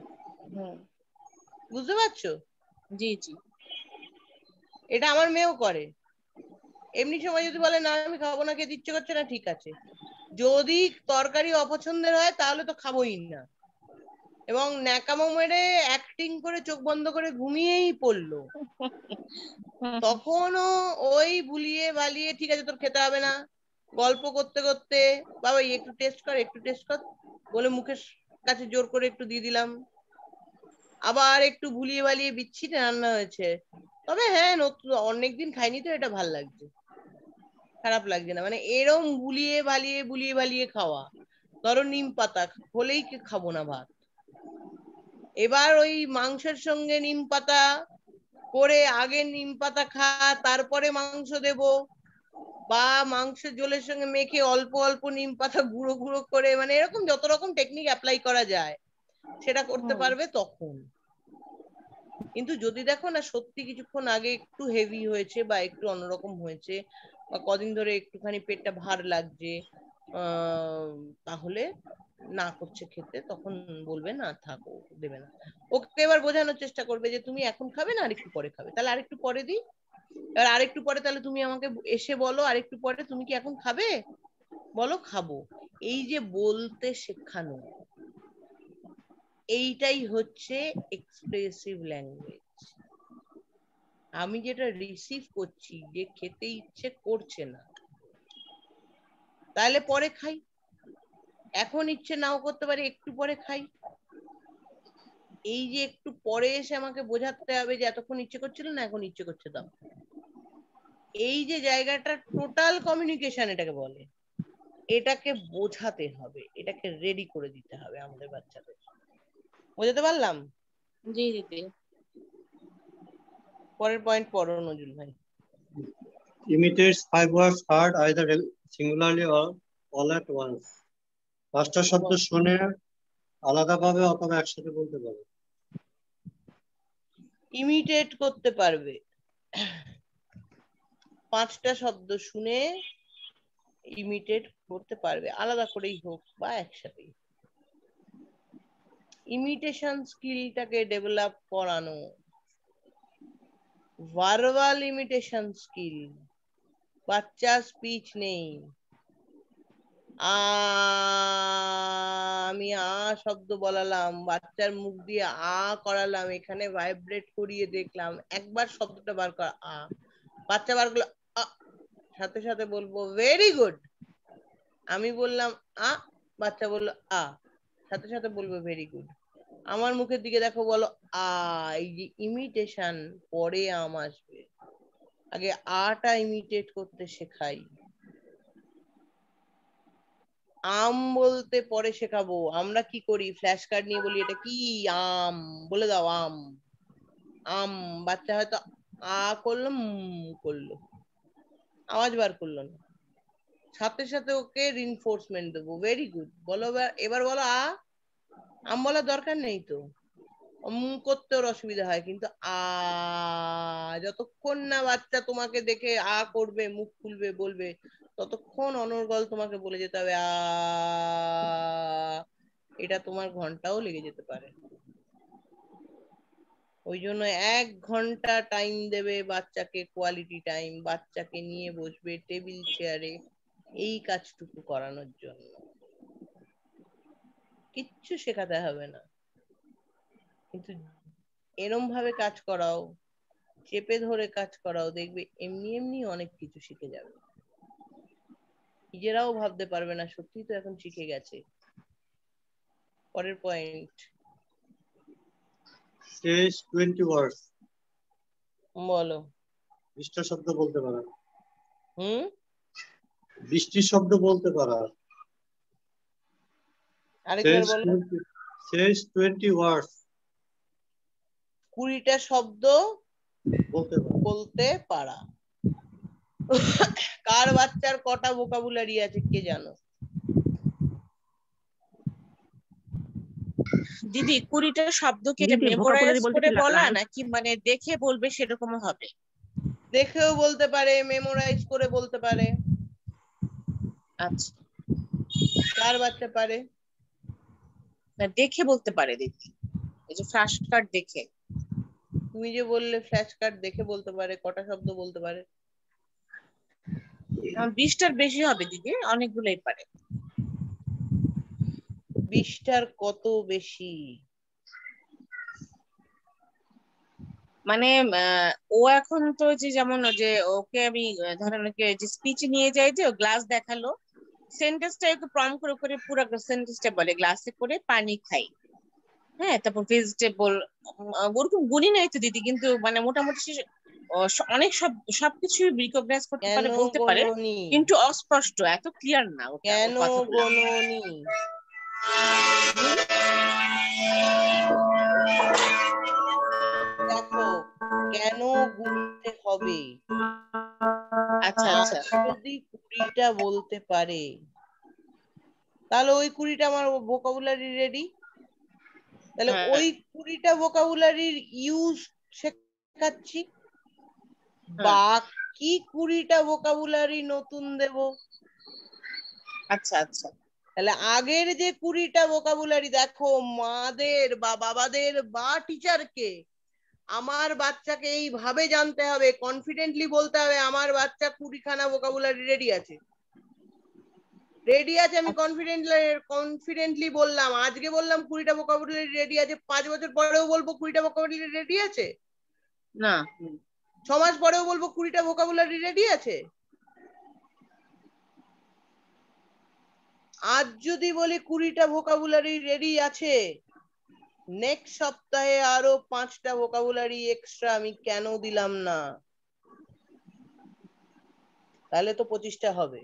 বুঝতে পারছো? জি জি। এটা আমার মেয়েও করে। এমনি সময় যদি বলে না আমি খাবো না, খেতে ইচ্ছে করছে না, ঠিক আছে। যদি তরকারি অপছন্দের হয় তাহলে তো খাবোই না, এবং ন্যাকামো মেরে অ্যাক্টিং করে চোখ বন্ধ করে ঘুমিয়েই পড়লো। তখনও ওই বুলিয়ে বালিয়ে ঠিক আছে তোর খেতে হবে না, গল্প করতে করতে বাবা একটু টেস্ট কর একটু টেস্ট কর বলে মুখের কাছে জোর করে একটু দিয়ে দিলাম। আবার একটু ভুলিয়ে বালিয়ে বিচ্ছিরি রান্না হয়েছে, তবে হ্যাঁ নতুন অনেকদিন খাইনি তো এটা ভাল লাগছে, খারাপ লাগছে না, মানে এরম বুলিয়ে বালিয়ে বুলিয়ে বালিয়ে খাওয়া। ধরো নিম পাতা হলেই কি খাবো না ভাত, এবার ওই মাংসের সঙ্গে নিম পাতা করে আগে নিম পাতা খা তারপরে মাংস দেব, বা মাংসের ঝোলের সঙ্গে মেখে অল্প অল্প নিম পাতা গুঁড়ো গুঁড়ো করে, মানে এরকম যত রকম টেকনিক অ্যাপ্লাই করা যায় সেটা করতে পারবে তখন। কিন্তু যদি দেখো না সত্যি কিছুক্ষণ আগে একটু হেভি হয়েছে বা একটু অন্যরকম হয়েছে, বা কদিন ধরে একটুখানি পেটটা ভার লাগছে, আহ তাহলে না করছে খেতে, তখন বলবে না থাকো দেবে না। ওকে এবার বোঝানোর চেষ্টা করবে যে তুমি এখন খাবে না আরেকটু পরে খাবে, তাহলে আরেকটু পরে দিই। এবার আরেকটু পরে তাহলে তুমি আমাকে এসে বলো আরেকটু পরে তুমি কি এখন খাবে, বলো খাবো। এই যে বলতে শেখানো, এইটাই হচ্ছে এক্সপ্রেসিভ ল্যাঙ্গুয়েজ। আমি যেটা রিসিভ করছি যে খেতে ইচ্ছে করছে না, তাহলে পরে খাই, এখন ইচ্ছে নাও করতে পারি একটু পরে খাই। এই যে একটু পরে এসে আমাকে বোঝাতে হবে যে এতক্ষণ ইচ্ছে করছিল না এখন ইচ্ছে করছে দাও, এই যে জায়গাটা টোটাল কমিউনিকেশন এটাকে বলে, এটাকে বোঝাতে হবে, এটাকে রেডি করে দিতে হবে আমাদের বাচ্চাদের। বোঝাতে পারলাম? জি দিদি। পরের পয়েন্ট পড়ো নজরুল ভাই। Imitates five words heard either singularly or all at once. পাঁচটা শব্দ শুনে আলাদাভাবে অথবা একসাথে বলতে পারবে। ইমিটেট করতে পারবে পাঁচটা শব্দ শুনে ইমিটেট করতে পারবে, আলাদা করেই হোক বা একসাথেই। ইমিটেশন স্কিলটাকে ডেভেলপ করানো, ভার্বাল ইমিটেশন স্কিল। বাচ্চার স্পিচ নেই, আমি আ শব্দ বলালাম, বাচ্চার মুখ দিয়ে আ করালাম, এখানে ভাইব্রেট করিয়ে দেখলাম, একবার শব্দটা বার করা আ, বাচ্চা বার করলো আ, সাথে সাথে বলবো ভেরি গুড। আমি বললাম আ, বাচ্চা বললো আ, সাথে সাথে বলবো ভেরি গুড। আমার মুখের দিকে দেখো, বলো আ। এই যে ইমিটেশন, পরে আম আসবে, আগে আটা ইমিটেট করতে শেখাই। আম বলতে পরে শেখাবো। আমরা কি করি, ফ্ল্যাশ কার্ড নিয়ে বলি এটা কি আম, বলে দাও আম। আম, বাচ্চা হয়তো আ করলো, করলো, আওয়াজ বার করলো না, সাথে সাথে ওকে রিনফোর্সমেন্ট দেবো, ভেরি গুড। বলো এবার বলো আ। আম বলার দরকার নেই তো, মুখ করতে ওর অসুবিধা হয়, কিন্তু আ যতক্ষণ না বাচ্চা তোমাকে দেখে আ করবে, মুখ খুলবে, বলবে, ততক্ষণ অনর্গল তোমাকে বলে যেতে হবে আ। এটা তোমার ঘন্টাও লেগে যেতে পারে। ওই জন্য এক ঘন্টা টাইম দেবে বাচ্চাকে, কোয়ালিটি টাইম, বাচ্চাকে নিয়ে বসবে টেবিল চেয়ারে এই কাজটুকু করানোর জন্য। কিচ্ছু শেখাতে হবে না, কিন্তু এরম ভাবে কাজ করাও, চেপে ধরে কাজ করাও, দেখবে এমনি এমনি অনেক কিছু শিখে যাবে, নিজেরাও ভাবতে পারবে না সত্যি তো এখন শিখে গেছে। পরের পয়েন্ট, শেষ টোয়েন্টি ওয়ার্ডস। বলো। বৃষ্টির শব্দ বলতে পারা। হুম, বৃষ্টির শব্দ বলতে পারা। আরেকবার বলো। শেষ টোয়েন্টি ওয়ার্ডস, কুড়িটা শব্দ বলতে পারা। বলতে পারা। কার বাচ্চার কটা ভোকাবুলারি আছে কে জানো? দিদি কুড়িটা শব্দকে দিদি, মেমোরাইজ vocabulary বলতে করে কি বলা right? নাকি মানে দেখে বলবে সেরকম হবে? দেখেও বলতে পারে, মেমোরাইজ করে বলতে পারে। আচ্ছা, কার বাচ্চা পারে? না দেখে বলতে পারে দিদি, এই যে ফ্ল্যাশ কার্ড দেখে। তুমি যে বললে ফ্ল্যাশ কার্ড দেখে বলতে পারে, কটা শব্দ বলতে পারে? বিশটার বেশি হবে দিদি, অনেকগুলোই পারে। বিশটার কত বেশি? মানে ও এখন তো যে যেমন যে ওকে আমি ধরেন ওকে যে স্পিচ নিয়ে যাই, যে গ্লাস দেখালো, সেন্টেন্সটা একটু প্রম করে করে পুরো সেন্টেন্সটা বলে গ্লাসে করে পানি খাই, হ্যাঁ, তারপর ভেজিটেবল, ওরকম গুণই নাই তো দিদি, কিন্তু মানে মোটামুটি অনেক সব সবকিছু রিকগনাইজ করতে পারে, বলতে পারে, কিন্তু অস্পষ্ট, এত ক্লিয়ার না ওটা। কেন গণনি? দেখো কেন গুনতে হবে? আচ্ছা আচ্ছা, যদি কুড়িটা বলতে পারে তাহলে ওই কুড়িটা আমার ভোকাবুলারি রেডি, তাহলে ওই কুড়িটা ভোকাবুলারির ইউজ শেখাচ্ছি, বাকি কুড়িটা ভোকাবুলারি নতুন দেব। আচ্ছা আচ্ছা, তাহলে আগের যে কুড়িটা ভোকাবুলারি, দেখো মাদের বা বাবাদের বা টিচারকে আমার বাচ্চাকে এইভাবে জানতে হবে, কনফিডেন্টলি বলতে হবে আমার বাচ্চা কুড়িখানা ভোকাবুলারি রেডি আছে, রেডি আছে। আমি কনফিডেন্টলি কনফিডেন্টলি বললাম, আজকে বললাম কুড়িটা ভোকাবুলারি রেডি আছে, পাঁচ বছর পরেও বলবো কুড়িটা ভোকাবুলারি রেডি আছে না, ছ মাস পরেও বলবো কুড়িটা ভোকাবুলারি রেডি আছে। আজ যদি বলি কুড়িটা ভোকাবুলারি রেডি আছে, নেক্সট সপ্তাহে আরো পাঁচটা ভোকাবুলারি এক্সট্রা আমি কেন দিলাম না? তাহলে তো পঁচিশটা হবে।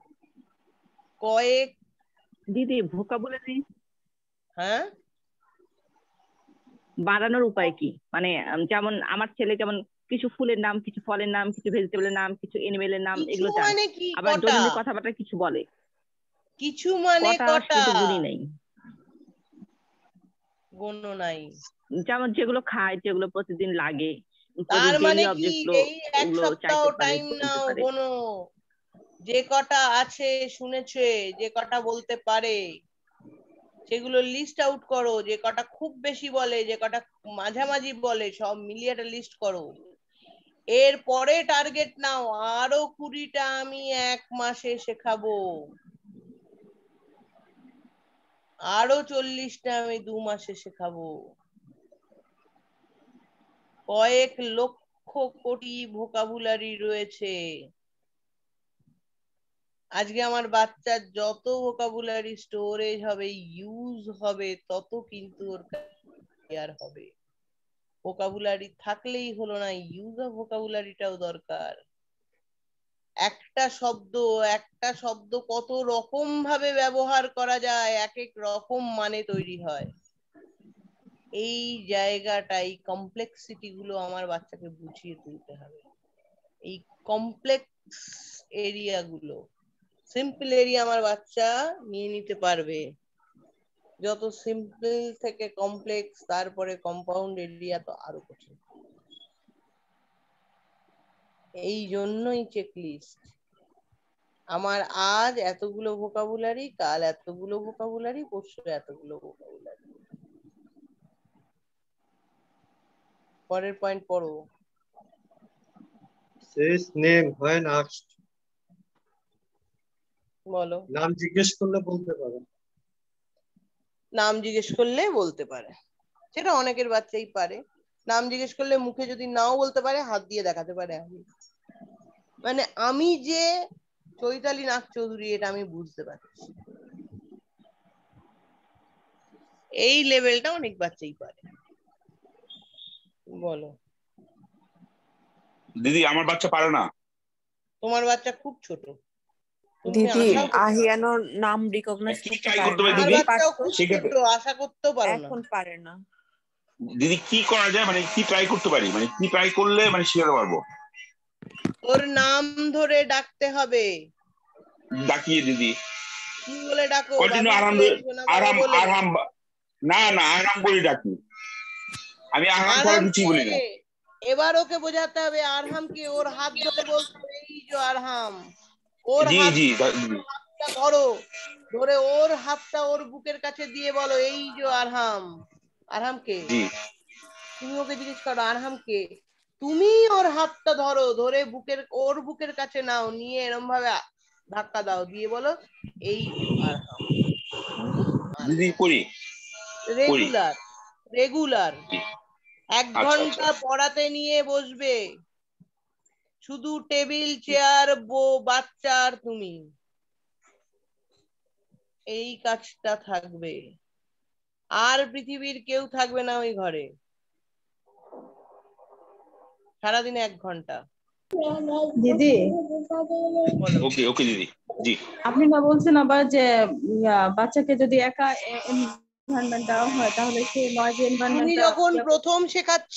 কয়েক দিদি ভোকাবুলারি হ্যাঁ বাড়ানোর উপায় কি? মানে যেমন আমার ছেলে যেমন কিছু ফুলের নাম, কিছু ফলের নাম, কিছু ভেজিটেবলের নাম, কিছু এনিমেলের নাম, এগুলো জানে, মানে কি আবার কটা? দৈনন্দিন কথাবার্তা কিছু বলে, কিছু মানে কটা? কিন্তু গুণই নেই, গুণও নাই। যেমন যেগুলো খায়, যেগুলো প্রতিদিন লাগে, তার মানে কি এই এক সপ্তাহ টাইম নাও, গোনো। যে কটা আছে শুনেছে, যে কটা বলতে পারে সেগুলো লিস্ট আউট করো। যে কটা খুব বেশি বলে, যে কটা মাঝামাঝি বলে, সব মিলিয়ে একটা লিস্ট করো। এর পরে টার্গেট নাও আরো কুড়িটা আমি এক মাসে শেখাবো, আরো চল্লিশটা আমি দু মাসে শেখাবো। কয়েক লক্ষ কোটি ভোকাবুলারি রয়েছে। আজকে আমার বাচ্চার যত ভোকাবুলারি স্টোরেজ হবে, ইউজ হবে, তত কিন্তু ওর ক্লিয়ার হবে। ভোকাবুলারি থাকলেই হলো না, ইউজ অফ ভোকাবুলারিটাও দরকার। একটা শব্দ একটা শব্দ কত রকম ভাবে ব্যবহার করা যায়, এক এক রকম মানে তৈরি হয়। এই জায়গাটাই কমপ্লেক্সিটি গুলো আমার বাচ্চাকে বুঝিয়ে তুলতে হবে। এই কমপ্লেক্স এরিয়া গুলো, সিম্পল এরিয়া আমার বাচ্চা নিয়ে নিতে পারবে। যত সিম্পল থেকে কমপ্লেক্স, তারপরে কম্পাউন্ড এরিয়া তো আরো কঠিন। এই জন্যই চেকলিস্ট। আমার আজ এতগুলো ভোকাবুলারি, কাল এতগুলো ভোকাবুলারি, পরশু এতগুলো ভোকাবুলারি। পরের পয়েন্ট পড়ো। Says name when asked. বলো। নাম জিজ্ঞেস করলে বলতে পারে। নাম জিজ্ঞেস করলে বলতে পারে, সেটা অনেকের বাচ্চাই পারে। নাম জিজ্ঞেস করলে মুখে যদি নাও বলতে পারে, হাত দিয়ে দেখাতে পারে আমি। মানে আমি যে চৈতালি নাগ চৌধুরী, এটা আমি বুঝতে পারছি। এই লেভেলটা অনেক বাচ্চাই পারে। বলো। দিদি আমার বাচ্চা পারে না। তোমার বাচ্চা খুব ছোট। দিদি আহিয়ানোর নাম রিকগনাইজ করতে পারে না। দিদি বাচ্চাও খুব ছোট, আশা করতেও পারো না। এখন পারে না। দিদি কি করা যায়, মানে কি ট্রাই করতে পারি, মানে কি ট্রাই করলে মানে শিখাতে পারবো? ওর নাম ধরে ডাকতে হবে। ডাকিয়ে দিদি কি বলে ডাকো? কন্টিনিউ আরাম আরাম আরাম না না আরাম বলে ডাকি আমি। আরাম ছাড়া কিছু বলি না। এবার ওকে বোঝাতে হবে আরহাম কি, ওর হাত ধরে বলতে হবে এই যে আরহাম। ওর জি জি হাতটা ধরো, ধরে ওর হাতটা ওর বুকের কাছে দিয়ে বলো এই যে আরহাম। আরহাম কে? তুমি ওকে জিজ্ঞেস করো আরহাম কে? তুমি ওর হাতটা ধরো, ধরে বুকের ওর বুকের কাছে নাও, নিয়ে এরকম ভাবে ধাক্কা দাও, দিয়ে বলো এই আরহাম। দিদি করি রেগুলার রেগুলার এক ঘন্টা পড়াতে নিয়ে বসবে, শুধু টেবিল চেয়ার বো বাচ্চা আর তুমি, এই কাজটা থাকবে। আর পৃথিবীর কেউ থাকবে না ওই ঘরে, সারাদিনে এক ঘন্টা। দিদি ওকে ওকে দিদি জি। আপনি না বলছেন আবার যে বাচ্চাকে যদি একা এনভায়রনমেন্ট দেওয়া হয়, তাহলে সে নয় যে এনভায়রনমেন্ট। তুমি যখন প্রথম শেখাচ্ছ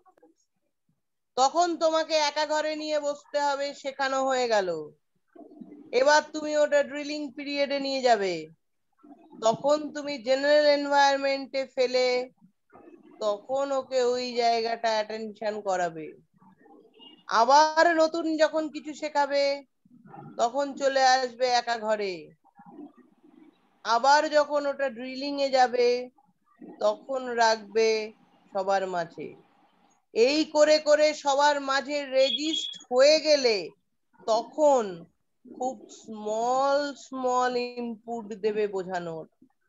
তখন তোমাকে একা ঘরে নিয়ে বসতে হবে, শেখানো হয়ে গেল। এবার তুমি ওটা ড্রিলিং পিরিয়ডে নিয়ে যাবে, তখন তুমি জেনারেল এনভায়রনমেন্টে ফেলে তখন ওকে ওই জায়গাটা অ্যাটেনশন করাবে। আবার নতুন যখন কিছু শেখাবে তখন চলে আসবে একা ঘরে। আবার যখন ওটা ড্রিলিং এ যাবে তখন রাখবে সবার মাঝে। এই করে করে সবার মাঝে রেজিস্ট হয়ে গেলে তখন খুব স্মল স্মল ইনপুট দেবে বোঝানোর।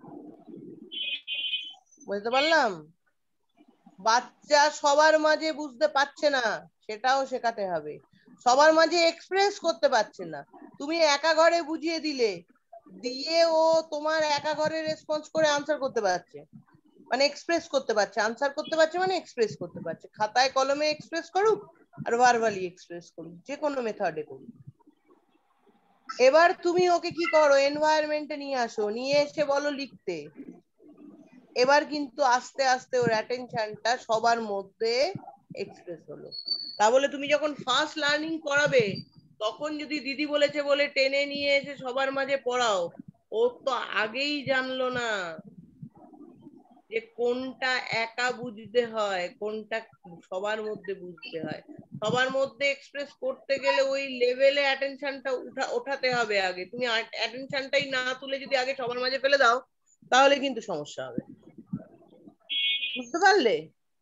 বুঝতে পারলাম? বাচ্চা সবার মাঝে বুঝতে পারছে না, সেটাও শেখাতে হবে। সবার মাঝে এক্সপ্রেস করতে পারছে না, তুমি একা ঘরে বুঝিয়ে দিলে, দিয়ে ও তোমার একা ঘরে রেসপন্স করে আনসার করতে পারছে, মানে এক্সপ্রেস করতে পারছে। আনসার করতে পারছে মানে এক্সপ্রেস করতে পারছে। খাতায় কলমে এক্সপ্রেস করুক আর ভার্বালি এক্সপ্রেস করুক, যে কোনো মেথডে করুক। এবার তুমি ওকে কি করো, এনভায়রনমেন্টে নিয়ে আসো, নিয়ে এসে বলো লিখতে। এবার কিন্তু আস্তে আস্তে ওর অ্যাটেনশনটা সবার মধ্যে এক্সপ্রেস হলো। তা বলে তুমি যখন ফার্স্ট লার্নিং করাবে তখন যদি দিদি বলেছে বলে টেনে নিয়ে এসে সবার মাঝে পড়াও, ও তো আগেই জানলো না যে কোনটা একা বুঝতে হয়, কোনটা সবার মধ্যে বুঝতে হয়। সবার মধ্যে এক্সপ্রেস করতে গেলে ওই লেভেলে অ্যাটেনশনটা উঠা ওঠাতে হবে আগে। তুমি অ্যাটেনশনটাই না তুলে যদি আগে সবার মাঝে ফেলে দাও তাহলে কিন্তু সমস্যা হবে, বুঝতে পারলে?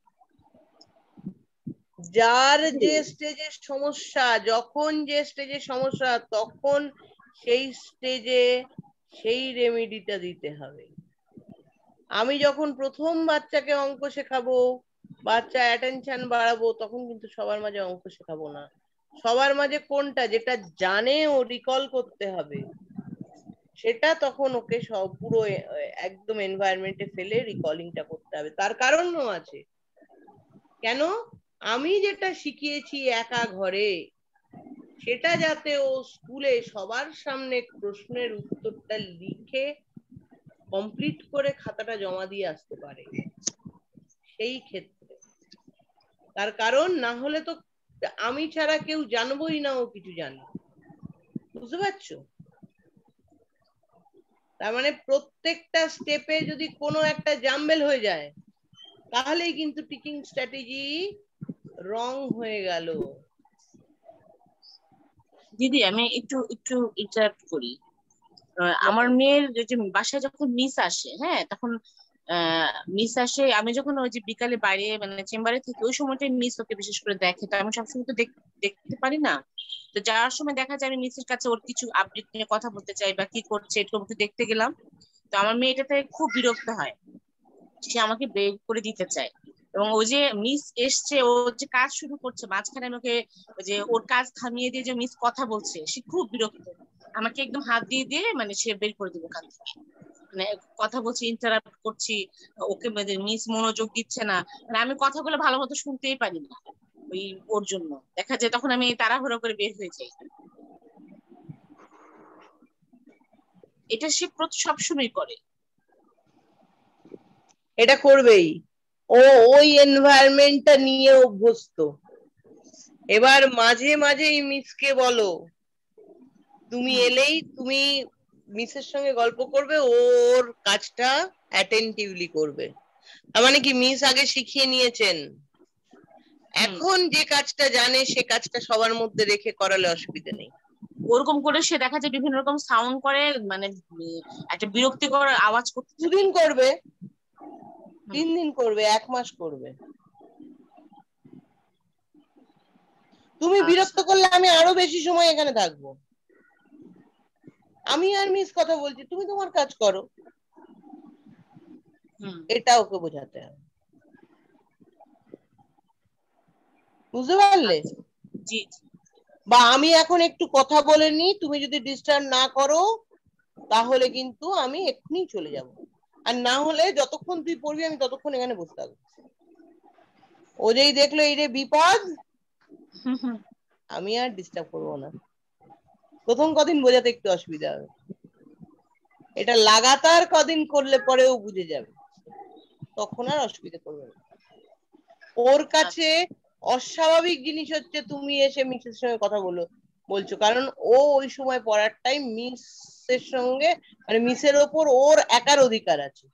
যার যে স্টেজে সমস্যা, যখন যে স্টেজে সমস্যা তখন সেই স্টেজে সেই রেমেডিটা দিতে হবে। আমি যখন প্রথম বাচ্চাকে অঙ্ক শেখাবো, বাচ্চা অ্যাটেনশন বাড়াবো, তখন কিন্তু সবার মাঝে অঙ্ক শেখাবো না। সবার মাঝে কোনটা যেটা জানে ও রিকল করতে হবে সেটা তখন ওকে সব পুরো একদম এনভায়রনমেন্টে ফেলে রিকলিংটা করতে হবে। তার কারণও আছে। কেন? আমি যেটা শিখিয়েছি একা ঘরে সেটা যাতে ও স্কুলে সবার সামনে প্রশ্নের উত্তরটা লিখে কমপ্লিট করে খাতাটা জমা দিয়ে আসতে পারে, সেই ক্ষেত্রে। তার কারণ না হলে তো আমি ছাড়া কেউ জানবোই না ও কিছু জানে, বুঝতে পারছো? তার মানে প্রত্যেকটা স্টেপে যদি কোনো একটা জাম্বেল হয়ে যায় তাহলেই কিন্তু টিচিং স্ট্র্যাটেজি রং হয়ে গেল। দিদি আমি একটু একটু ইন্টারাপ্ট করি। আমার মেয়ের যে বাসায় যখন মিস আসে, হ্যাঁ, তখন মিস আসে, আমি যখন ওই যে বিকালে বাইরে মানে চেম্বারে থাকি ওই সময়টাই মিস ওকে বিশেষ করে দেখে, তো আমি সবসময় তো দেখতে পারি না। তো যাওয়ার সময় দেখা যায় আমি মিসের কাছে ওর কিছু আপডেট নিয়ে কথা বলতে চাই বা কি করছে এরকম একটু দেখতে গেলাম, তো আমার মেয়ে এটাতে খুব বিরক্ত হয়, সে আমাকে বের করে দিতে চায়। এবং ওই যে মিস এসছে ও যে কাজ শুরু করছে মাঝখানে আমাকে যে ওর কাজ থামিয়ে দিয়ে যে মিস কথা বলছে, সে খুব বিরক্ত, আমাকে একদম হাত দিয়ে দিয়ে মানে সে বের করে দেবে ওখান থেকে। মানে কথা বলছি, ইন্টারাপ্ট করছি, ওকে মিস মনোযোগ দিচ্ছে না, মানে আমি কথাগুলো ভালো মতো শুনতেই পারি না ওই ওর জন্য। দেখা যায় তখন আমি তাড়াহুড়ো করে বের হয়ে যাই। এটা সে সবসময় করে, এটা করবেই। ও ওই এনভায়রনমেন্টটা নিয়ে অভ্যস্ত। এবার মাঝে মাঝে মিসকে বলো, তুমি এলেই তুমি মিসের সঙ্গে গল্প করবে, ওর কাজটা অ্যাটেন্টিভলি করবে। তার মানে কি মিস আগে শিখিয়ে নিয়েছেন, এখন যে কাজটা জানে সে কাজটা সবার মধ্যে রেখে করালে অসুবিধা নেই। ওরকম করে সে দেখা যায় বিভিন্ন রকম সাউন্ড করে, মানে একটা বিরক্তিকর আওয়াজ করতে। দুদিন করবে, তিন দিন করবে, এক মাস করবে। তুমি বিরক্ত করলে আমি আরো বেশি সময় এখানে থাকবো। আমি আর মিস কথা বলছি, তুমি তোমার কাজ করো, এটা ওকে বোঝাতে হবে, বুঝতে পারলে? জি। বা আমি এখন একটু কথা বলে নি, তুমি যদি ডিস্টার্ব না করো তাহলে কিন্তু আমি এক্ষুনি চলে যাব, আর না হলে যতক্ষণ তুই পড়বি আমি ততক্ষণ এখানে বসে থাকবো। ও যেই দেখলো এই রে বিপদ, আমি আর ডিস্টার্ব করবো না। প্রথম কদিন বোঝাতে একটু অসুবিধা হবে, এটা লাগাতার কদিন করলে পরেও বুঝে যাবে, তখন আর অসুবিধা করবে না। ওর কাছে অস্বাভাবিক জিনিস হচ্ছে তুমি এসে মিসের সঙ্গে কথা বলো বলছো, কারণ ও ওই সময় পড়ার টাইম মিসের সঙ্গে মানে মিসের ওপর ওর একার অধিকার আছে,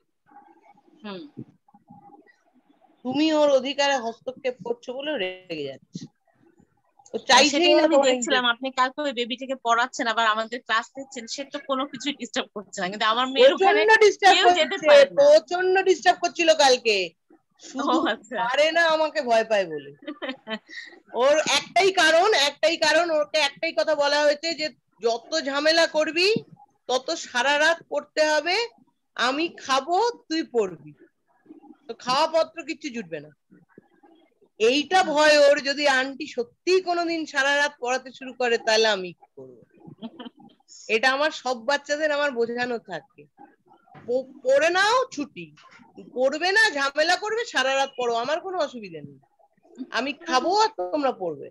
তুমি ওর অধিকারে হস্তক্ষেপ করছো বলে রেগে যাচ্ছে। ও চাইছেই না। দেখছিলাম আপনি কালকে ওই বেবিটাকে পড়াচ্ছেন আবার আমাদের ক্লাস নিচ্ছেন, সে তো কোনো কিছু ডিস্টার্ব করছে না, কিন্তু আমার মেয়ের ওখানে কেউ যেতে পারে না। প্রচন্ড ডিস্টার্ব করছিল কালকে, শুধু পারে না আমাকে ভয় পায় বলে। ওর একটাই কারণ, একটাই কারণ ওকে একটাই কথা বলা হয়েছে যে যত ঝামেলা করবি তত সারা রাত পড়তে হবে, আমি খাবো তুই পড়বি, তো খাওয়া পত্র কিচ্ছু জুটবে না। এইটা ভয় ওর, যদি আন্টি সত্যি কোনোদিন সারা রাত পড়াতে শুরু করে তাহলে আমি কি করবো। এটা আমার সব বাচ্চাদের আমার বোঝানো থাকে, পড়ে নাও ছুটি, পড়বে না ঝামেলা করবে সারা রাত পড়ো, আমার কোনো অসুবিধা নেই, আমি খাবো আর তোমরা পড়বে,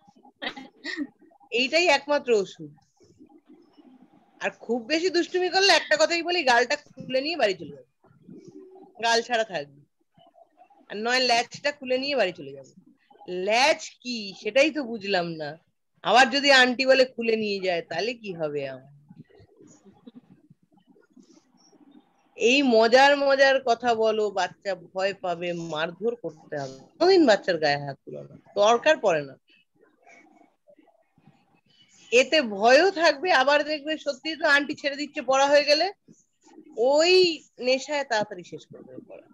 এইটাই একমাত্র ওষুধ। আর খুব বেশি দুষ্টুমি করলে একটা কথাই বলি, গালটা খুলে নিয়ে বাড়ি চলে যাবে, গাল ছাড়া থাকবে, আর নয় ল্যাচটা খুলে নিয়ে বাড়ি চলে যাবে। ল্যাচ কি সেটাই তো বুঝলাম না, আবার যদি আন্টি বলে খুলে নিয়ে যায় তাহলে কি হবে আমার। এই মজার মজার কথা বলো, বাচ্চা ভয় পাবে, মারধর করতে হবে, কোনদিন বাচ্চার গায়ে হাত তুলো না, দরকার পড়ে না। এতে ভয়ও থাকবে, আবার দেখবে সত্যি তো আন্টি ছেড়ে দিচ্ছে পড়া হয়ে গেলে, ওই নেশায় তাড়াতাড়ি শেষ করবে পড়া।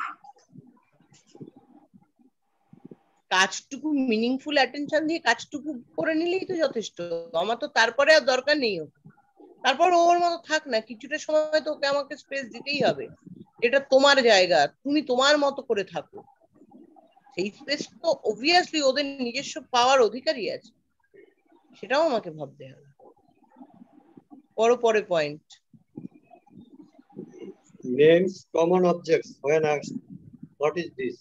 কাজটুকু মিনিংফুল অ্যাটেনশন দিয়ে কাজটুকু করে নিলেই তো যথেষ্ট। আমার তো তারপরে আর দরকার নেই ওকে, তারপর ওর মতো থাক না, কিছুটা সময় তো ওকে আমাকে স্পেস দিতেই হবে। এটা তোমার জায়গা, তুমি তোমার মতো করে থাকো। সেই স্পেস তো অবভিয়াসলি ওদের নিজস্ব পাওয়ার অধিকারী আছে, সেটাও আমাকে ভাবতে হবে। বড় পরে point. Names common objects when asked, what is this?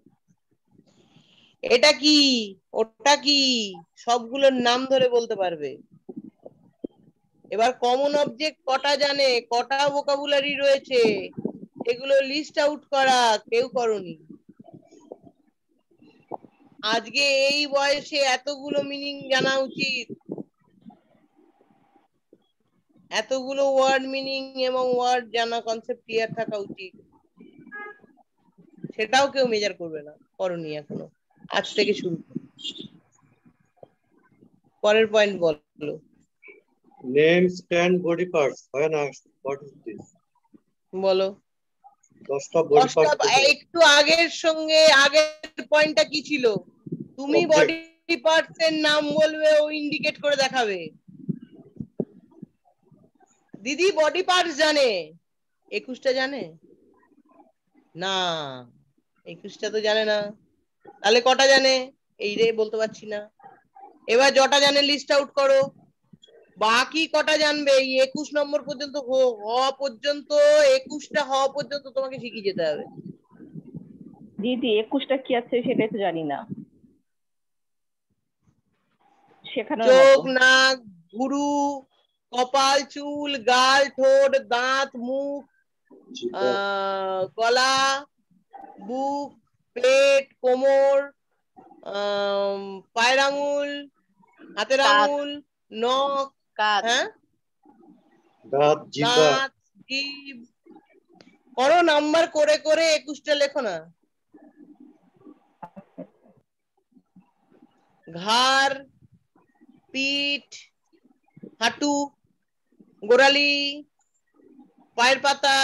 এটা কি, ওটা কি, সবগুলোর নাম ধরে বলতে পারবে। এবার কমন অবজেক্ট কটা জানে, কটা ভোকাবুলারি রয়েছে, এগুলো লিস্ট আউট করা কেউ করনি। আজকে এই বয়সে এতগুলো মিনিং জানা উচিত, এতগুলো ওয়ার্ড মিনিং এবং ওয়ার্ড জানা, কনসেপ্ট ক্লিয়ার থাকা উচিত। সেটাও কেউ মেজার করবে না, করনি এখনো, আজ থেকে শুরু। পরের পয়েন্ট বলো। Names ten body parts when asked, what is this? বলো। দশটা বডি পার্ট। একটু আগের সঙ্গে আগের পয়েন্টটা কি ছিল? তুমি বডি পার্টস এর নাম বলবে, ও ইন্ডিকেট করে দেখাবে। দিদি বডি পার্টস জানে, একুশটা জানে না, একুশটা তো জানে না, তাহলে কটা জানে এই রে বলতে পারছি না। এবার যটা জানে লিস্ট আউট করো, বাকি কটা জানবে এই একুশ নম্বর পর্যন্ত হওয়া পর্যন্ত, একুশটা হওয়া পর্যন্ত তোমাকে শিখিয়ে যেতে হবে। দিদি একুশটা কি আছে সেটাই তো জানি না। চোখ, নাক, ভুরু, কপাল, চুল, গাল, ঠোঁট, দাঁত, মুখ, আহ গলা, বুক, পেট, কোমর, আহ পায়ের আঙুল, হাতের আঙুল, নখ, হ্যাঁ দাঁত, জিহ্বা, জিভ, করো নাম্বার করে করে একুশটা লেখো না। ঘাড়, পিঠ, হাঁটু, গোড়ালি, পায়ের পাতা,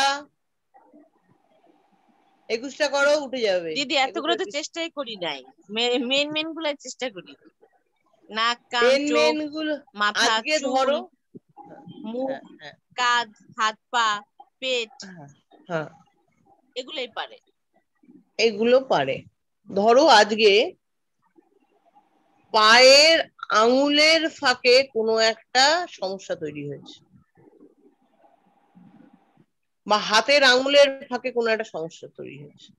একুশটা করো, উঠে যাবে। দিদি এতগুলো তো চেষ্টাই করি নাই, মেন মেন গুলো চেষ্টা করি। নাক, কান, চোখ, মাথা, আজকে ধরো মুখ, কাঁধ, হাত, পা, পেট, হ্যাঁ এগুলোই পারে, এগুলো পারে। ধরো আজকে পায়ের আঙুলের ফাঁকে কোনো একটা সমস্যা তৈরি হয়েছে, বা হাতের আঙুলের ফাঁকে কোনো একটা সমস্যা তৈরি হয়েছে।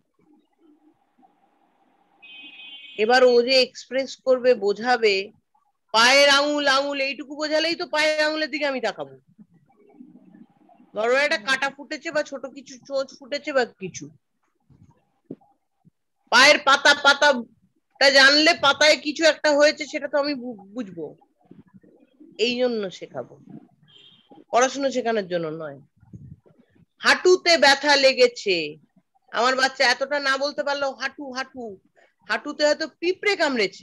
এবার ও যে এক্সপ্রেস করবে, বোঝাবে, পায়ের আঙুল আঙুল এইটুকু বোঝালেই তো পায়ের আঙুলের দিকে আমি তাকাবো। ধরো একটা কাটা ফুটেছে বা ছোট কিছু চোচ ফুটেছে বা কিছু, পায়ের পাতা পাতাটা জানলে পাতায় কিছু একটা হয়েছে সেটা তো আমি বুঝবো। এই জন্য শেখাবো, পড়াশোনা শেখানোর জন্য নয়। হাঁটুতে ব্যথা লেগেছে, আমার বাচ্চা এতটা না বলতে পারলো হাঁটু হাঁটু, হাঁটুতে হয়তো পিঁপড়ে কামড়েছে,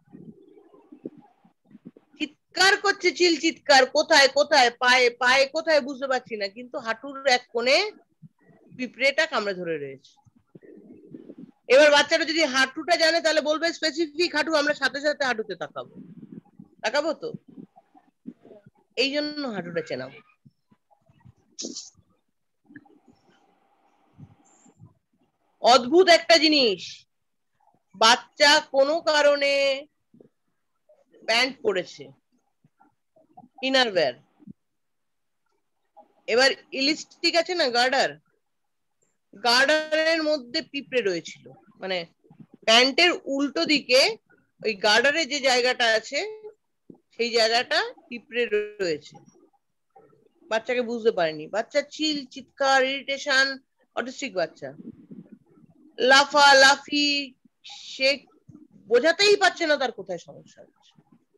চিৎকার করছে, চিল চিৎকার, কোথায় কোথায়, পায়ে পায়ে কোথায় বুঝতে পারছি না, কিন্তু হাঁটুর এক কোণে পিঁপড়েটা কামড়ে ধরে রয়েছে। এবার বাচ্চাটা যদি হাঁটুটা জানে তাহলে বলবে স্পেসিফিক হাঁটু, আমরা সাথে সাথে হাঁটুতে তাকাবো, তাকাবো তো। এই জন্য হাঁটুটা চেনাবো। অদ্ভুত একটা জিনিস, বাচ্চা কোনো কারণে প্যান্ট পরেছে, ইনারওয়্যার, এবার ইলাস্টিক আছে না, গার্ডার, গার্ডারের মধ্যে পিঁপড়ে রয়েছিল, মানে প্যান্টের উল্টো দিকে ওই গার্ডারে যে জায়গাটা আছে সেই জায়গাটা পিঁপড়ে রয়েছে। বাচ্চাকে বুঝতে পারেনি, বাচ্চা চিল চিৎকার, ইরিটেশন, অটিস্টিক বাচ্চা, লাফা লাফি, সে বোঝাতেই পারছে না তার কোথায় সমস্যা হচ্ছে।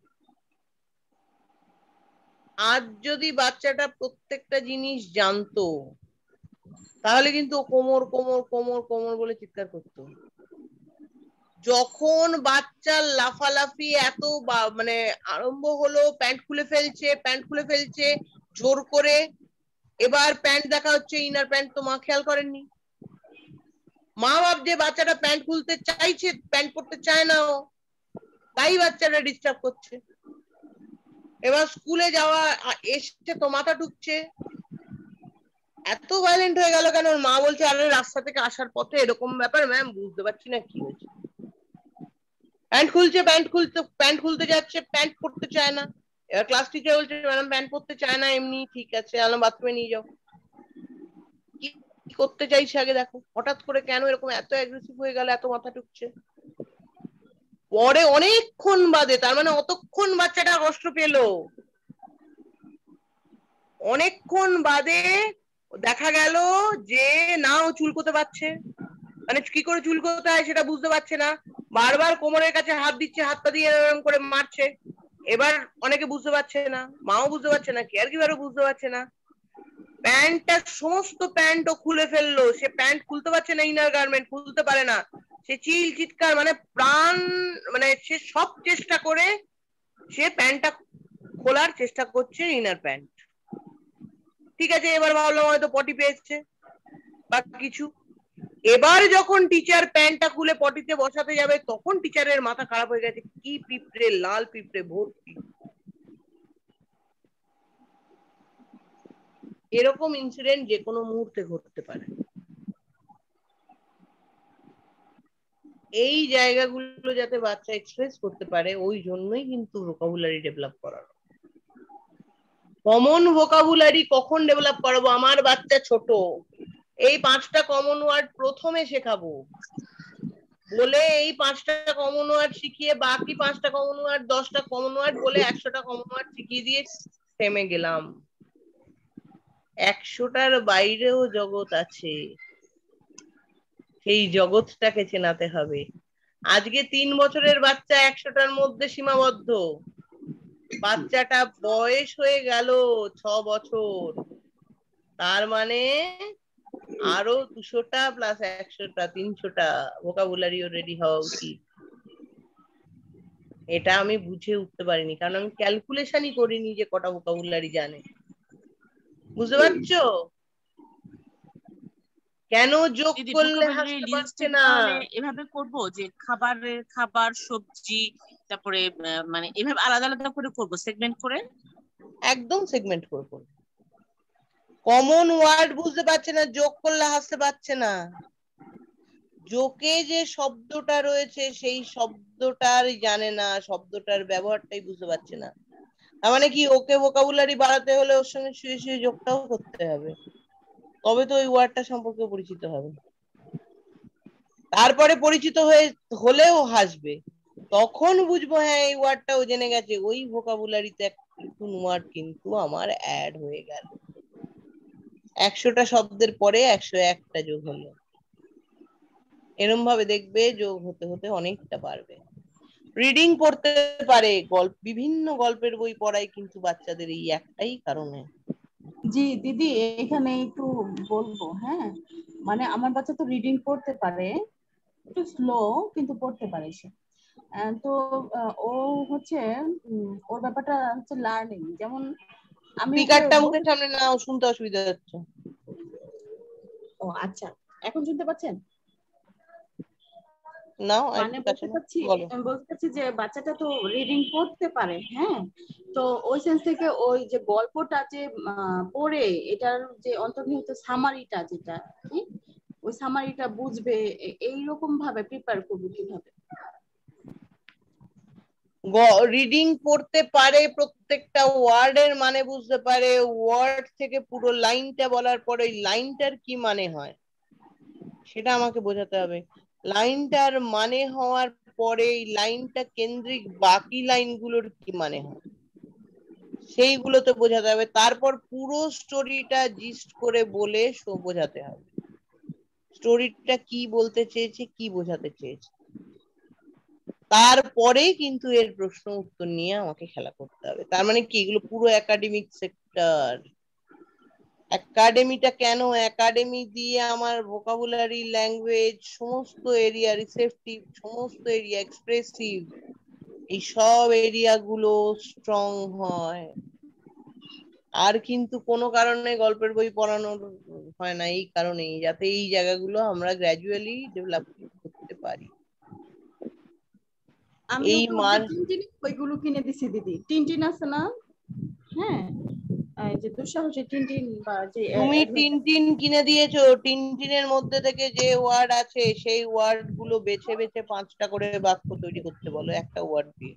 আজ যদি বাচ্চাটা প্রত্যেকটা জিনিস জানতো তাহলে কিন্তু কোমর কোমর কোমর কোমর বলে চিৎকার করতো। যখন বাচ্চার লাফালাফি এত মানে আরম্ভ হলো, প্যান্ট খুলে ফেলছে প্যান্ট খুলে ফেলছে জোর করে, এবার প্যান্ট দেখা হচ্ছে, ইনার প্যান্ট তো মা খেয়াল করেননি। মা ভাবছে বাচ্চাটা প্যান্ট খুলতে চাইছে, প্যান্ট পরতে চায় না, ও তাই বাচ্চাটা ডিস্টার্ব করছে। এবার স্কুলে যাওয়া এসছে তো মাথা ঢুকছে, এত ভায়োলেন্ট হয়ে গেল কেন? মা বলছে আরে রাস্তা থেকে আসার পথে এরকম ব্যাপার ম্যাম, বুঝতে পারছি না কি হয়েছে। প্যান্ট খুলছে প্যান্ট খুলতে প্যান্ট খুলতে যাচ্ছে, প্যান্ট পরতে চায় না। এবার ক্লাস টিচার বলছে ম্যাডাম প্যান্ট পরতে চায় না এমনি, ঠিক আছে আলাম বাথরুমে নিয়ে যাও। কি করতে চাইছে আগে দেখো, হঠাৎ করে কেন এরকম এত অ্যাগ্রেসিভ হয়ে গেল, এত মাথা ঢুকছে। পরে অনেকক্ষণ বাদে, তার মানে অতক্ষণ বাচ্চাটা কষ্ট পেল, অনেকক্ষণ বাদে দেখা গেল যে না ও চুলকোতে পারছে, মানে কি করে চুলকোতে হয় সেটা বুঝতে পারছে না, বারবার কোমরের কাছে হাত দিচ্ছে, হাতটা দিয়ে এরকম করে মারছে। এবার অনেকে বুঝতে পারছে না, মাও বুঝতে পারছে না, কেয়ার গিভারও বুঝতে পারছে না। প্যান্টটা সমস্ত প্যান্ট ও খুলে ফেললো, সে প্যান্ট খুলতে পারছে না, ইনার গার্মেন্ট খুলতে পারে না, সে চিল চিৎকার মানে প্রাণ, মানে সে সব চেষ্টা করে সে প্যান্টটা খোলার চেষ্টা করছে, ইনার প্যান্ট। ঠিক আছে, এবার ভাবলাম হয়তো পটি পেয়েছে বা কিছু। এবার যখন টিচার প্যান্টটা খুলে পটিতে বসাতে যাবে, তখন টিচারের মাথা খারাপ হয়ে গেছে, কি পিঁপড়ে, লাল পিঁপড়ে ভর্তি। এরকম ইনসিডেন্ট যে কোনো মুহূর্তে ঘটতে পারে। এই জায়গাগুলো যাতে বাচ্চা এক্সপ্রেস করতে পারে, ওই জন্যই কিন্তু ভোকাবুলারি ডেভেলপ করানো। কমন ভোকাবুলারি কখন ডেভেলপ করাবো? আমার বাচ্চা ছোট, এই পাঁচটা কমন ওয়ার্ড প্রথমে শেখাবো বলে এই পাঁচটা কমন ওয়ার্ড শিখিয়ে বাকি পাঁচটা কমন ওয়ার্ড, দশটা কমন ওয়ার্ড বলে একশোটা কমন ওয়ার্ড শিখিয়ে দিয়ে থেমে গেলাম। একশোটার বাইরেও জগৎ আছে, সেই জগৎটাকে চেনাতে হবে। আজকে তিন বছরের বাচ্চা একশোটার মধ্যে সীমাবদ্ধ, বাচ্চাটা বয়স হয়ে গেল ছ বছর, তার মানে আরো দুশোটা প্লাস একশোটা, তিনশোটা ভোকাবুলারিও রেডি হওয়া উচিত। এটা আমি বুঝে উঠতে পারিনি, কারণ আমি ক্যালকুলেশনই করিনি যে কটা ভোকাবুলারি জানে। বুঝতে পারছো কেন যোগ করলে হাসতে পারছে না? এভাবে করব যে খাবারের খাবার, সবজি, তারপরে মানে এভাবে আলাদা আলাদা করে করব, সেগমেন্ট করে। একদম সেগমেন্ট করে করব। কমন ওয়ার্ড বুঝতে পারছে না, যোগ করলে হাসতে পারছে না। যোগে যে শব্দটা রয়েছে সেই শব্দটার জানে না, শব্দটার ব্যবহারটাই বুঝতে পারছে না। তার মানে কি ওকে ভোকাবুলারি বাড়াতে হলে ওর সঙ্গে শুয়ে শুয়ে যোগটাও করতে হবে, তবে তো ওই ওয়ার্ডটা সম্পর্কে পরিচিত হবে। তারপরে পরিচিত হয়ে হলেও হাসবে, তখন বুঝবো হ্যাঁ এই ওয়ার্ডটা ও জেনে গেছে, ওই ভোকাবুলারিতে নতুন ওয়ার্ড কিন্তু আমার অ্যাড হয়ে গেল। একশোটা শব্দের পরে একশো একটা যোগ হলো, এরম ভাবে দেখবে যোগ হতে হতে অনেকটা পারবে। রিডিং পড়তে পারে, গল্প, বিভিন্ন গল্পের বই পড়াই কিন্তু বাচ্চাদের এই একটাই কারণে। জি দিদি, এখানে একটু বলবো, হ্যাঁ, মানে আমার বাচ্চা তো রিডিং পড়তে পারে, একটু স্লো কিন্তু পড়তে পারে সে। তো ও হচ্ছে ওর ব্যাপারটা হচ্ছে লার্নিং, যেমন আমি স্পিকারটা মুখের সামনে নাও, শুনতে অসুবিধা হচ্ছে। ও আচ্ছা, এখন শুনতে পাচ্ছেন? না, মানে বলতে চাচ্ছি বলতে চাচ্ছি যে বাচ্চাটা তো রিডিং পড়তে পারে, হ্যাঁ, তো ওই সেন্স থেকে ওই যে গল্পটা যে পড়ে এটার যে অন্তর্নিহিত সামারিটা যেটা, ওই সামারিটা বুঝবে, এইরকম ভাবে প্রিপেয়ার করবো কিভাবে? রিডিং পড়তে পারে, প্রত্যেকটা ওয়ার্ডের মানে বুঝতে পারে, ওয়ার্ড থেকে পুরো লাইনটা বলার পরে ওই লাইনটার কি মানে হয় সেটা আমাকে বোঝাতে হবে। লাইনটার মানে হওয়ার পরে এই লাইনটা কেন্দ্রিক বাকি লাইনগুলোর কি মানে হয় সেইগুলো তো বোঝাতে হবে। তারপর পুরো স্টোরিটা জিস্ট করে বলে বোঝাতে হবে, স্টোরিটা কি বলতে চেয়েছে, কি বোঝাতে চেয়েছে। তারপরে কিন্তু এর প্রশ্ন উত্তর নিয়ে আমাকে খেলা করতে হবে। তার মানে কি এগুলো পুরো একাডেমিক সেক্টর, একাডেমিটা কেন, একাডেমি দিয়ে আমার ভোকাবুলারি, ল্যাঙ্গুয়েজ, সমস্ত এরিয়া, রিসেপটিভ, সমস্ত এরিয়া, এক্সপ্রেসিভ, এই সব এরিয়া গুলো স্ট্রং হয়। আর কিন্তু কোনো কারণে গল্পের বই পড়ানো হয় না, এই কারণেই যাতে এই জায়গাগুলো আমরা গ্র্যাজুয়ালি ডেভেলপ করতে পারি। আমি এই ওকে মান টিনটিন বইগুলো কিনে দিছি দিদি, টিনটিন আছে না, হ্যাঁ এই যে দুঃসাহসী টিনটিন বা যে তুমি টিনটিন কিনে দিয়েছো, টিনটিনের মধ্যে থেকে যে ওয়ার্ড আছে সেই ওয়ার্ড গুলো বেছে বেছে পাঁচটা করে বাক্য তৈরি করতে বলো একটা ওয়ার্ড দিয়ে।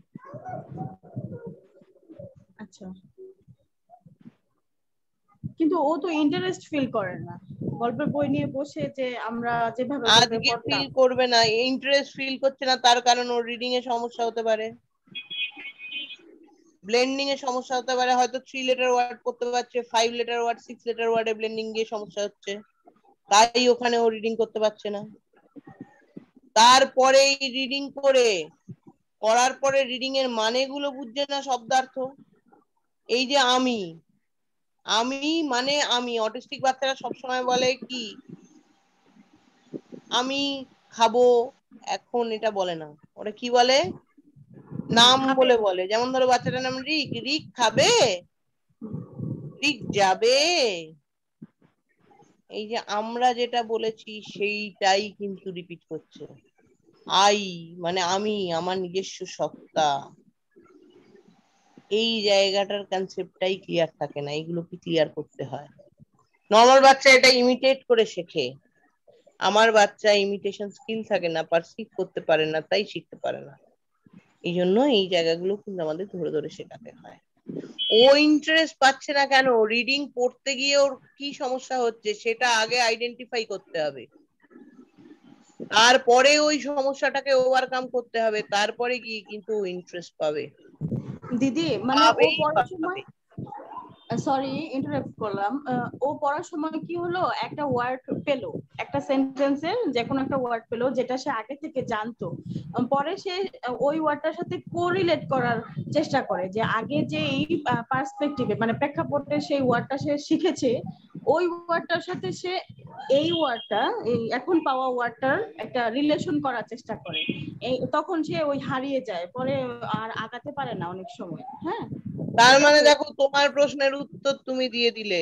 আচ্ছা, কিন্তু ও তো ইন্টারেস্ট ফিল করে না গল্পের বই নিয়ে বসে, যে আমরা যেভাবে আজকে ফিল করবে না, ইন্টারেস্ট ফিল করছে না তার কারণ ওর রিডিং এ সমস্যা হতে পারে, ব্লেন্ডিং এ সমস্যা হতে পারে, হয়তো থ্রি লেটার ওয়ার্ড করতে পারছে, five letter word, six letter ওয়ার্ডে ব্লেন্ডিং গিয়ে সমস্যা হচ্ছে, তাই ওখানে ও রিডিং করতে পারছে না। তারপরে রিডিং করে করার পরে রিডিং এর মানেগুলো বুঝছে না, শব্দার্থ। এই যে আমি, আমি মানে আমি, অটিস্টিক বাচ্চারা সবসময় বলে কি আমি খাবো, এখন এটা বলে না, ওরা কি বলে নাম বলে বলে। যেমন ধরো বাচ্চাটার নাম রিক, রিক খাবে, রিক যাবে। এই যে আমরা যেটা বলেছি সেইটাই কিন্তু রিপিট করছে। আই মানে আমি, আমার নিজস্ব সত্তা, এই জায়গাটার কনসেপ্টটাই ক্লিয়ার থাকে না, এইগুলোকে ক্লিয়ার করতে হয়। নর্মাল বাচ্চা এটা ইমিটেট করে শেখে, আমার বাচ্চা ইমিটেশন স্কিল থাকে না, পারসিভ করতে পারে না, তাই শিখতে পারে না। এই জন্য এই জায়গাগুলো কিন্তু আমাদের ধরে ধরে শেখাতে হয়। ও ইন্টারেস্ট পাচ্ছে না কেন, রিডিং পড়তে গিয়ে ওর কি সমস্যা হচ্ছে সেটা আগে আইডেন্টিফাই করতে হবে, তারপরে ওই সমস্যাটাকে ওভারকাম করতে হবে, তারপরে গিয়ে কিন্তু ইন্টারেস্ট পাবে দিদি। মানে ও পড়ার সময়, সরি ইন্টারাপ্ট করলাম, ও পড়ার সময় কি হলো, একটা ওয়ার্ড পেলো, একটা সেন্টেন্সের যে কোনো একটা ওয়ার্ড পেলো যেটা সে আগে থেকে জানতো, পরে সে ওই ওয়ার্ডটার সাথে কোরিলেট করার চেষ্টা করে, যে আগে যে এই পার্সপেক্টিভে মানে প্রেক্ষাপটে সেই ওয়ার্ডটা সে শিখেছে, ওই ওয়ার্ডটার সাথে সে এই ওয়ার্ডটা, এই এখন পাওয়া ওয়ার্ডটার একটা রিলেশন করার চেষ্টা করে, এই তখন সে ওই হারিয়ে যায়, পরে আর আগাতে পারে না অনেক সময়। হ্যাঁ, তার মানে দেখো তোমার প্রশ্নের উত্তর তুমি দিয়ে দিলে,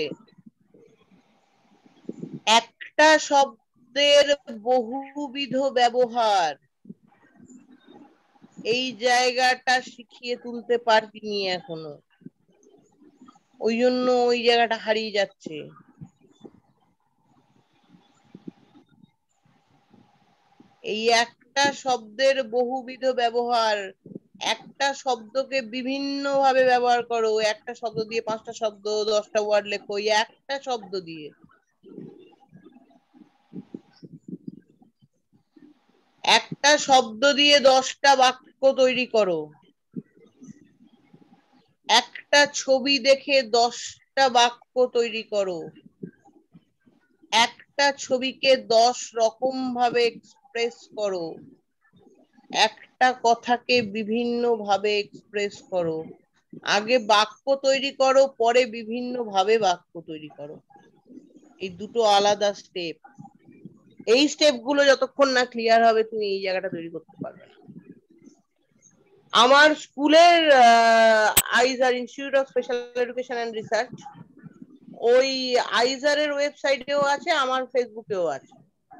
একটা শব্দের বহুবিধ ব্যবহার, এই জায়গাটা শিখিয়ে তুলতে পারবিনি এখনো, ওই জন্য ওই জায়গাটা হারিয়ে যাচ্ছে। এই একটা শব্দের বহুবিধ ব্যবহার, একটা শব্দকে বিভিন্ন ভাবে ব্যবহার করো, একটা শব্দ দিয়ে পাঁচটা শব্দ, দশটা ওয়ার্ড লেখো, ওই একটা শব্দ দিয়ে। একটা শব্দ দিয়ে দশটা বাক্য তৈরি করো, একটা ছবি দেখে দশটা বাক্য তৈরি করো, একটা ছবিকে দশ রকম ভাবে এক্সপ্রেস করো, একটা কথাকে বিভিন্ন ভাবে এক্সপ্রেস করো। আগে বাক্য তৈরি করো, পরে বিভিন্ন ভাবে বাক্য তৈরি করো, এই দুটো আলাদা স্টেপ। এই স্টেপ গুলো যতক্ষণ না ক্লিয়ার হবে তুমি এই জায়গাটা তৈরি করতে পারবে না। আমার স্কুলের আইজার institute of special education and research, ওই আইজারের ওয়েবসাইটেও আছে, আমার ফেসবুকেও আছে,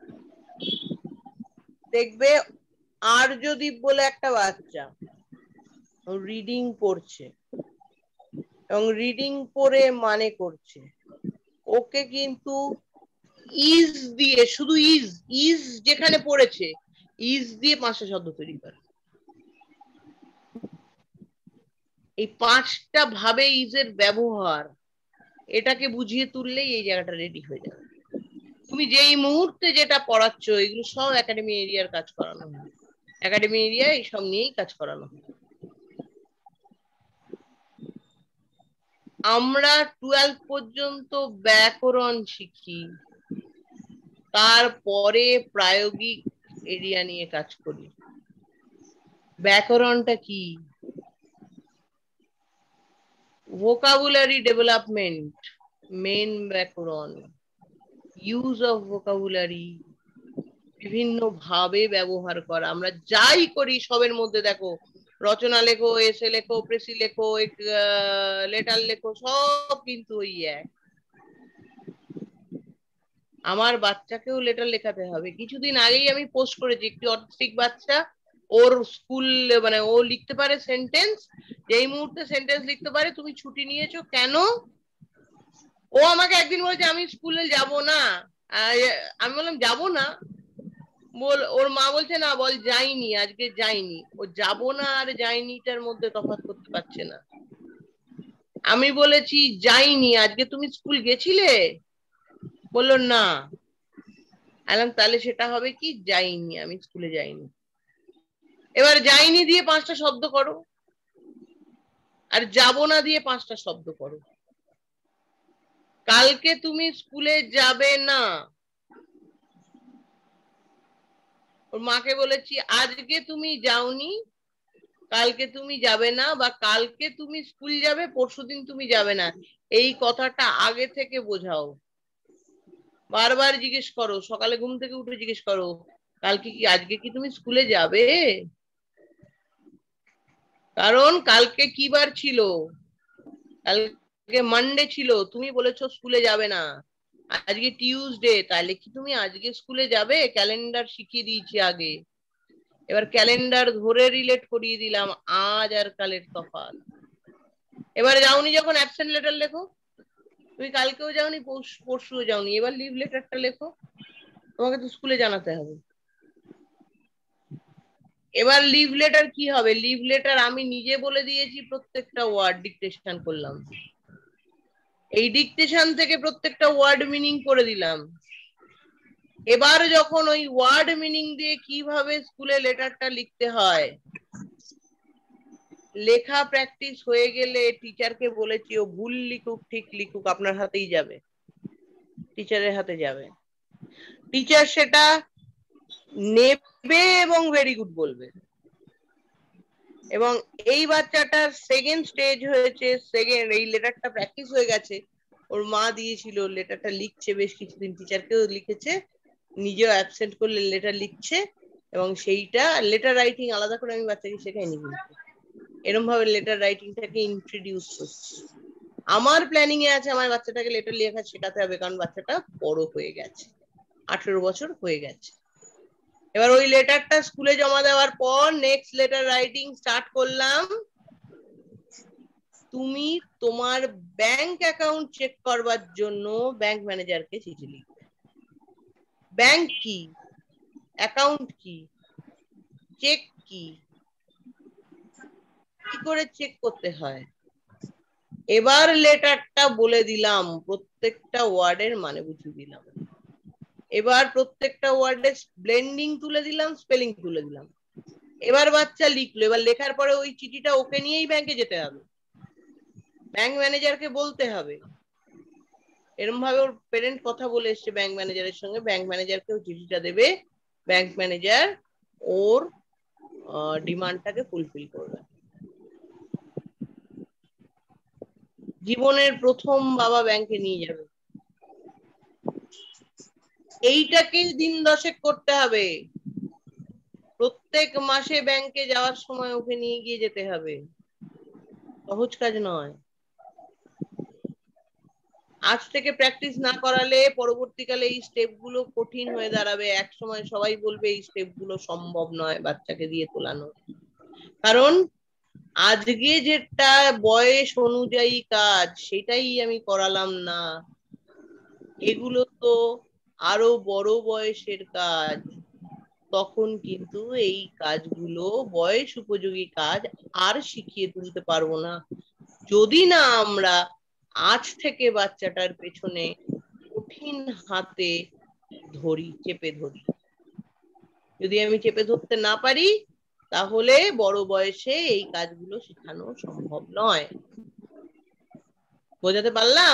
দেখবে আর্যদীপ বলে একটা বাচ্চা রিডিং পড়ছে এবং রিডিং পড়ে মানে করছে, ওকে কিন্তু ইজ দিয়ে, শুধু ইজ ইজ যেখানে পড়েছে ইজ দিয়ে পাঁচটা শব্দ তৈরি করে, এই পাঁচটা ভাবে ইজের ব্যবহার, এটাকে বুঝিয়ে তুললেই এই জায়গাটা রেডি হয়ে যাবে। তুমি যেই মুহূর্তে যেটা পড়াচ্ছ এগুলো সব একাডেমি এরিয়ার কাজ করানো হয়, একাডেমি এরিয়া এইসব নিয়েই কাজ করানো হয়। আমরা টুয়েলভ পর্যন্ত ব্যাকরণ শিখি, তারপরে প্রায়োগিক এরিয়া নিয়ে কাজ করি। ব্যাকরণটা কি? ভোকাবুলারি ডেভেলপমেন্ট, মেন ব্যাকরণ, ইউজ অফ ভোকাবুলারি, বিভিন্ন ভাবে ব্যবহার করা। আমরা যাই করি সবের মধ্যে দেখো, রচনা লেখো, এসে লেখো, প্রেসি লেখো, লেটার লেখো, সব কিন্তু ওই এক। আমার বাচ্চাকেও লেটার লেখাতে হবে। কিছুদিন আগেই আমি পোস্ট করেছি, একটি অটিস্টিক বাচ্চা, ওর স্কুল মানে ও লিখতে পারে সেন্টেন্স, যেই মুহূর্তে সেন্টেন্স লিখতে পারে তুমি ছুটি নিয়েছো কেন? ও আমাকে একদিন বলেছে আমি স্কুলে যাব না। আমি বললাম যাবো না, বল ওর মা বলছে না বল যাইনি, আজকে যাইনি। ও যাবো না আর যাইনিটার মধ্যে তফাৎ করতে পারছে না। আমি বলেছি যাইনি, আজকে তুমি স্কুল গেছিলে? বললো না। আলাম তাহলে সেটা হবে কি যাইনি, আমি স্কুলে যাইনি। এবার যাইনি দিয়ে পাঁচটা শব্দ করো, আর যাবো না দিয়ে পাঁচটা শব্দ করো। কালকে তুমি স্কুলে যাবে না, ওর মাকে বলেছি আজকে তুমি যাওনি, কালকে তুমি যাবে না, বা কালকে তুমি স্কুল যাবে, পরশুদিন তুমি যাবে না, এই কথাটা আগে থেকে বোঝাও। বারবার জিজ্ঞেস করো, সকালে ঘুম থেকে উঠে জিজ্ঞেস করো কালকে কি আজকে কি তুমি স্কুলে যাবে? কারণ কালকে কি বার ছিল? কালকে মানডে ছিল, তুমি বলেছো স্কুলে যাবে না। আজকে টিউসডে, তাহলে কি তুমি আজকে স্কুলে যাবে? ক্যালেন্ডার শিখিয়ে দিয়েছি আগে। এবার ক্যালেন্ডার ধরে রিলেট করিয়ে দিলাম আজ আর কালের তফাৎ। এবার যাওনি যখন অ্যাবসেন্ট লেটার লেখো, তুমি কালকেও যাওনি, পরশুও যাওনি, এবার লিভ লেটারটা লেখো, তোমাকে তো স্কুলে জানাতে হবে। এবার লিভ লেটার কি হবে? লিভ লেটার আমি নিজে বলে দিয়েছি, প্রত্যেকটা ওয়ার্ড ডিকটেশন করলাম, এই ডিকটেশন থেকে প্রত্যেকটা ওয়ার্ড মিনিং করে দিলাম। এবার যখন ওই ওয়ার্ড মিনিং দিয়ে কিভাবে স্কুলে লেটারটা লিখতে হয় লেখা প্র্যাকটিস হয়ে গেলে টিচারকে বলেছি ও ভুল লিখুক ঠিক লিখুক আপনার হাতেই যাবে, টিচারের হাতে যাবে। টিচার সেটা নেবে এবং ভেরি গুড বলবে। এবং এই বাচ্চাটার সেকেন্ড স্টেজ হয়েছে, সেকেন্ড এই লেটারটা প্র্যাকটিস হয়ে গেছে, ওর মা দিয়েছিল, লেটারটা লিখছে বেশ কিছুদিন, টিচারকেও লিখেছে, নিজেও অ্যাবসেন্ট করলে লেটার লিখছে, এবং সেইটা লেটার রাইটিং আলাদা করে আমি বাচ্চাকে শেখাইনি, কিন্তু এরকম ভাবে লেটার রাইটিংটাকে ইন্ট্রোডিউস করছি। আমার প্ল্যানিং এ আছে আমার বাচ্চাটাকে লেটার লেখা শেখাতে হবে, কারণ বাচ্চাটা বড় হয়ে গেছে, আঠেরো বছর হয়ে গেছে। এবার ওই লেটারটা স্কুলে জমা দেওয়ার পর নেক্সট লেটার রাইটিং স্টার্ট করলাম। তুমি তোমার ব্যাংক অ্যাকাউন্ট চেক করবার জন্য ব্যাংক ম্যানেজারকে চিঠি লিখবে। ব্যাংক কি, অ্যাকাউন্ট কি, চেক কি, কি করে চেক করতে হয়। এবার লেটারটা বলে দিলাম, প্রত্যেকটা ওয়ার্ডের মানে বুঝিয়ে দিলাম। এবার প্রত্যেকটা ওয়ার্ডের ব্লেন্ডিং তুলে দিলাম, স্পেলিং তুলে দিলাম। এবার বাচ্চা লিখলো। এবার লেখার পরে ওই চিঠিটা ওকে নিয়েই ব্যাংকে যেতে হবে, ব্যাংক ম্যানেজারকে বলতে হবে। এরকম ভাবে ওর পেরেন্ট কথা বলে এসছে ব্যাংক ম্যানেজারের সঙ্গে, ব্যাংক ম্যানেজারকে ওই চিঠিটা দেবে, ব্যাংক ম্যানেজার ওর ডিমান্ডটাকে ফুলফিল করবে। জীবনের প্রথম বাবা ব্যাংকে নিয়ে যাবে, এইটাকে দিন দশেক করতে হবে। প্রত্যেক মাসে ব্যাংকে যাওয়ার সময় ওকে নিয়ে গিয়ে যেতে হবে, সহজ কাজ নয়। আজ থেকে প্র্যাকটিস না করালে পরবর্তীকালে এই স্টেপ গুলো কঠিন হয়ে দাঁড়াবে। এক সময় সবাই বলবে এই স্টেপ গুলো সম্ভব নয় বাচ্চাকে দিয়ে তোলানো, কারণ আজকে যেটা বয়স অনুযায়ী কাজ সেটাই আমি করালাম না। এগুলো তো আরো বড় বয়সের কাজ, তখন কিন্তু এই কাজগুলো বয়স উপযোগী কাজ আর শিখিয়ে তুলতে পারবো না, যদি না আমরা আজ থেকে বাচ্চাটার পেছনে কঠিন হাতে ধরি, চেপে ধরি। যদি আমি চেপে ধরতে না পারি তাহলে বড় বয়সে এই কাজগুলো শেখানো সম্ভব নয়। বোঝাতে পারলাম?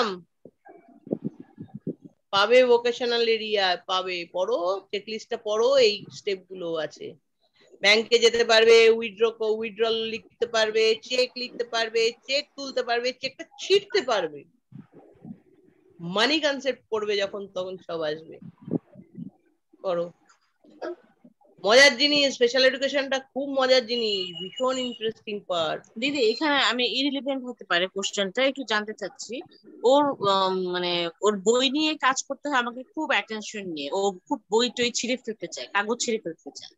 পাবে ভোকেশনাল এরিয়া, পাবে, পড়ো চেকলিস্টটা পড়ো, এই স্টেপ গুলো আছে। ব্যাংকে যেতে পারবে, উইথড্র উইথড্রল লিখতে পারবে, চেক লিখতে পারবে, চেক তুলতে পারবে, চেকটা ছিঁড়তে পারবে। মানি কনসেপ্ট পড়বে যখন তখন সব আসবে। করো, মজার জিনিস। স্পেশাল এডুকেশনটা খুব মজার জিনিস, ভীষণ ইন্টারেস্টিং পার্ট। দিদি এখানে আমি ইরিলেভেন্ট হতে পারে কোশ্চেনটা, একটু জানতে চাচ্ছি। ওর মানে ওর বই নিয়ে কাজ করতে হয় আমাকে খুব অ্যাটেনশন নিয়ে, ও খুব বই টই ছিঁড়ে ফেলতে চায়, কাগজ ছিঁড়ে ফেলতে চায়।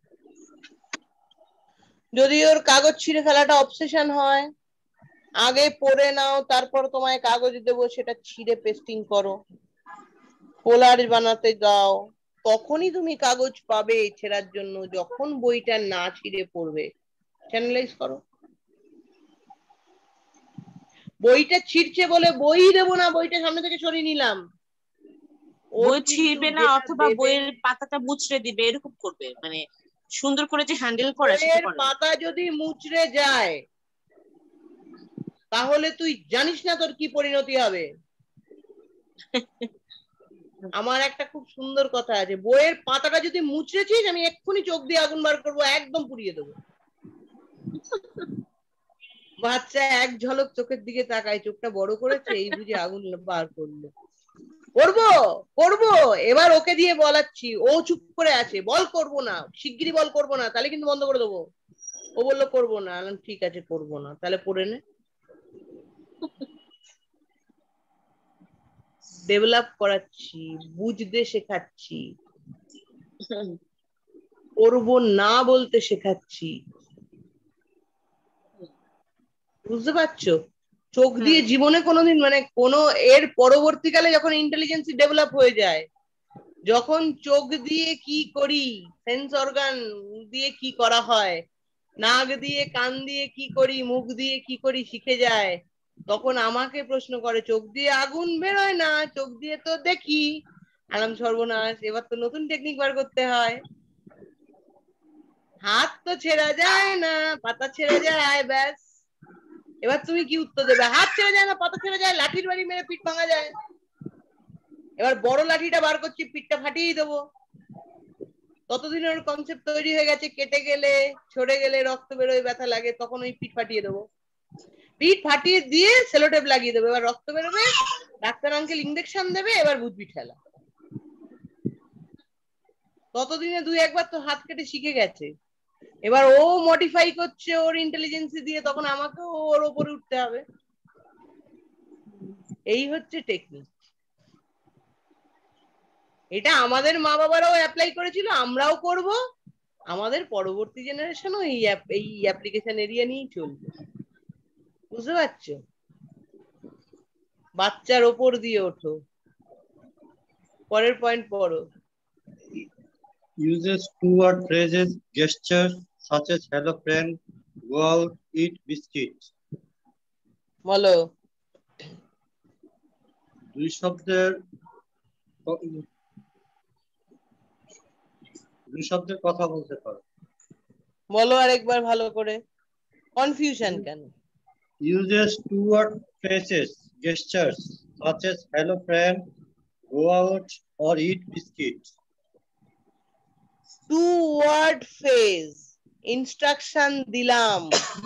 যদি ওর কাগজ ছিঁড়ে ফেলাটা অবসেশন হয়, আগে পড়ে নাও, তারপর তোমায় কাগজ দেবো, সেটা ছিঁড়ে পেস্টিং করো, কোলাজ বানাতে দাও, তখনই তুমি কাগজ পাবে ছেঁড়ার জন্য, যখন বইটা না ছিঁড়ে পড়বে। চ্যানেলাইজ করো। বইটা ছিঁড়ছে বলে বই দেবো না, বইটা সামনে থেকে সরিয়ে নিলাম। বই ছিঁড়বে না, অথবা বইয়ের পাতাটা মুচড়ে দিবে, এরকম করবে, মানে সুন্দর করে যে হ্যান্ডেল করে সেটা বইয়ের করে। পাতা যদি মুচড়ে যায় তাহলে তুই জানিস না তোর কি পরিণতি হবে। আমার একটা খুব সুন্দর কথা আছে, বইয়ের পাতাটা যদি মুচড়েছিস আমি এক্ষুনি চোখ দিয়ে আগুন বার করবো, একদম পুড়িয়ে দেবো। বাচ্চা এক ঝলক চোখের দিকে তাকায়, চোখটা বড় করেছে, এই বুঝে আগুন বার করলো। করবো করবো, এবার ওকে দিয়ে বলাচ্ছি, ও চুপ করে আছে, বল করবো না, শিগগিরই বল করবো না, তাহলে কিন্তু বন্ধ করে দেবো। ও বললো করবো না, ঠিক আছে করবো না, তাহলে পড়ে নে। ডেভেলপ করাচ্ছি, বুঝতে শেখাচ্ছি, করবো না বলতে শেখাচ্ছি। বুঝতে পারছো? চোখ দিয়ে জীবনে কোনোদিন মানে কোনো এর পরবর্তীকালে যখন ইন্টেলিজেন্সি ডেভেলপ হয়ে যায়, যখন চোখ দিয়ে কি করি, সেন্স অর্গান দিয়ে কি করা হয়, নাক দিয়ে কান দিয়ে কি করি, মুখ দিয়ে কি করি শিখে যায়, তখন আমাকে প্রশ্ন করে, চোখ দিয়ে আগুন বেরোয় না, চোখ দিয়ে তো দেখি। আলাম সর্বনাশ, এবার তো নতুন টেকনিক বার করতে হয়। হাত তো ছেড়া যায় না, পাতা ছেড়ে যায়, ব্যাস। এবার তুমি কি উত্তর দেবে? হাত ছেড়ে যায় না, পাতা ছেড়ে যায়, লাঠির বাড়ি মেরে পিঠ ভাঙা যায়। এবার বড় লাঠিটা বার করছি, পিঠটা ফাটিয়ে দেবো। ততদিন ওর কনসেপ্ট তৈরি হয়ে গেছে, কেটে গেলে ছড়ে গেলে রক্ত বেরোয়, ব্যথা লাগে, তখন ওই পিঠ ফাটিয়ে দেবো। পিঠ ফাটিয়ে দিয়ে সেলোটেপ লাগিয়ে দেবে, এবার রক্ত বেরোবে, ডাক্তার আঙ্কেল ইঞ্জেকশন দেবে, এবার বুঝবি ঠেলা। ততদিনে দুই একবার তো হাত কেটে শিখে গেছে। এবার ও মডিফাই করছে ওর ইন্টেলিজেন্সি দিয়ে, তখন আমাকে ওর ওপরে উঠতে হবে। এই হচ্ছে টেকনিক। এটা আমাদের মা বাবারাও অ্যাপ্লাই করেছিল, আমরাও করব, আমাদের পরবর্তী জেনারেশনও এই এই অ্যাপ্লিকেশন এরিয়া নিয়েই চলবে। বুঝতে পারছো? বাচ্চার ওপর দিয়ে ওঠো। পরের পয়েন্ট পড়ো। Uses two word phrases, gestures such as hello friend, go out, eat biscuit. বলো। দুই শব্দের দুই শব্দের কথা বলতে পারো। বলো আরেকবার ভালো করে, কনফিউশন কেন? Uses two word phrases, gestures such as hello friend, go out or eat biscuit. Two word phrase, instruction দিলাম।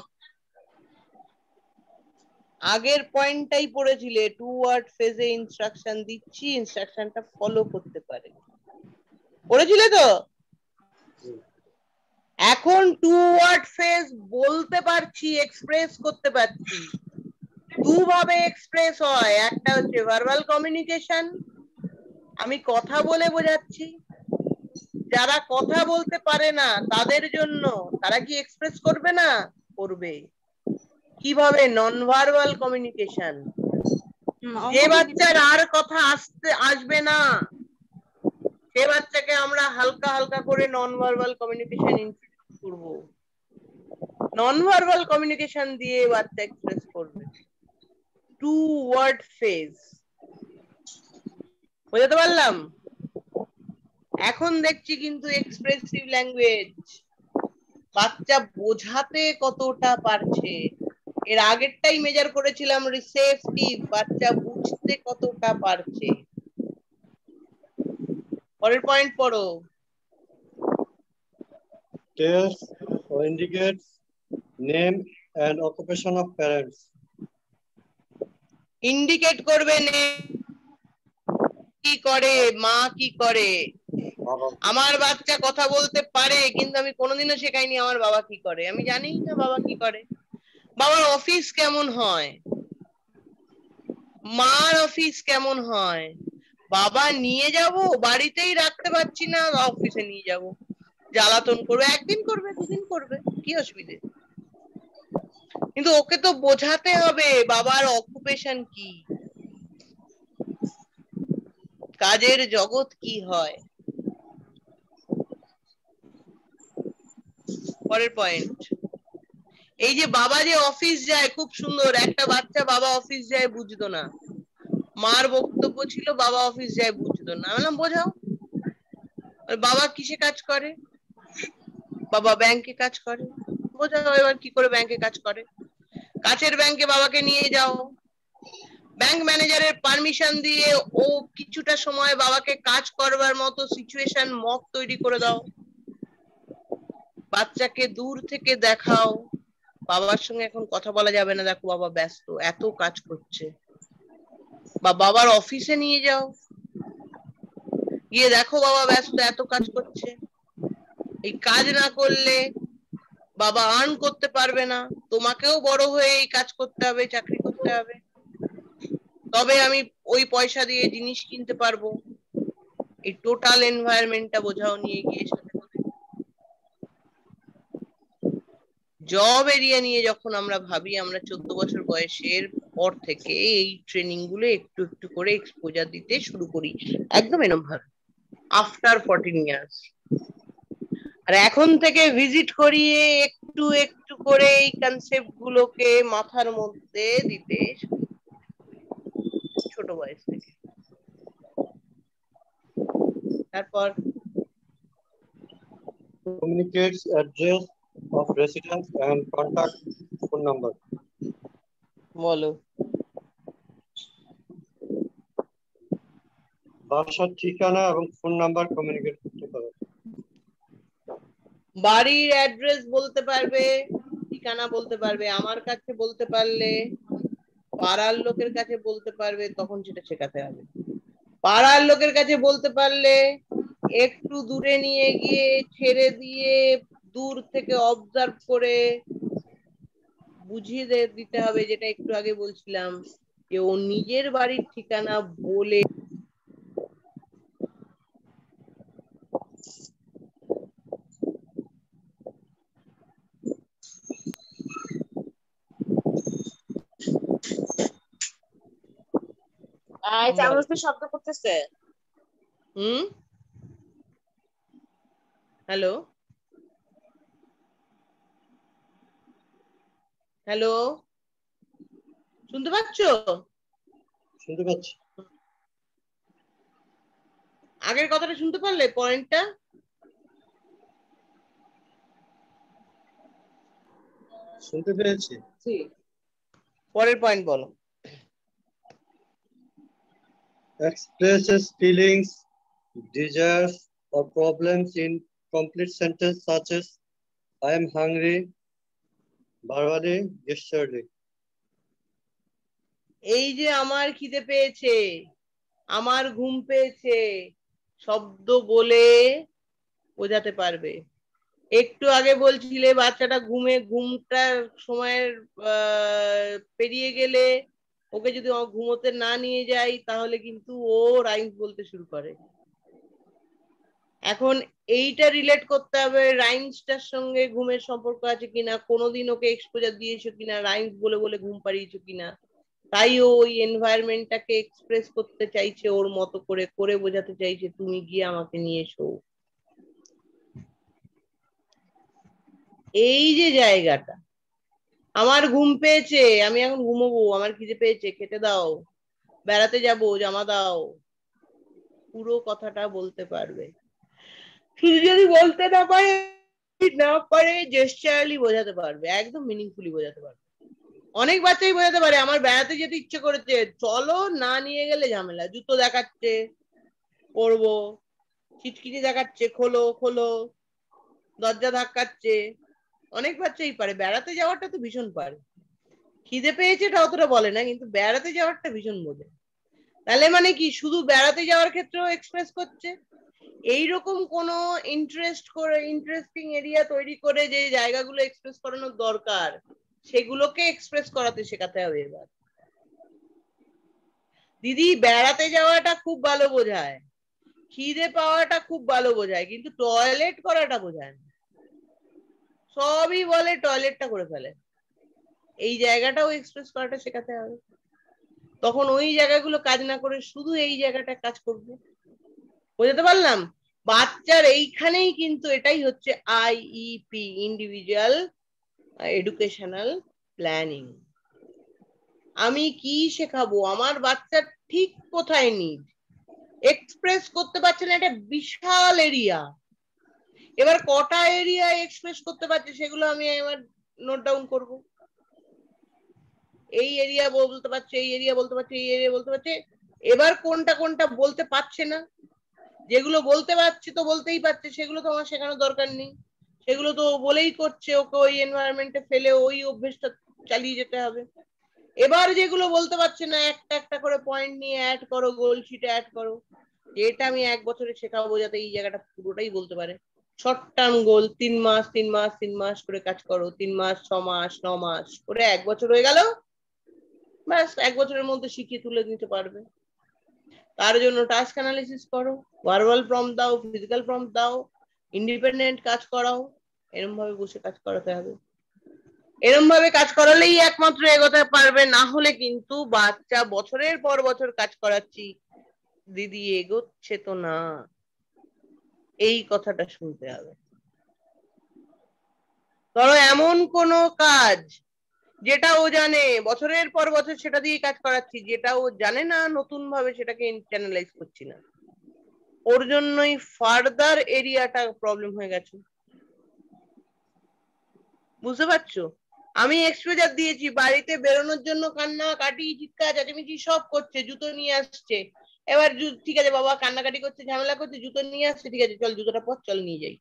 আগের পয়েন্টটাই পড়েছিলে, টু ওয়ার্ড ফ্রেজে ইনস্ট্রাকশন দিচ্ছি, ইনস্ট্রাকশনটা ফলো করতে পারে, পড়েছিলে তো? এখন টু ওয়ার্ড ফ্রেজ বলতে পারছি, এক্সপ্রেস করতে পারছি। দুভাবে এক্সপ্রেস হয়, একটা হচ্ছে ভার্বাল কমিউনিকেশন, আমি কথা বলে বোঝাচ্ছি। যারা কথা বলতে পারে না তাদের জন্য, তারা কি এক্সপ্রেস করবে না? করবে। কিভাবে? Non verbal communication. যে বাচ্চার আর কথা আসতে আসবে না, সে বাচ্চাকে আমরা হালকা হালকা করে নন ভার্বাল কমিউনিকেশন ইন্ট্রোডিউস করব। নন ভার্বাল কমিউনিকেশন দিয়ে বাচ্চা এক্সপ্রেস করবে। টু ওয়ার্ড ফ্রেজ, বুঝতে পারলাম? এখন দেখছি কিন্তু এক্সপ্রেসিভ ল্যাঙ্গুয়েজ, বাচ্চা বোঝাতে কতটা পারছে। এর আগেরটাই মেজার করেছিলাম রিসেপটিভ, বাচ্চা বুঝতে কতটা পারছে। পরের পয়েন্ট পড়ো। Tells or indicates name and occupation of parents. Indicate করবে নেম কি করে, মা কি করে। আমার বাচ্চা কথা বলতে পারে, কিন্তু আমি কোনোদিনও শেখাইনি আমার বাবা কি করে। আমি জানি না বাবা কি করে, বাবার অফিস কেমন হয়, মার অফিস কেমন হয়। বাবা নিয়ে যাব, বাড়িতেই রাখতে পারছি না, অফিসে নিয়ে যাব, জ্বালাতন করবে, একদিন করবে, দুদিন করবে, কি অসুবিধে। কিন্তু ওকে তো বোঝাতে হবে বাবার অকুপেশন কি, কাজের জগৎ কি হয়। পরের পয়েন্ট, এই যে বাবা যে অফিস যায়, খুব সুন্দর, একটা বাচ্চা বাবা অফিস যায় বুঝতো না, মার বক্তব্য ছিল বাবা অফিস যায় বুঝতো না। আমি বললাম বোঝাও, বাবা কিসে কাজ করে, বাবা ব্যাংকে কাজ করে, বোঝাও এবার কি করে ব্যাংকে কাজ করে। কাছের ব্যাংকে বাবাকে নিয়ে যাও, ব্যাংক ম্যানেজারের পারমিশন দিয়ে ও কিছুটা সময় বাবাকে কাজ করবার মতো সিচুয়েশন মক তৈরি করে দাও, বাচ্চাকে দূর থেকে দেখাও বাবার সঙ্গে এখন কথা বলা যাবে না, দেখো বাবা ব্যস্ত, এত কাজ করছে। বা বাবার অফিসে নিয়ে যাও, গিয়ে দেখো বাবা ব্যস্ত, এত কাজ করছে, এই কাজ না করলে বাবা আর্ন করতে পারবে না, তোমাকেও বড় হয়ে এই কাজ করতে হবে, চাকরি করতে হবে, তবে আমি ওই পয়সা দিয়ে জিনিস কিনতে পারবো। এই টোটাল এনভায়রনমেন্টটা বোঝাও নিয়ে গিয়ে সাথে করে। জব এরিয়া নিয়ে যখন আমরা ভাবি, আমরা চোদ্দ বছর বয়সের পর থেকে এই ট্রেনিং গুলো একটু একটু করে এক্সপোজার দিতে শুরু করি, একদম এরকম ভাবে আফটার ফোরটিন ইয়ার্স। আর এখন থেকে ভিজিট করিয়ে একটু একটু করে এই কনসেপ্ট গুলোকে মাথার মধ্যে দিতে ছোট বয়স থেকে। তারপর communicates address of residence and contact phone number. বলো। বাসার ঠিকানা এবং ফোন নাম্বার কমিউনিকেট করতে পারে। বাড়ির অ্যাড্রেস বলতে পারবে, ঠিকানা বলতে পারবে, আমার কাছে বলতে পারলে, পাড়ার লোকের কাছে বলতে পারবে, তখন সেটা শেখাতে হবে। পাড়ার লোকের কাছে বলতে পারলে একটু দূরে নিয়ে গিয়ে ছেড়ে দিয়ে দূর থেকে অবজার্ভ করে বুঝিয়ে দিতে হবে, যেটা একটু আগে বলছিলাম যে ও নিজের বাড়ির ঠিকানা বলে চামচ দিয়ে শব্দ করতেছে। হুম, হ্যালো হ্যালো, শুনতে পাচ্ছ? শুনতে পাচ্ছি। আগের কথাটা শুনতে পারলে? পয়েন্টটা শুনতে পেরেছি। পরের পয়েন্ট বলো। Expresses feelings, desires, or problems in complete sentence such as I am hungry, verbally, gesturally. এই যে আমার খিদে পেয়েছে, আমার ঘুম পেয়েছে, শব্দ বলে বোঝাতে পারবে। একটু আগে বলছিলে বাচ্চাটা ঘুমে ঘুমটা সময়ের পেরিয়ে গেলে ওকে যদি ঘুমোতে না নিয়ে যাই তাহলে কিন্তু ও রাইমস বলতে শুরু করে। এখন এইটা রিলেট করতে হবে রাইমসটার সঙ্গে ঘুমের সম্পর্ক আছে কিনা, কোনোদিন ওকে এক্সপোজার দিয়েছো কিনা, রাইমস বলে বলে ঘুম পাড়িয়েছো কিনা। তাই ও ওই এনভায়রনমেন্টটাকে এক্সপ্রেস করতে চাইছে ওর মতো করে, করে বোঝাতে চাইছে তুমি গিয়ে আমাকে নিয়ে এসো। এই যে জায়গাটা, আমার ঘুম পেয়েছে, আমি এখন ঘুমোবো, আমার খিদে পেয়েছে, খেতে দাও, বেড়াতে যাবো, জামা দাও, পুরো কথাটা বলতে পারবে। শুধু যদি বলতে না পারে, না পারে জেস্টারালি বোঝাতে পারবে, একদম মিনিংফুলি বোঝাতে পারবে। অনেক বাচ্চাই বোঝাতে পারে আমার বেড়াতে যেতে ইচ্ছে করেছে, চলো, না নিয়ে গেলে ঝামেলা, জুতো দেখাচ্ছে পরবো, ছিটকিনি দেখাচ্ছে খোলো খোলো, দরজা ধাক্কাচ্ছে। অনেক বাচ্চাই পারে, বেড়াতে যাওয়াটা তো ভীষণ পারে। খিদে পেয়েছে এটা অতটা বলে না, কিন্তু বেড়াতে যাওয়ারটা ভীষণ বোঝে। তাহলে মানে কি শুধু বেড়াতে যাওয়ার ক্ষেত্রেও এক্সপ্রেস করছে? এইরকম কোন ইন্টারেস্ট করে ইন্টারেস্টিং এরিয়া তৈরি করে যে জায়গাগুলো এক্সপ্রেস করানোর দরকার সেগুলোকে এক্সপ্রেস করাতে শেখাতে হবে এবার। দিদি বেড়াতে যাওয়াটা খুব ভালো বোঝায়, খিদে পাওয়াটা খুব ভালো বোঝায়, কিন্তু টয়লেট করাটা বোঝায় না। সবই বলে টয়লেটটা করে ফেলে, এই জায়গাটাও এক্সপ্রেস করাটা শেখাতে হবে। তখন ওই জায়গাগুলো কাজ না করে শুধু এই জায়গাটা কাজ করবে। বুঝতে পারলাম? বাচ্চার এইখানেই কিন্তু এটাই হচ্ছে আইইপি, ইন্ডিভিজুয়াল এডুকেশনাল প্ল্যানিং। আমি কি শেখাবো, আমার বাচ্চার ঠিক কোথায় নিড, এক্সপ্রেস করতে পারছে না, এটা বিশাল এরিয়া। এবার কটা এরিয়া এক্সপ্রেস করতে পারছে সেগুলো আমি এবার নোট ডাউন করব। এই এরিয়া বলতে পারছে, এই এরিয়া বলতে পারছে, এই এরিয়া বলতে পারছে। এবার কোনটা কোনটা বলতে পারছে না, যেগুলো বলতে পারছে তো বলতেই পারছে, সেগুলো তো আমার শেখানোর দরকার নেই, সেগুলো তো বলেই করছে, ওকে ওই এনভায়রনমেন্টে ফেলে ওই অভ্যেসটা চালিয়ে যেতে হবে। এবার যেগুলো বলতে পারছে না একটা একটা করে পয়েন্ট নিয়ে অ্যাড করো, গোল শিটে অ্যাড করো, এটা আমি এক বছরে শেখাবো যাতে এই জায়গাটা পুরোটাই বলতে পারে। শর্ট টার্ম গোল, তিন মাস তিন মাস তিন মাস করে কাজ করো, তিন মাস ছ মাস ন মাস করে এক বছর হয়ে গেল, ব্যাস এক বছরের মধ্যে শিখিয়ে তুলে দিতে পারবে। তার জন্য টাস্ক অ্যানালিসিস করো, ভার্বাল প্রম্পট দাও, ফিজিক্যাল প্রম্পট দাও, ইন্ডিপেন্ডেন্ট কাজ করাও, এরকম ভাবে বসে কাজ করাতে হবে। এরকম ভাবে কাজ করালেই একমাত্র এগোতে পারবে, না হলে কিন্তু বাচ্চা বছরের পর বছর কাজ করাচ্ছি দিদি এগোচ্ছে তো না, এই কথাটা শুনতে হবে। ধরো এমন কোন কাজ যেটা ও জানে, বছরের পর বছর সেটা দিয়ে কাজ করাচ্ছি, যেটা ও জানে না নতুন ভাবে সেটাকে ইন্টারনালাইজ করছি না, ওর জন্যই ফার্দার এরিয়াটা প্রবলেম হয়ে গেছে। বুঝতে পারছো? আমি এক্সপোজার দিয়েছি, বাড়িতে বেরোনোর জন্য কান্না কাটি চিৎকার চেঁচামেচি সব করছে, জুতো নিয়ে আসছে। এবার ঠিক আছে বাবা কান্নাকাটি করছে, ঝামেলা করছে, জুতো নিয়ে আসছে, ঠিক আছে চল জুতোটা পর, চল নিয়ে যাই।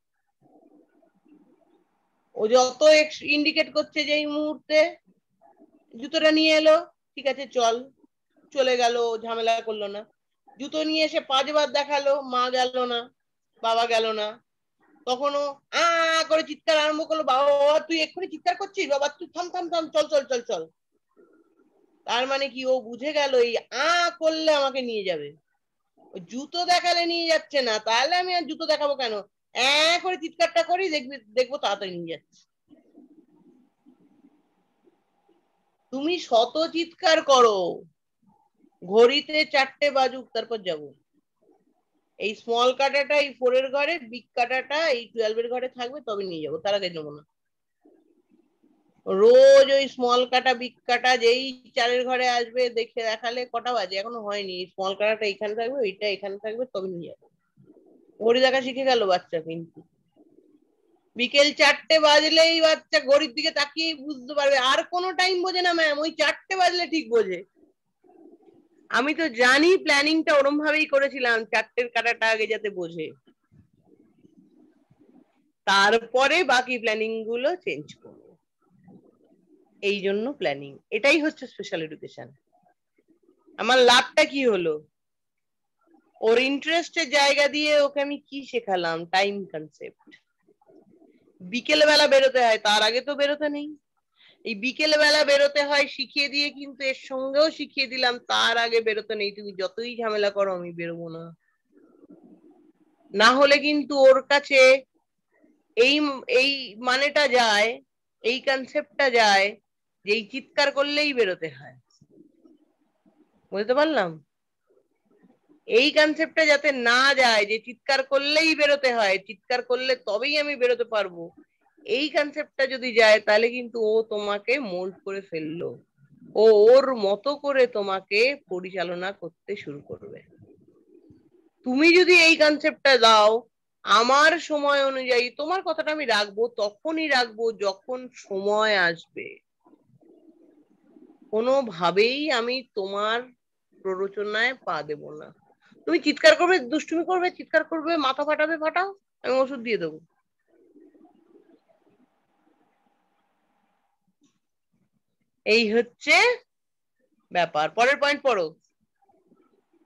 ও যত ইন্ডিকেট করছে যে এই মুহূর্তে জুতোটা নিয়ে এলো, ঠিক আছে চল, চলে গেল, ঝামেলা করলো না। জুতো নিয়ে এসে পাঁচবার দেখালো, মা গেল না, বাবা গেল না, তখনও আ করে চিৎকার আরম্ভ করলো, বাবা বাবা তুই এক্ষুনি চিৎকার করছিস, বাবা তুই থাম থাম থাম, চল চল চল চল। তার মানে কি ও বুঝে গেল এই আ করলে আমাকে নিয়ে যাবে, জুতো দেখালে নিয়ে যাচ্ছে না, তাহলে আমি আর জুতো দেখাবো কেন, এ করে চিৎকারটা করি, দেখবি দেখবো তাড়াতাড়ি নিয়ে যাচ্ছে। তুমি শত চিৎকার করো, ঘড়িতে চারটে বাজুক তারপর যাবো। এই স্মল কাটাটা এই ফোর এর ঘরে, বিগ কাটাটা এই টুয়েলভ এর ঘরে থাকবে, তবে নিয়ে যাবো, তার আগে নেবো না। রোজ ওই স্মল কাটা বিগ কাটা যেই চারের ঘরে আসবে দেখে দেখালে, কটা বাজে এখনো হয়নি, স্মল কাটাটা এখানে থাকবে, ওইটা এখানে থাকবে, তবে নিয়ে যাবো। ঘড়ি দেখা শিখে গেল বাচ্চা, কিন্তু বিকেল চারটে বাজলেই বাচ্চা ঘড়ির দিকে তাকিয়ে বুঝতে পারবে, আর কোনো টাইম বোঝে না ম্যাম, ওই চারটে বাজলে ঠিক বোঝে। আমি তো জানি প্ল্যানিংটা ওরম ভাবেই করেছিলাম, চারটের কাটাটা আগে যাতে বোঝে, তারপরে বাকি প্ল্যানিং গুলো চেঞ্জ করবো। এই জন্য প্ল্যানিং, এটাই হচ্ছে স্পেশাল এডুকেশন। আমার লাভটা কি হলো, ওর ইন্টারেস্টের জায়গা দিয়ে ওকে আমি কি শেখালাম, টাইম কনসেপ্ট। বিকেল বেলা বেরোতে হয়, তার আগে তো বেরোতে নেই, এই বিকেল বেলা বেরোতে হয় শিখিয়ে দিয়ে, কিন্তু এর সঙ্গেও শিখিয়ে দিলাম তার আগে বেরোতে নেই, তুমি যতই ঝামেলা করো আমি বেরোবো না। না হলে কিন্তু ওর কাছে এই এই মানেটা যায়, এই কনসেপ্টটা যায় যে এই চিৎকার করলেই বেরোতে হয়। বুঝতে পারলাম? এই কনসেপ্টটা যাতে না যায় যে চিৎকার করলেই বেরোতে হয়, চিৎকার করলে তবেই আমি বেরোতে পারবো, এই কনসেপ্টটা যদি যায় তাহলে কিন্তু ও তোমাকে মোল্ড করে ফেললো, ও ওর মতো করে তোমাকে পরিচালনা করতে শুরু করবে। তুমি যদি এই কনসেপ্টটা দাও, আমার সময় অনুযায়ী তোমার কথাটা আমি রাখবো, তখনই রাখবো যখন সময় আসবে, কোনোভাবেই আমি তোমার প্ররোচনায় পা দেব না। তুমি চিৎকার করবে, দুষ্টুমি করবে, চিৎকার করবে, মাথা ফাটাবে, ফাটাও, আমি ওষুধ দিয়ে দেবো। এই হচ্ছে ব্যাপার। পরের পয়েন্ট পড়ো।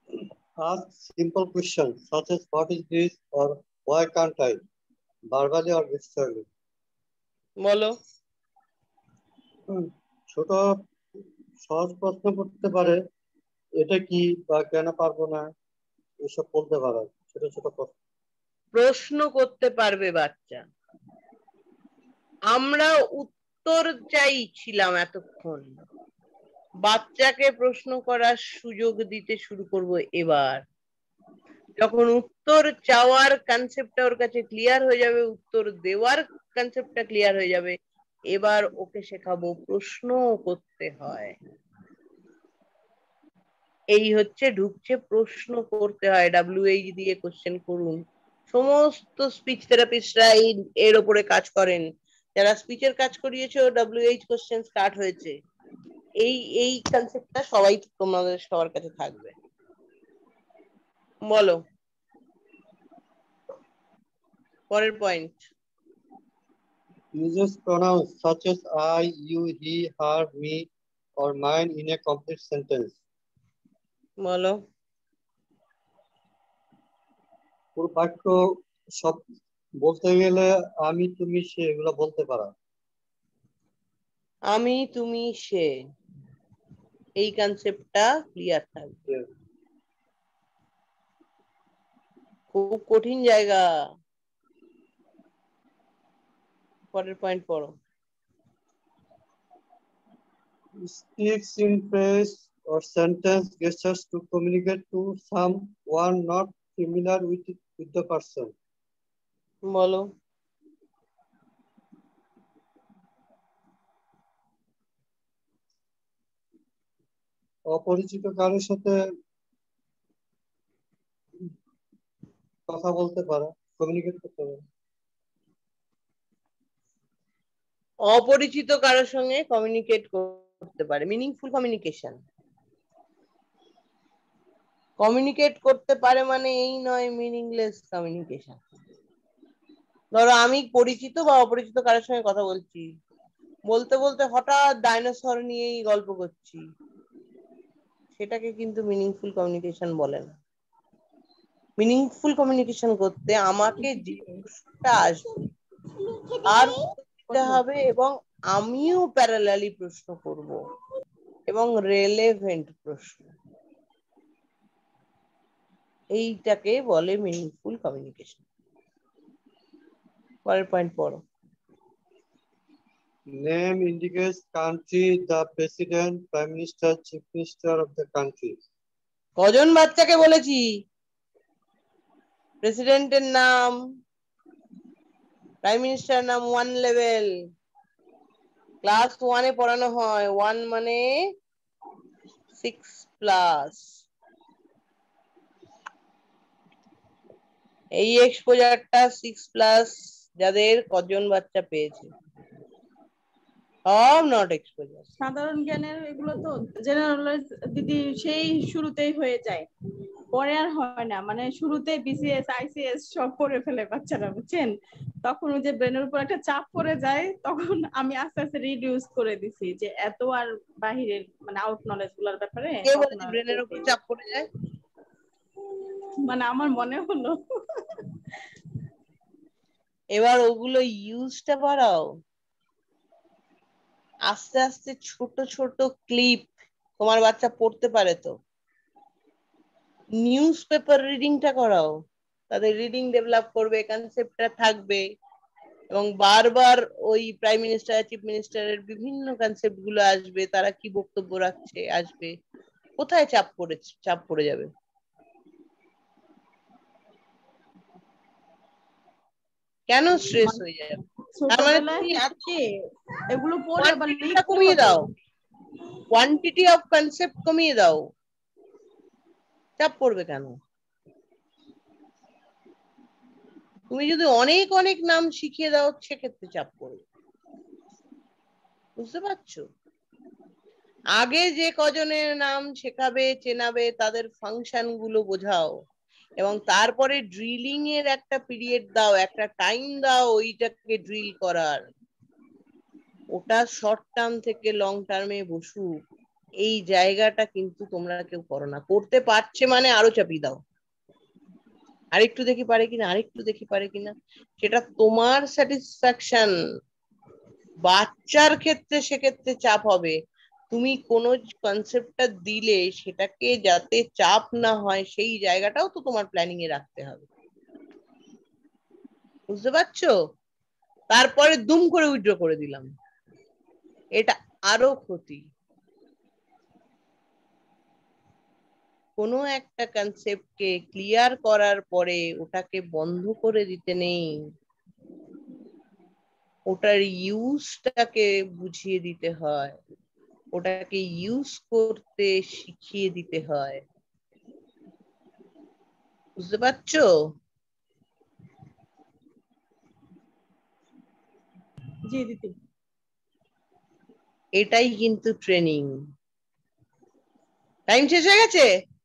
Ask simple questions such as what is this or why can't I, verbally or viscerally. বলো। ছোট সহজ প্রশ্ন করতে পারে, এটা কি বা কেন পারবো না, এসব বলতে পারে। ছোট ছোট প্রশ্ন প্রশ্ন করতে পারবে বাচ্চা। আমরা উত্তর চাইছিলাম এতক্ষণ, বাচ্চাকে প্রশ্ন করার সুযোগ দিতে শুরু করব এবার। যখন উত্তর চাওয়ার কনসেপ্টটা ওর কাছে ক্লিয়ার হয়ে যাবে, উত্তর দেওয়ার কনসেপ্টটা ক্লিয়ার হয়ে যাবে, এবার ওকে শেখাবো প্রশ্ন করতে হয়। এই হচ্ছে ঢুকছে প্রশ্ন করতে হয়, ডাব্লিউএইচ দিয়ে কোশ্চেন করুন। সমস্ত স্পিচ থেরাপিস্টরা এই এর উপরে কাজ করেন। যারা স্পিচের কাজ করিয়েছে ডাব্লিউএইচ কোশ্চেন স্টার্ট হয়েছে। এই এই কনসেপ্টটা সবাই তোমাদের সবার কাছে থাকবে। বলো পরের point. uses pronouns such as I, you, he, her, me or mine in a complete sentence. বলো। পুরো বাক্য সব বলতে গেলে আমি, তুমি, সে এগুলো বলতে পারা। আমি, তুমি, সে, এই কনসেপ্টটা ক্লিয়ার থাকবে। খুব কঠিন জায়গা। পরের পয়েন্ট পড়ো। Speaks in phrase or sentence gestures to communicate to someone not familiar with with the person. বলো। অপরিচিত কারোর সাথে কথা বলতে পারা, কমিউনিকেট করতে পারা। অপরিচিত কারোর সঙ্গে কমিউনিকেট করতে পারে, মিনিংফুল কমিউনিকেশন। কমিউনিকেট করতে পারে মানে এই নয় মিনিংলেস কমিউনিকেশন। ধরো আমি পরিচিত বা অপরিচিত কারোর সঙ্গে কথা বলছি, বলতে বলতে হঠাৎ ডাইনোসর নিয়েই গল্প করছি, সেটাকে কিন্তু মিনিংফুল কমিউনিকেশন বলে না। মিনিংফুল কমিউনিকেশন করতে আমাকে যে প্রশ্নটা আসবে আর উত্তর দিতে হবে, এবং আমিও প্যারালালি প্রশ্ন করব, এবং রেলেভেন্ট প্রশ্ন। এইটাকে বলে মিনিংফুল কমিউনিকেশন। পরের পয়েন্ট পড়ো। Name indicates country, the president, prime minister, chief minister of the country. কজন বাচ্চাকে বলেছি প্রেসিডেন্টের নাম, প্রাইম মিনিস্টার নাম ওয়ান লেভেল, ক্লাস ওয়ানে পড়ানো হয়। ওয়ান মানে সিক্স প্লাস। এই এক্সপোজারটা সিক্স প্লাস যাদের কজন বাচ্চা পেয়েছে, সব নট এক্সপোজার। সাধারণ জ্ঞানের এগুলো তো জেনারেল দিদি সেই শুরুতেই হয়ে যায়, পরে আর হয় না। মানে শুরুতে বিসিএস আইসিএস সব করে ফেলে বাচ্চারা, বুঝছেন? তখন ওই যে ব্রেনের উপর একটা চাপ পড়ে যায়, তখন আমি আস্তে আস্তে রিডিউস করে দিছি যে এত আর বাহিরের মানে আউট নলেজ গুলোর ব্যাপারে। কে বলেছে ব্রেনের উপর চাপ পড়ে যায়? মানে আমার মনে হলো। এবার ওগুলো ইউজটা বাড়াও। আস্তে আস্তে ছোট ছোট ক্লিপ তোমার বাচ্চা পড়তে পারে তো, নিউজ পেপার রিডিংটা করাও, তাদের রিডিং ডেভেলপ করবে, কনসেপ্টটা থাকবে, এবং বারবার ওই প্রাইম মিনিস্টার চিফ মিনিস্টারের বিভিন্ন কনসেপ্ট গুলো আসবে, তারা কি বক্তব্য রাখছে আসবে, কোথায় চাপ পড়ে চাপ পড়ে যাবে। কেন স্ট্রেস হয়ে যাবে? তার মানে তুমি এগুলো পড়ে আবার লিখতে কমিয়ে দাও, কোয়ান্টিটি অফ কনসেপ্ট কমিয়ে দাও, চাপ পড়বে কেন? তুমি যদি অনেক অনেক নাম শিখিয়ে দাও সেক্ষেত্রে চাপ পড়বে, বুঝতে পারছো? আগে যে কজনের নাম শেখাবে চেনাবে তাদের ফাংশন গুলো বোঝাও, এবং তারপরে ড্রিলিং এর একটা পিরিয়ড দাও, একটা টাইম দাও ওইটাকে ড্রিল করার। ওটা শর্ট টার্ম থেকে লং টার্মে বসুক, এই জায়গাটা কিন্তু তোমরা কেউ করো না। করতে পারছে মানে আরো চাপিয়ে দাও, আরেকটু দেখি পারে কিনা, আরেকটু দেখি পারে কিনা। সেটা তোমার স্যাটিসফ্যাকশন। বাচ্চার ক্ষেত্রে সেক্ষেত্রে চাপ হবে। তুমি কোনো কনসেপ্টটা দিলে সেটাকে যাতে চাপ না হয় সেই জায়গাটাও তো তোমার প্ল্যানিং এ রাখতে হবে, বুঝতে পারছো? তারপরে দুম করে উইথড্র করে দিলাম, এটা আরো ক্ষতি। কোনো একটা কনসেপ্টকে ক্লিয়ার করার পরে ওটাকে বন্ধ করে দিতে নেই, ওটার ইউজটাকে বুঝিয়ে দিতে হয়, ওটাকে ইউজ করতে শিখিয়ে দিতে হয়, বুঝতে পারছো? জি দিদি। এটাই কিন্তু ট্রেনিং। টাইম শেষ হয়ে গেছে,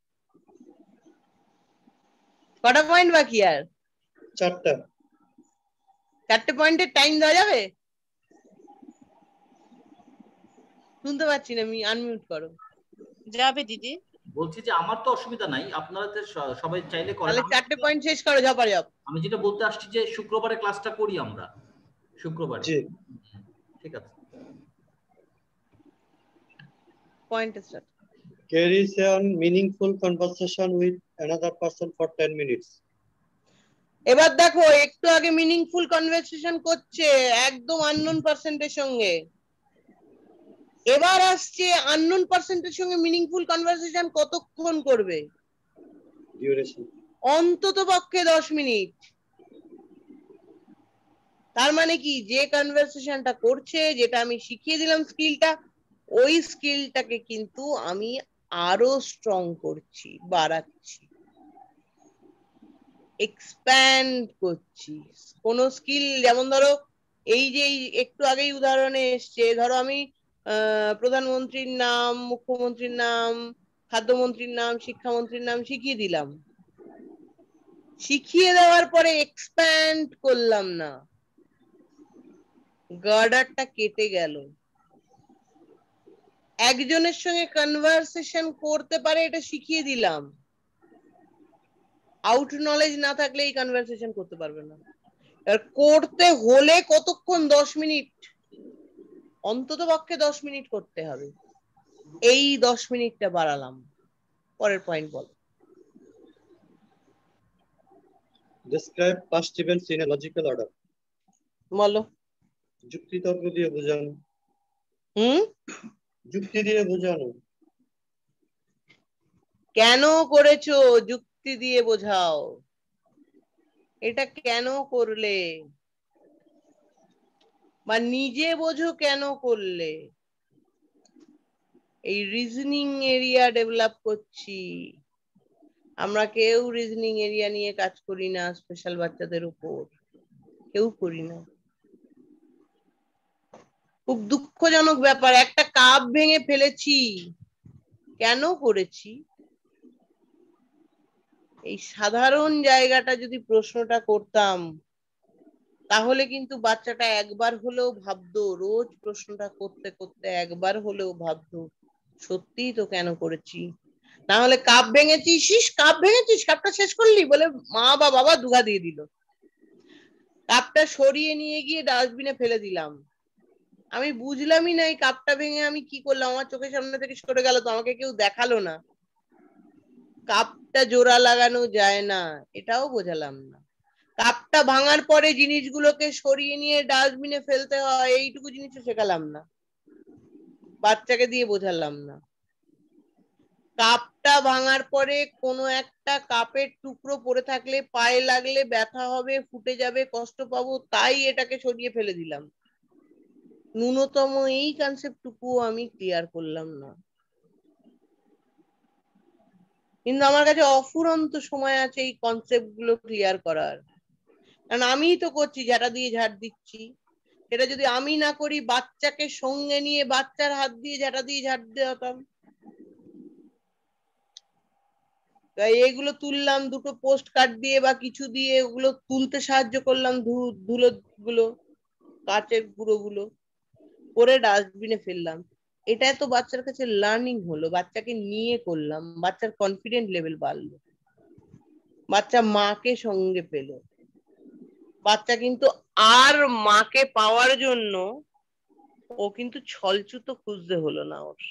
কটা পয়েন্ট বাকি আর? চারটা। চারটে পয়েন্টের টাইম দেওয়া যাবে? শুনতে পাচ্ছি না, আমি আনমিউট করো। যাবে দিদি। বলছি যে আমার তো অসুবিধা নাই, আপনারা তো সবাই চাইলে করেন। তাহলে চারটে পয়েন্ট শেষ করো, ঝপাঝপ। আমি যেটা বলতে আসছি যে শুক্রবারে ক্লাসটা করি আমরা, শুক্রবারে। ঠিক আছে। Point start. Carries on meaningful conversation with another person for ten minutes. এবার দেখো, একটু আগে মিনিংফুল কনভারসেশন করছে একদম আননোন পার্সেন্টের সঙ্গে, এবার আসছে আননোন পার্সেন্টের সঙ্গে মিনিংফুল কনভারসেশন কতক্ষণ করবে? Duration. অন্তত পক্ষে দশ মিনিট। তার মানে কি, যে কনভারসেশনটা করছে, যেটা আমি শিখিয়ে দিলাম স্কিলটা, ওই স্কিলটাকে কিন্তু আমি আরো স্ট্রং করছি, বাড়াচ্ছি, এক্সপ্যান্ড করছি। কোন স্কিল, যেমন ধরো এই যে একটু আগেই উদাহরণে এসছে, ধরো আমি আহ প্রধানমন্ত্রীর নাম, মুখ্যমন্ত্রীর নাম, খাদ্যমন্ত্রীর নাম, শিক্ষামন্ত্রীর নাম শিখিয়ে দিলাম। শিখিয়ে দেওয়ার পরে এক্সপ্যান্ড করলাম না, গার্ডারটা কেটে গেল। একজনের সঙ্গে কনভারসেশন করতে পারে এটা শিখিয়ে দিলাম, আউট নলেজ না থাকলে এই কনভারসেশন করতে পারবে না। আর করতে হলে কতক্ষণ? দশ মিনিট, অন্তত পক্ষে দশ মিনিট করতে হবে। এই দশ মিনিটটা বাড়ালাম। পরের পয়েন্ট বলো। Describe past events in a logical order. বলো। যুক্তি তর্ক দিয়ে বোঝানো। হুম, যুক্তি দিয়ে বোঝানো। কেন করেছো? যুক্তি দিয়ে বোঝাও, এটা কেন করলে, বা নিজে বোঝো কেন করলে। এই রিজনিং এরিয়া ডেভেলপ করছি আমরা। কেউ রিজনিং এরিয়া নিয়ে কাজ করি না স্পেশাল বাচ্চাদের উপর, কেউ করি না। খুব দুঃখজনক ব্যাপার, একটা কাপ ভেঙে ফেলেছি, কেন করেছি? এই সাধারণ জায়গাটা যদি প্রশ্নটা করতাম, তাহলে কিন্তু বাচ্চাটা একবার হলেও ভাবতো, রোজ প্রশ্নটা করতে করতে একবার হলেও ভাবতো সত্যি তো কেন করেছি। না হলে কাপ ভেঙেছিস, কাপ ভেঙেছিস, কাপটা শেষ করলি বলে মা বা বাবা দুঘা দিয়ে দিল, কাপটা সরিয়ে নিয়ে গিয়ে ডাস্টবিনে ফেলে দিলাম। আমি বুঝলামই না এই কাপটা ভেঙে আমি কি করলাম, আমার চোখের সামনে থেকে সরে গেল তো, আমাকে কেউ দেখালো না। কাপটা জোড়া লাগানো যায় না, এটাও বোঝালাম না। কাপটা ভাঙার পরে জিনিসগুলোকে সরিয়ে নিয়ে ডাস্টবিনে ফেলতে হয়, এইটুকু জিনিসও শেখালাম না, বাচ্চাকে দিয়ে বোঝালাম না। কাপটা ভাঙার পরে কোনো একটা কাপের টুকরো পড়ে থাকলে পায়ে লাগলে ব্যথা হবে, ফুটে যাবে, কষ্ট পাবো, তাই এটাকে সরিয়ে ফেলে দিলাম। ন্যূনতম এই কনসেপ্টটুকু আমি ক্লিয়ার করলাম না। কিন্তু আমার কাছে অফুরন্ত সময় আছে এই কনসেপ্ট গুলো ক্লিয়ার করার, কারণ আমিই তো করছি, ঝাঁটা দিয়ে ঝাড় দিচ্ছি। সেটা যদি আমি না করি, বাচ্চাকে সঙ্গে নিয়ে বাচ্চার হাত দিয়ে ঝাঁটা দিয়ে ঝাড় দিতাম। তাই এগুলো তুললাম, দুটো পোস্ট কার্ড দিয়ে বা কিছু দিয়ে ওগুলো তুলতে সাহায্য করলাম, ধুলো গুলো, কাচের গুঁড়ো গুলো করে ডাস্টবিনে ফেললাম। এটা তো বাচ্চার কাছে লার্নিং হলো, বাচ্চাকে নিয়ে করলাম, বাচ্চার কনফিডেন্ট লেভেল বাড়লো, বাচ্চা মাকে সঙ্গে পেল, বাচ্চা কিন্তু আর মাকে পাওয়ার জন্য ও কিন্তু ছলছুতো খুঁজতে হলো না ওর।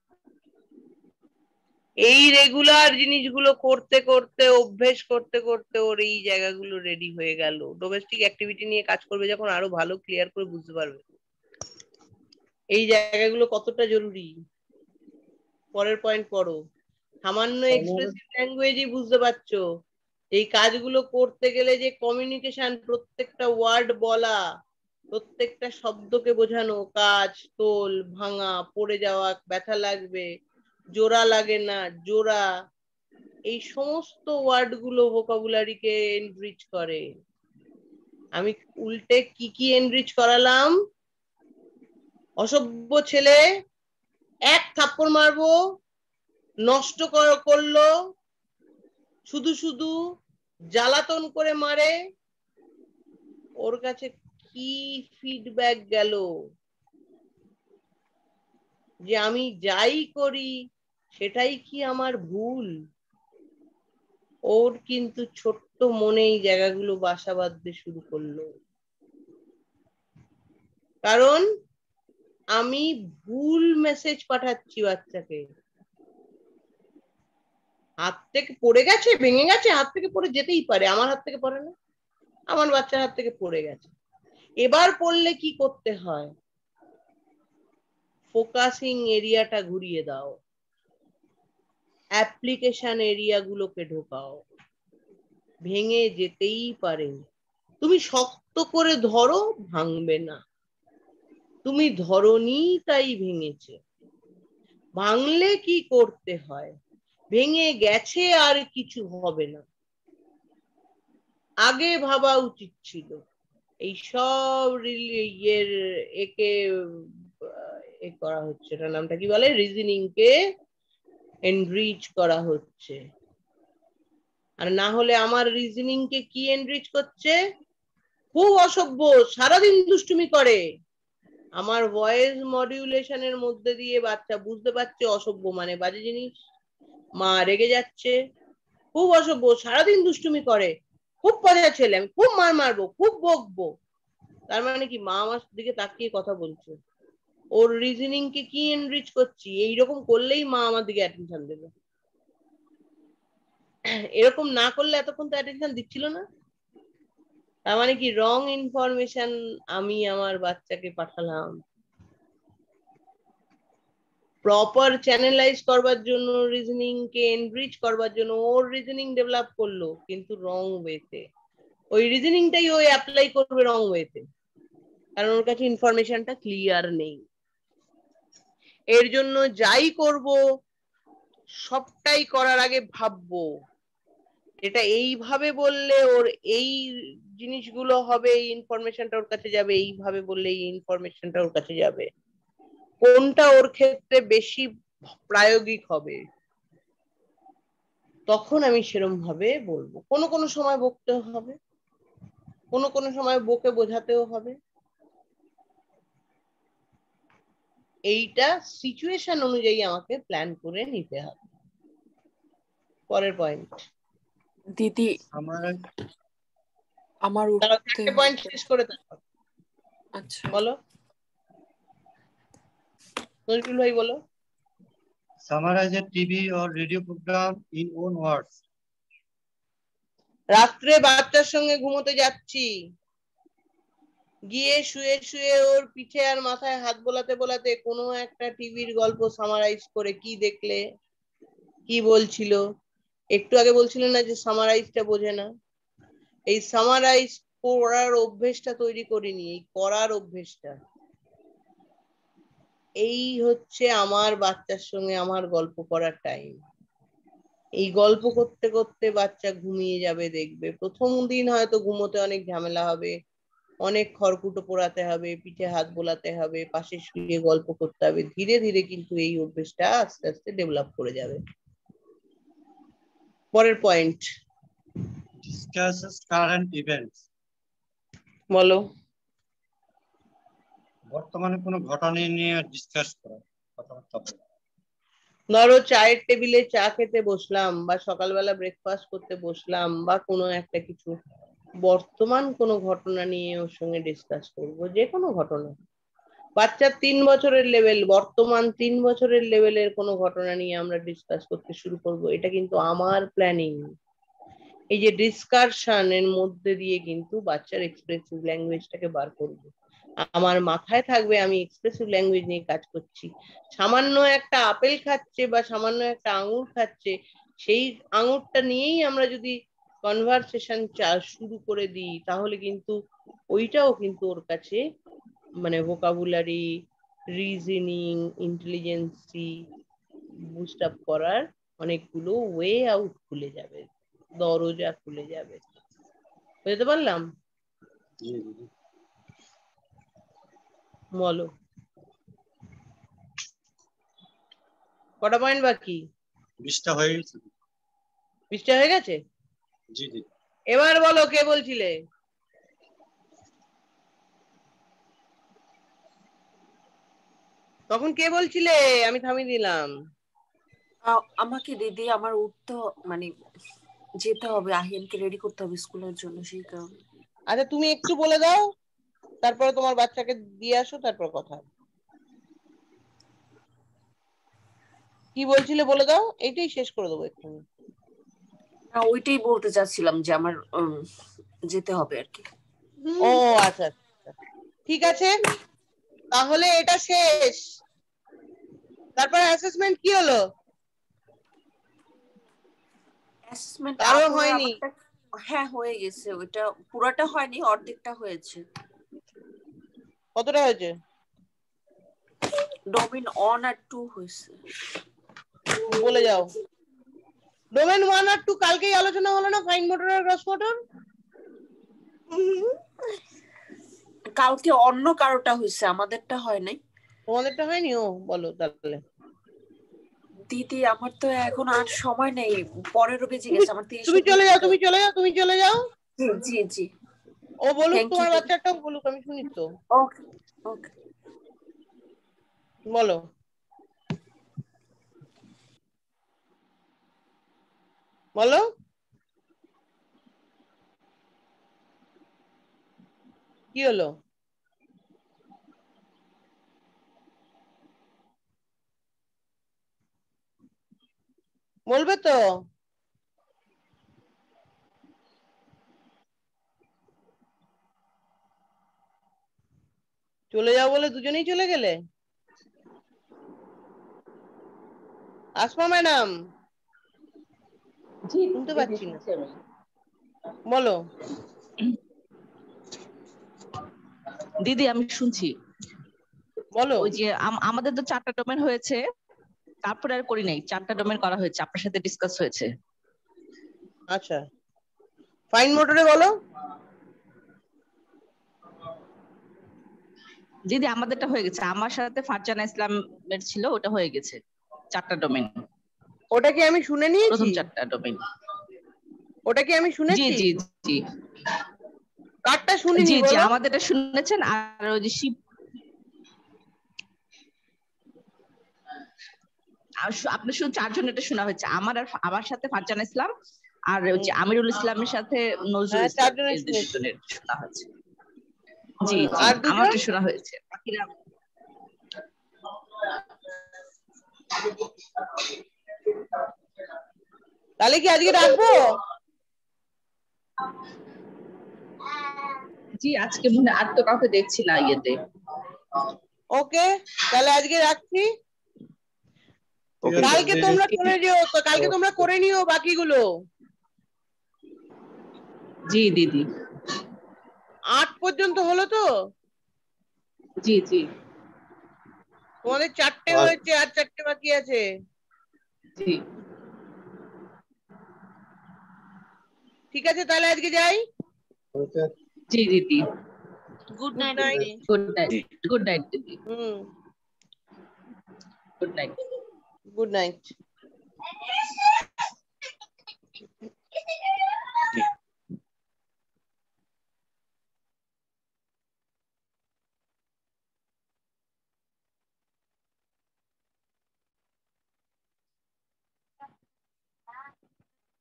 এই রেগুলার জিনিসগুলো করতে করতে অভ্যেস করতে করতে ওর এই জায়গাগুলো রেডি হয়ে গেল। ডোমেস্টিক অ্যাক্টিভিটি নিয়ে কাজ করবে যখন আরো ভালো ক্লিয়ার করে বুঝতে পারবে এই জায়গাগুলো কতটা জরুরি। পরের পয়েন্ট পড়ো। সামান্য এক্সপ্রেসিভ ল্যাঙ্গুয়েজই বুঝতে পারছো এই কাজগুলো করতে গেলে যে কমিউনিকেশন, প্রত্যেকটা ওয়ার্ড বলা, প্রত্যেকটা শব্দকে বোঝানো, কাজ, তোল, ভাঙা, পড়ে যাওয়া, ব্যথা লাগবে, জোড়া লাগে না, জোড়া, এই সমস্ত ওয়ার্ড গুলো ভোকাবুলারিকে এনরিচ করে। আমি উল্টে কি কি এনরিচ করালাম? অসভ্য ছেলে, এক থাপ্পড় মারবো, নষ্ট করলো, শুধু শুধু জ্বালাতন করে মারে, ওর কাছে কি ফিডব্যাক গেল যে আমি যাই করি সেটাই কি আমার ভুল? ওর কিন্তু ছোট্ট মনেই জায়গাগুলো বাসা বাঁধতে শুরু করলো, কারণ আমি ভুল মেসেজ পাঠাচ্ছি বাচ্চাকে। হাত থেকে পড়ে গেছে, ভেঙে গেছে, হাত থেকে পড়ে যেতেই পারে, আমার হাত থেকে পড়ে না, আমার বাচ্চার হাত থেকে পড়ে গেছে। এবার পড়লে কি করতে হয়? ফোকাসিং এরিয়াটা ঘুরিয়ে দাও, অ্যাপ্লিকেশন এরিয়া গুলোকে ঢোকাও। ভেঙে যেতেই পারে, তুমি শক্ত করে ধরো, ভাঙবে না। তুমি ধরনি তাই ভেঙেছে। ভাঙলে কি করতে হয়? ভেঙে গেছে আর কিছু হবে না, আগে ভাবা উচিত ছিল। এই সব ইয়ের একে এ করা হচ্ছে, এটার নামটা কি বলে, রিজনিং কে এনরিচ করা হচ্ছে। আর না হলে আমার রিজনিং কে কি এনরিচ করছে? খুব অসভ্য, সারাদিন দুষ্টুমি করে। আমার ভয়েস মডিউলেশনের মধ্যে দিয়ে বাচ্চা বুঝতে পারছে অসভ্য মানে বাজে জিনিস, মা রেগে যাচ্ছে, খুব অসভ্য, সারাদিন দুষ্টুমি করে, খুব পয়সা ছেলে, আমি খুব মার মারবো, খুব বকবো। তার মানে কি মা আমার দিকে তাকিয়ে কথা বলছে। ওর রিজনিং কে কি এনরিচ করছি? এইরকম করলেই মা আমার দিকে অ্যাটেনশন দেবে। এরকম না করলে এতক্ষণ তো অ্যাটেনশন দিচ্ছিল না। তার মানে কি রং ইনফরমেশন আমি আমার বাচ্চাকে পাঠালাম। প্রপার চ্যানেলাইজ করবার জন্য, রিজনিং কে এনরিচ করবার জন্য ওর রিজনিং ডেভেলপ করলো, কিন্তু রং ওয়েতে। ওই রিজনিংটাই ও অ্যাপ্লাই করবে রং ওয়েতে, কারণ ওর কাছে ইনফরমেশনটা ক্লিয়ার নেই। এর জন্য যাই করব সবটাই করার আগে ভাববো এটা এইভাবে বললে ওর এই জিনিসগুলো হবে, এই ইনফরমেশনটা ওর কাছে যাবে, এইভাবে বললে এই ইনফরমেশনটা ওর কাছে যাবে, কোনটা ওর ক্ষেত্রে বেশি প্রায়োগিক হবে, তখন আমি সেরকম ভাবে বলবো। কোনো কোনো সময় বকতে হবে, কোনো কোনো সময় বকে বোঝাতেও হবে। এইটা সিচুয়েশন অনুযায়ী আমাকে প্ল্যান করে নিতে হবে। পরের পয়েন্ট। দিদি আমার আমার উঠতে পয়েন্ট শেষ করে তারপর আচ্ছা বলো নজরুল ভাই, বলো। Summarize a T V or radio program in own words. রাত্রে বাচ্চার সঙ্গে ঘুমোতে যাচ্ছি, গিয়ে শুয়ে শুয়ে ওর পিঠে আর মাথায় হাত বোলাতে বোলাতে কোনো একটা টিভির গল্প সামারাইজ করে, কি দেখলে, কি বলছিল, একটু আগে বলছিল না যে সামারাইজটা বোঝে না। এই সামারাইজ করার অভ্যেসটা তৈরি করিনি, এই করার অভ্যেসটা। এই হচ্ছে আমার বাচ্চার সঙ্গে আমার গল্প করার টাইম। এই গল্প করতে করতে বাচ্চা ঘুমিয়ে যাবে, দেখবে প্রথম দিন হয়তো ঘুমোতে অনেক ঝামেলা হবে, অনেক খড়কুটো পোড়াতে হবে, পিঠে হাত বোলাতে হবে, পাশে শুয়ে গল্প করতে হবে, ধীরে ধীরে কিন্তু এই অভ্যেসটা আস্তে আস্তে ডেভেলপ করে যাবে। পরের পয়েন্ট। Discusses current events. বলো। বর্তমানে কোনো ঘটনা নিয়ে ডিসকাস করা। ধরো চায়ের টেবিলে চা খেতে বসলাম বা সকালবেলা ব্রেকফাস্ট করতে বসলাম বা কোনো একটা কিছু বর্তমান কোনো ঘটনা নিয়ে ওর সঙ্গে ডিসকাস করবো, যে কোনো ঘটনা। বাচ্চার তিন বছরের লেভেল, বর্তমান তিন বছরের লেভেলের কোনো ঘটনা নিয়ে আমরা ডিসকাস করতে শুরু করব। এটা কিন্তু আমার প্ল্যানিং। এই যে ডিসকাশন এর মধ্যে দিয়ে কিন্তু বাচ্চার এক্সপ্রেসিভ ল্যাঙ্গুয়েজটাকে বার করবো। আমার মাথায় থাকবে আমি এক্সপ্রেসিভ ল্যাঙ্গুয়েজ নিয়ে কাজ করছি। সামান্য একটা আপেল খাচ্ছে বা সামান্য একটা আঙুর খাচ্ছে, সেই আঙুরটা নিয়েই আমরা যদি কনভারসেশন শুরু করে দিই, তাহলে কিন্তু ওইটাও কিন্তু ওর কাছে মানে vocabulary, reasoning, intelligence boost up করার অনেকগুলো ওয়ে আউট খুলে যাবে, দরজা খুলে যাবে। বুঝতে পারলাম? বলো কটা পয়েন্ট বাকি? বিশটা হয়ে গেছে। বিশটা হয়ে গেছে? জি জি। এবার বলো কে বলছিলে? তখন কে বলছিলে? আমি থামিয়ে দিলাম। আমাকে দিদি, আমার উঠতে মানে যেতে হবে, আহিয়ানকে রেডি করতে হবে স্কুলের জন্য, সেই কারণে। আচ্ছা তুমি একটু বলে দাও, তারপরে তোমার বাচ্চাকে দিয়ে আসো, তারপর কথা। কি বলছিলে বলে দাও, এইটাই শেষ করে দেবো এক্ষুনি। না, ওইটাই বলতে চাচ্ছিলাম যে আমার যেতে হবে আর কি। ও আচ্ছা আচ্ছা, ঠিক আছে, তাহলে এটা শেষ। তারপর অ্যাসেসমেন্ট কি হলো? অ্যাসেসমেন্ট কারো হয়নি? হ্যাঁ হয়ে গেছে, ওইটা পুরোটা হয়নি, অর্ধেকটা হয়েছে। কতটা হয়েছে? ডোমেইন ওয়ান আর টু হয়েছে। বলে যাও। ডোমেইন ওয়ান আর টু কালকেই আলোচনা হলো না, ফাইন মোটর আর গ্রস মোটর? কালকে অন্য কারোটা হয়েছে, আমাদেরটা হয় নাই। তোমাদেরটা হয়নি? ও বলো তাহলে। দিদি আমার তো এখন আর সময় নেই, পনেরো বেজে গেছে আমার। তুমি চলে যাও, তুমি চলে যাও, তুমি চলে যাও। জি জি। ও বলুক, তোমার বাচ্চাটাও বলুক, আমি শুনি তো। ওকে ওকে। বলো। বলো। কি হলো? বলবে তো? চলে যাও বলে দুজনেই চলে গেলে? আসমা ম্যাডাম, শুনতে পাচ্ছি না, বলো। দিদি আমি শুনছি, বলো। ওই যে আমাদের তো চারটা ডোমেন হয়েছে, তারপরে আর করি নাই, চারটা ডোমেন করা হয়েছে, আপনার সাথে ডিসকাস হয়েছে। আচ্ছা, ফাইন মোটরে বলো। দিদি আমাদেরটা হয়ে গেছে, আমার সাথে ফারজানা ইসলামের ছিল, ওটা হয়ে গেছে, চারটা ডোমেন। ওটা কি আমি শুনে নিয়েছি? প্রথম চারটা ডোমেন। ওটা কি আমি শুনেছি? জি জি জি। কারটা শুনিনি জি জি, বলো? আমাদেরটা শুনেছেন, আর ওই যে শিব, আপনার শুধু চারজন এটা শোনা হয়েছে, আমার আর আমার সাথে ফারজানা ইসলাম আর হচ্ছে আমিরুল ইসলামের সাথে নজরুল ইসলাম, এই দুজনের শোনা হয়েছে। জি জি, আমারটা শোনা হয়েছে, বাকিরা। তাহলে কি আজকে রাখবো? জি আজকে মনে আর তো কাউকে দেখছি না ইয়েতে। ওকে, তাহলে আজকে রাখছি। কালকে তোমরা করে নিও, কালকে তোমরা করে নিও বাকিগুলো। জি দিদি। আট পর্যন্ত হলো তো? জি জি। তোমাদের চারটে হয়েছে, আর চারটে বাকি আছে। জি। ঠিক আছে, তাহলে আজকে যাই। জি দিদি। Good night. Good night. Good night দিদি। Hmm, good night. Good night.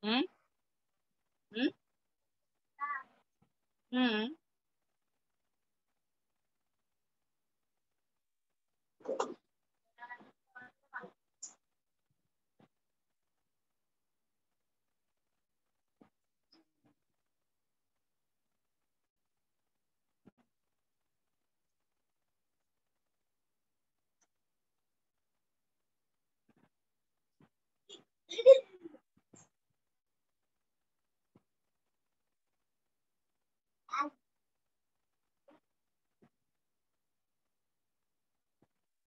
Hmm hmm হুম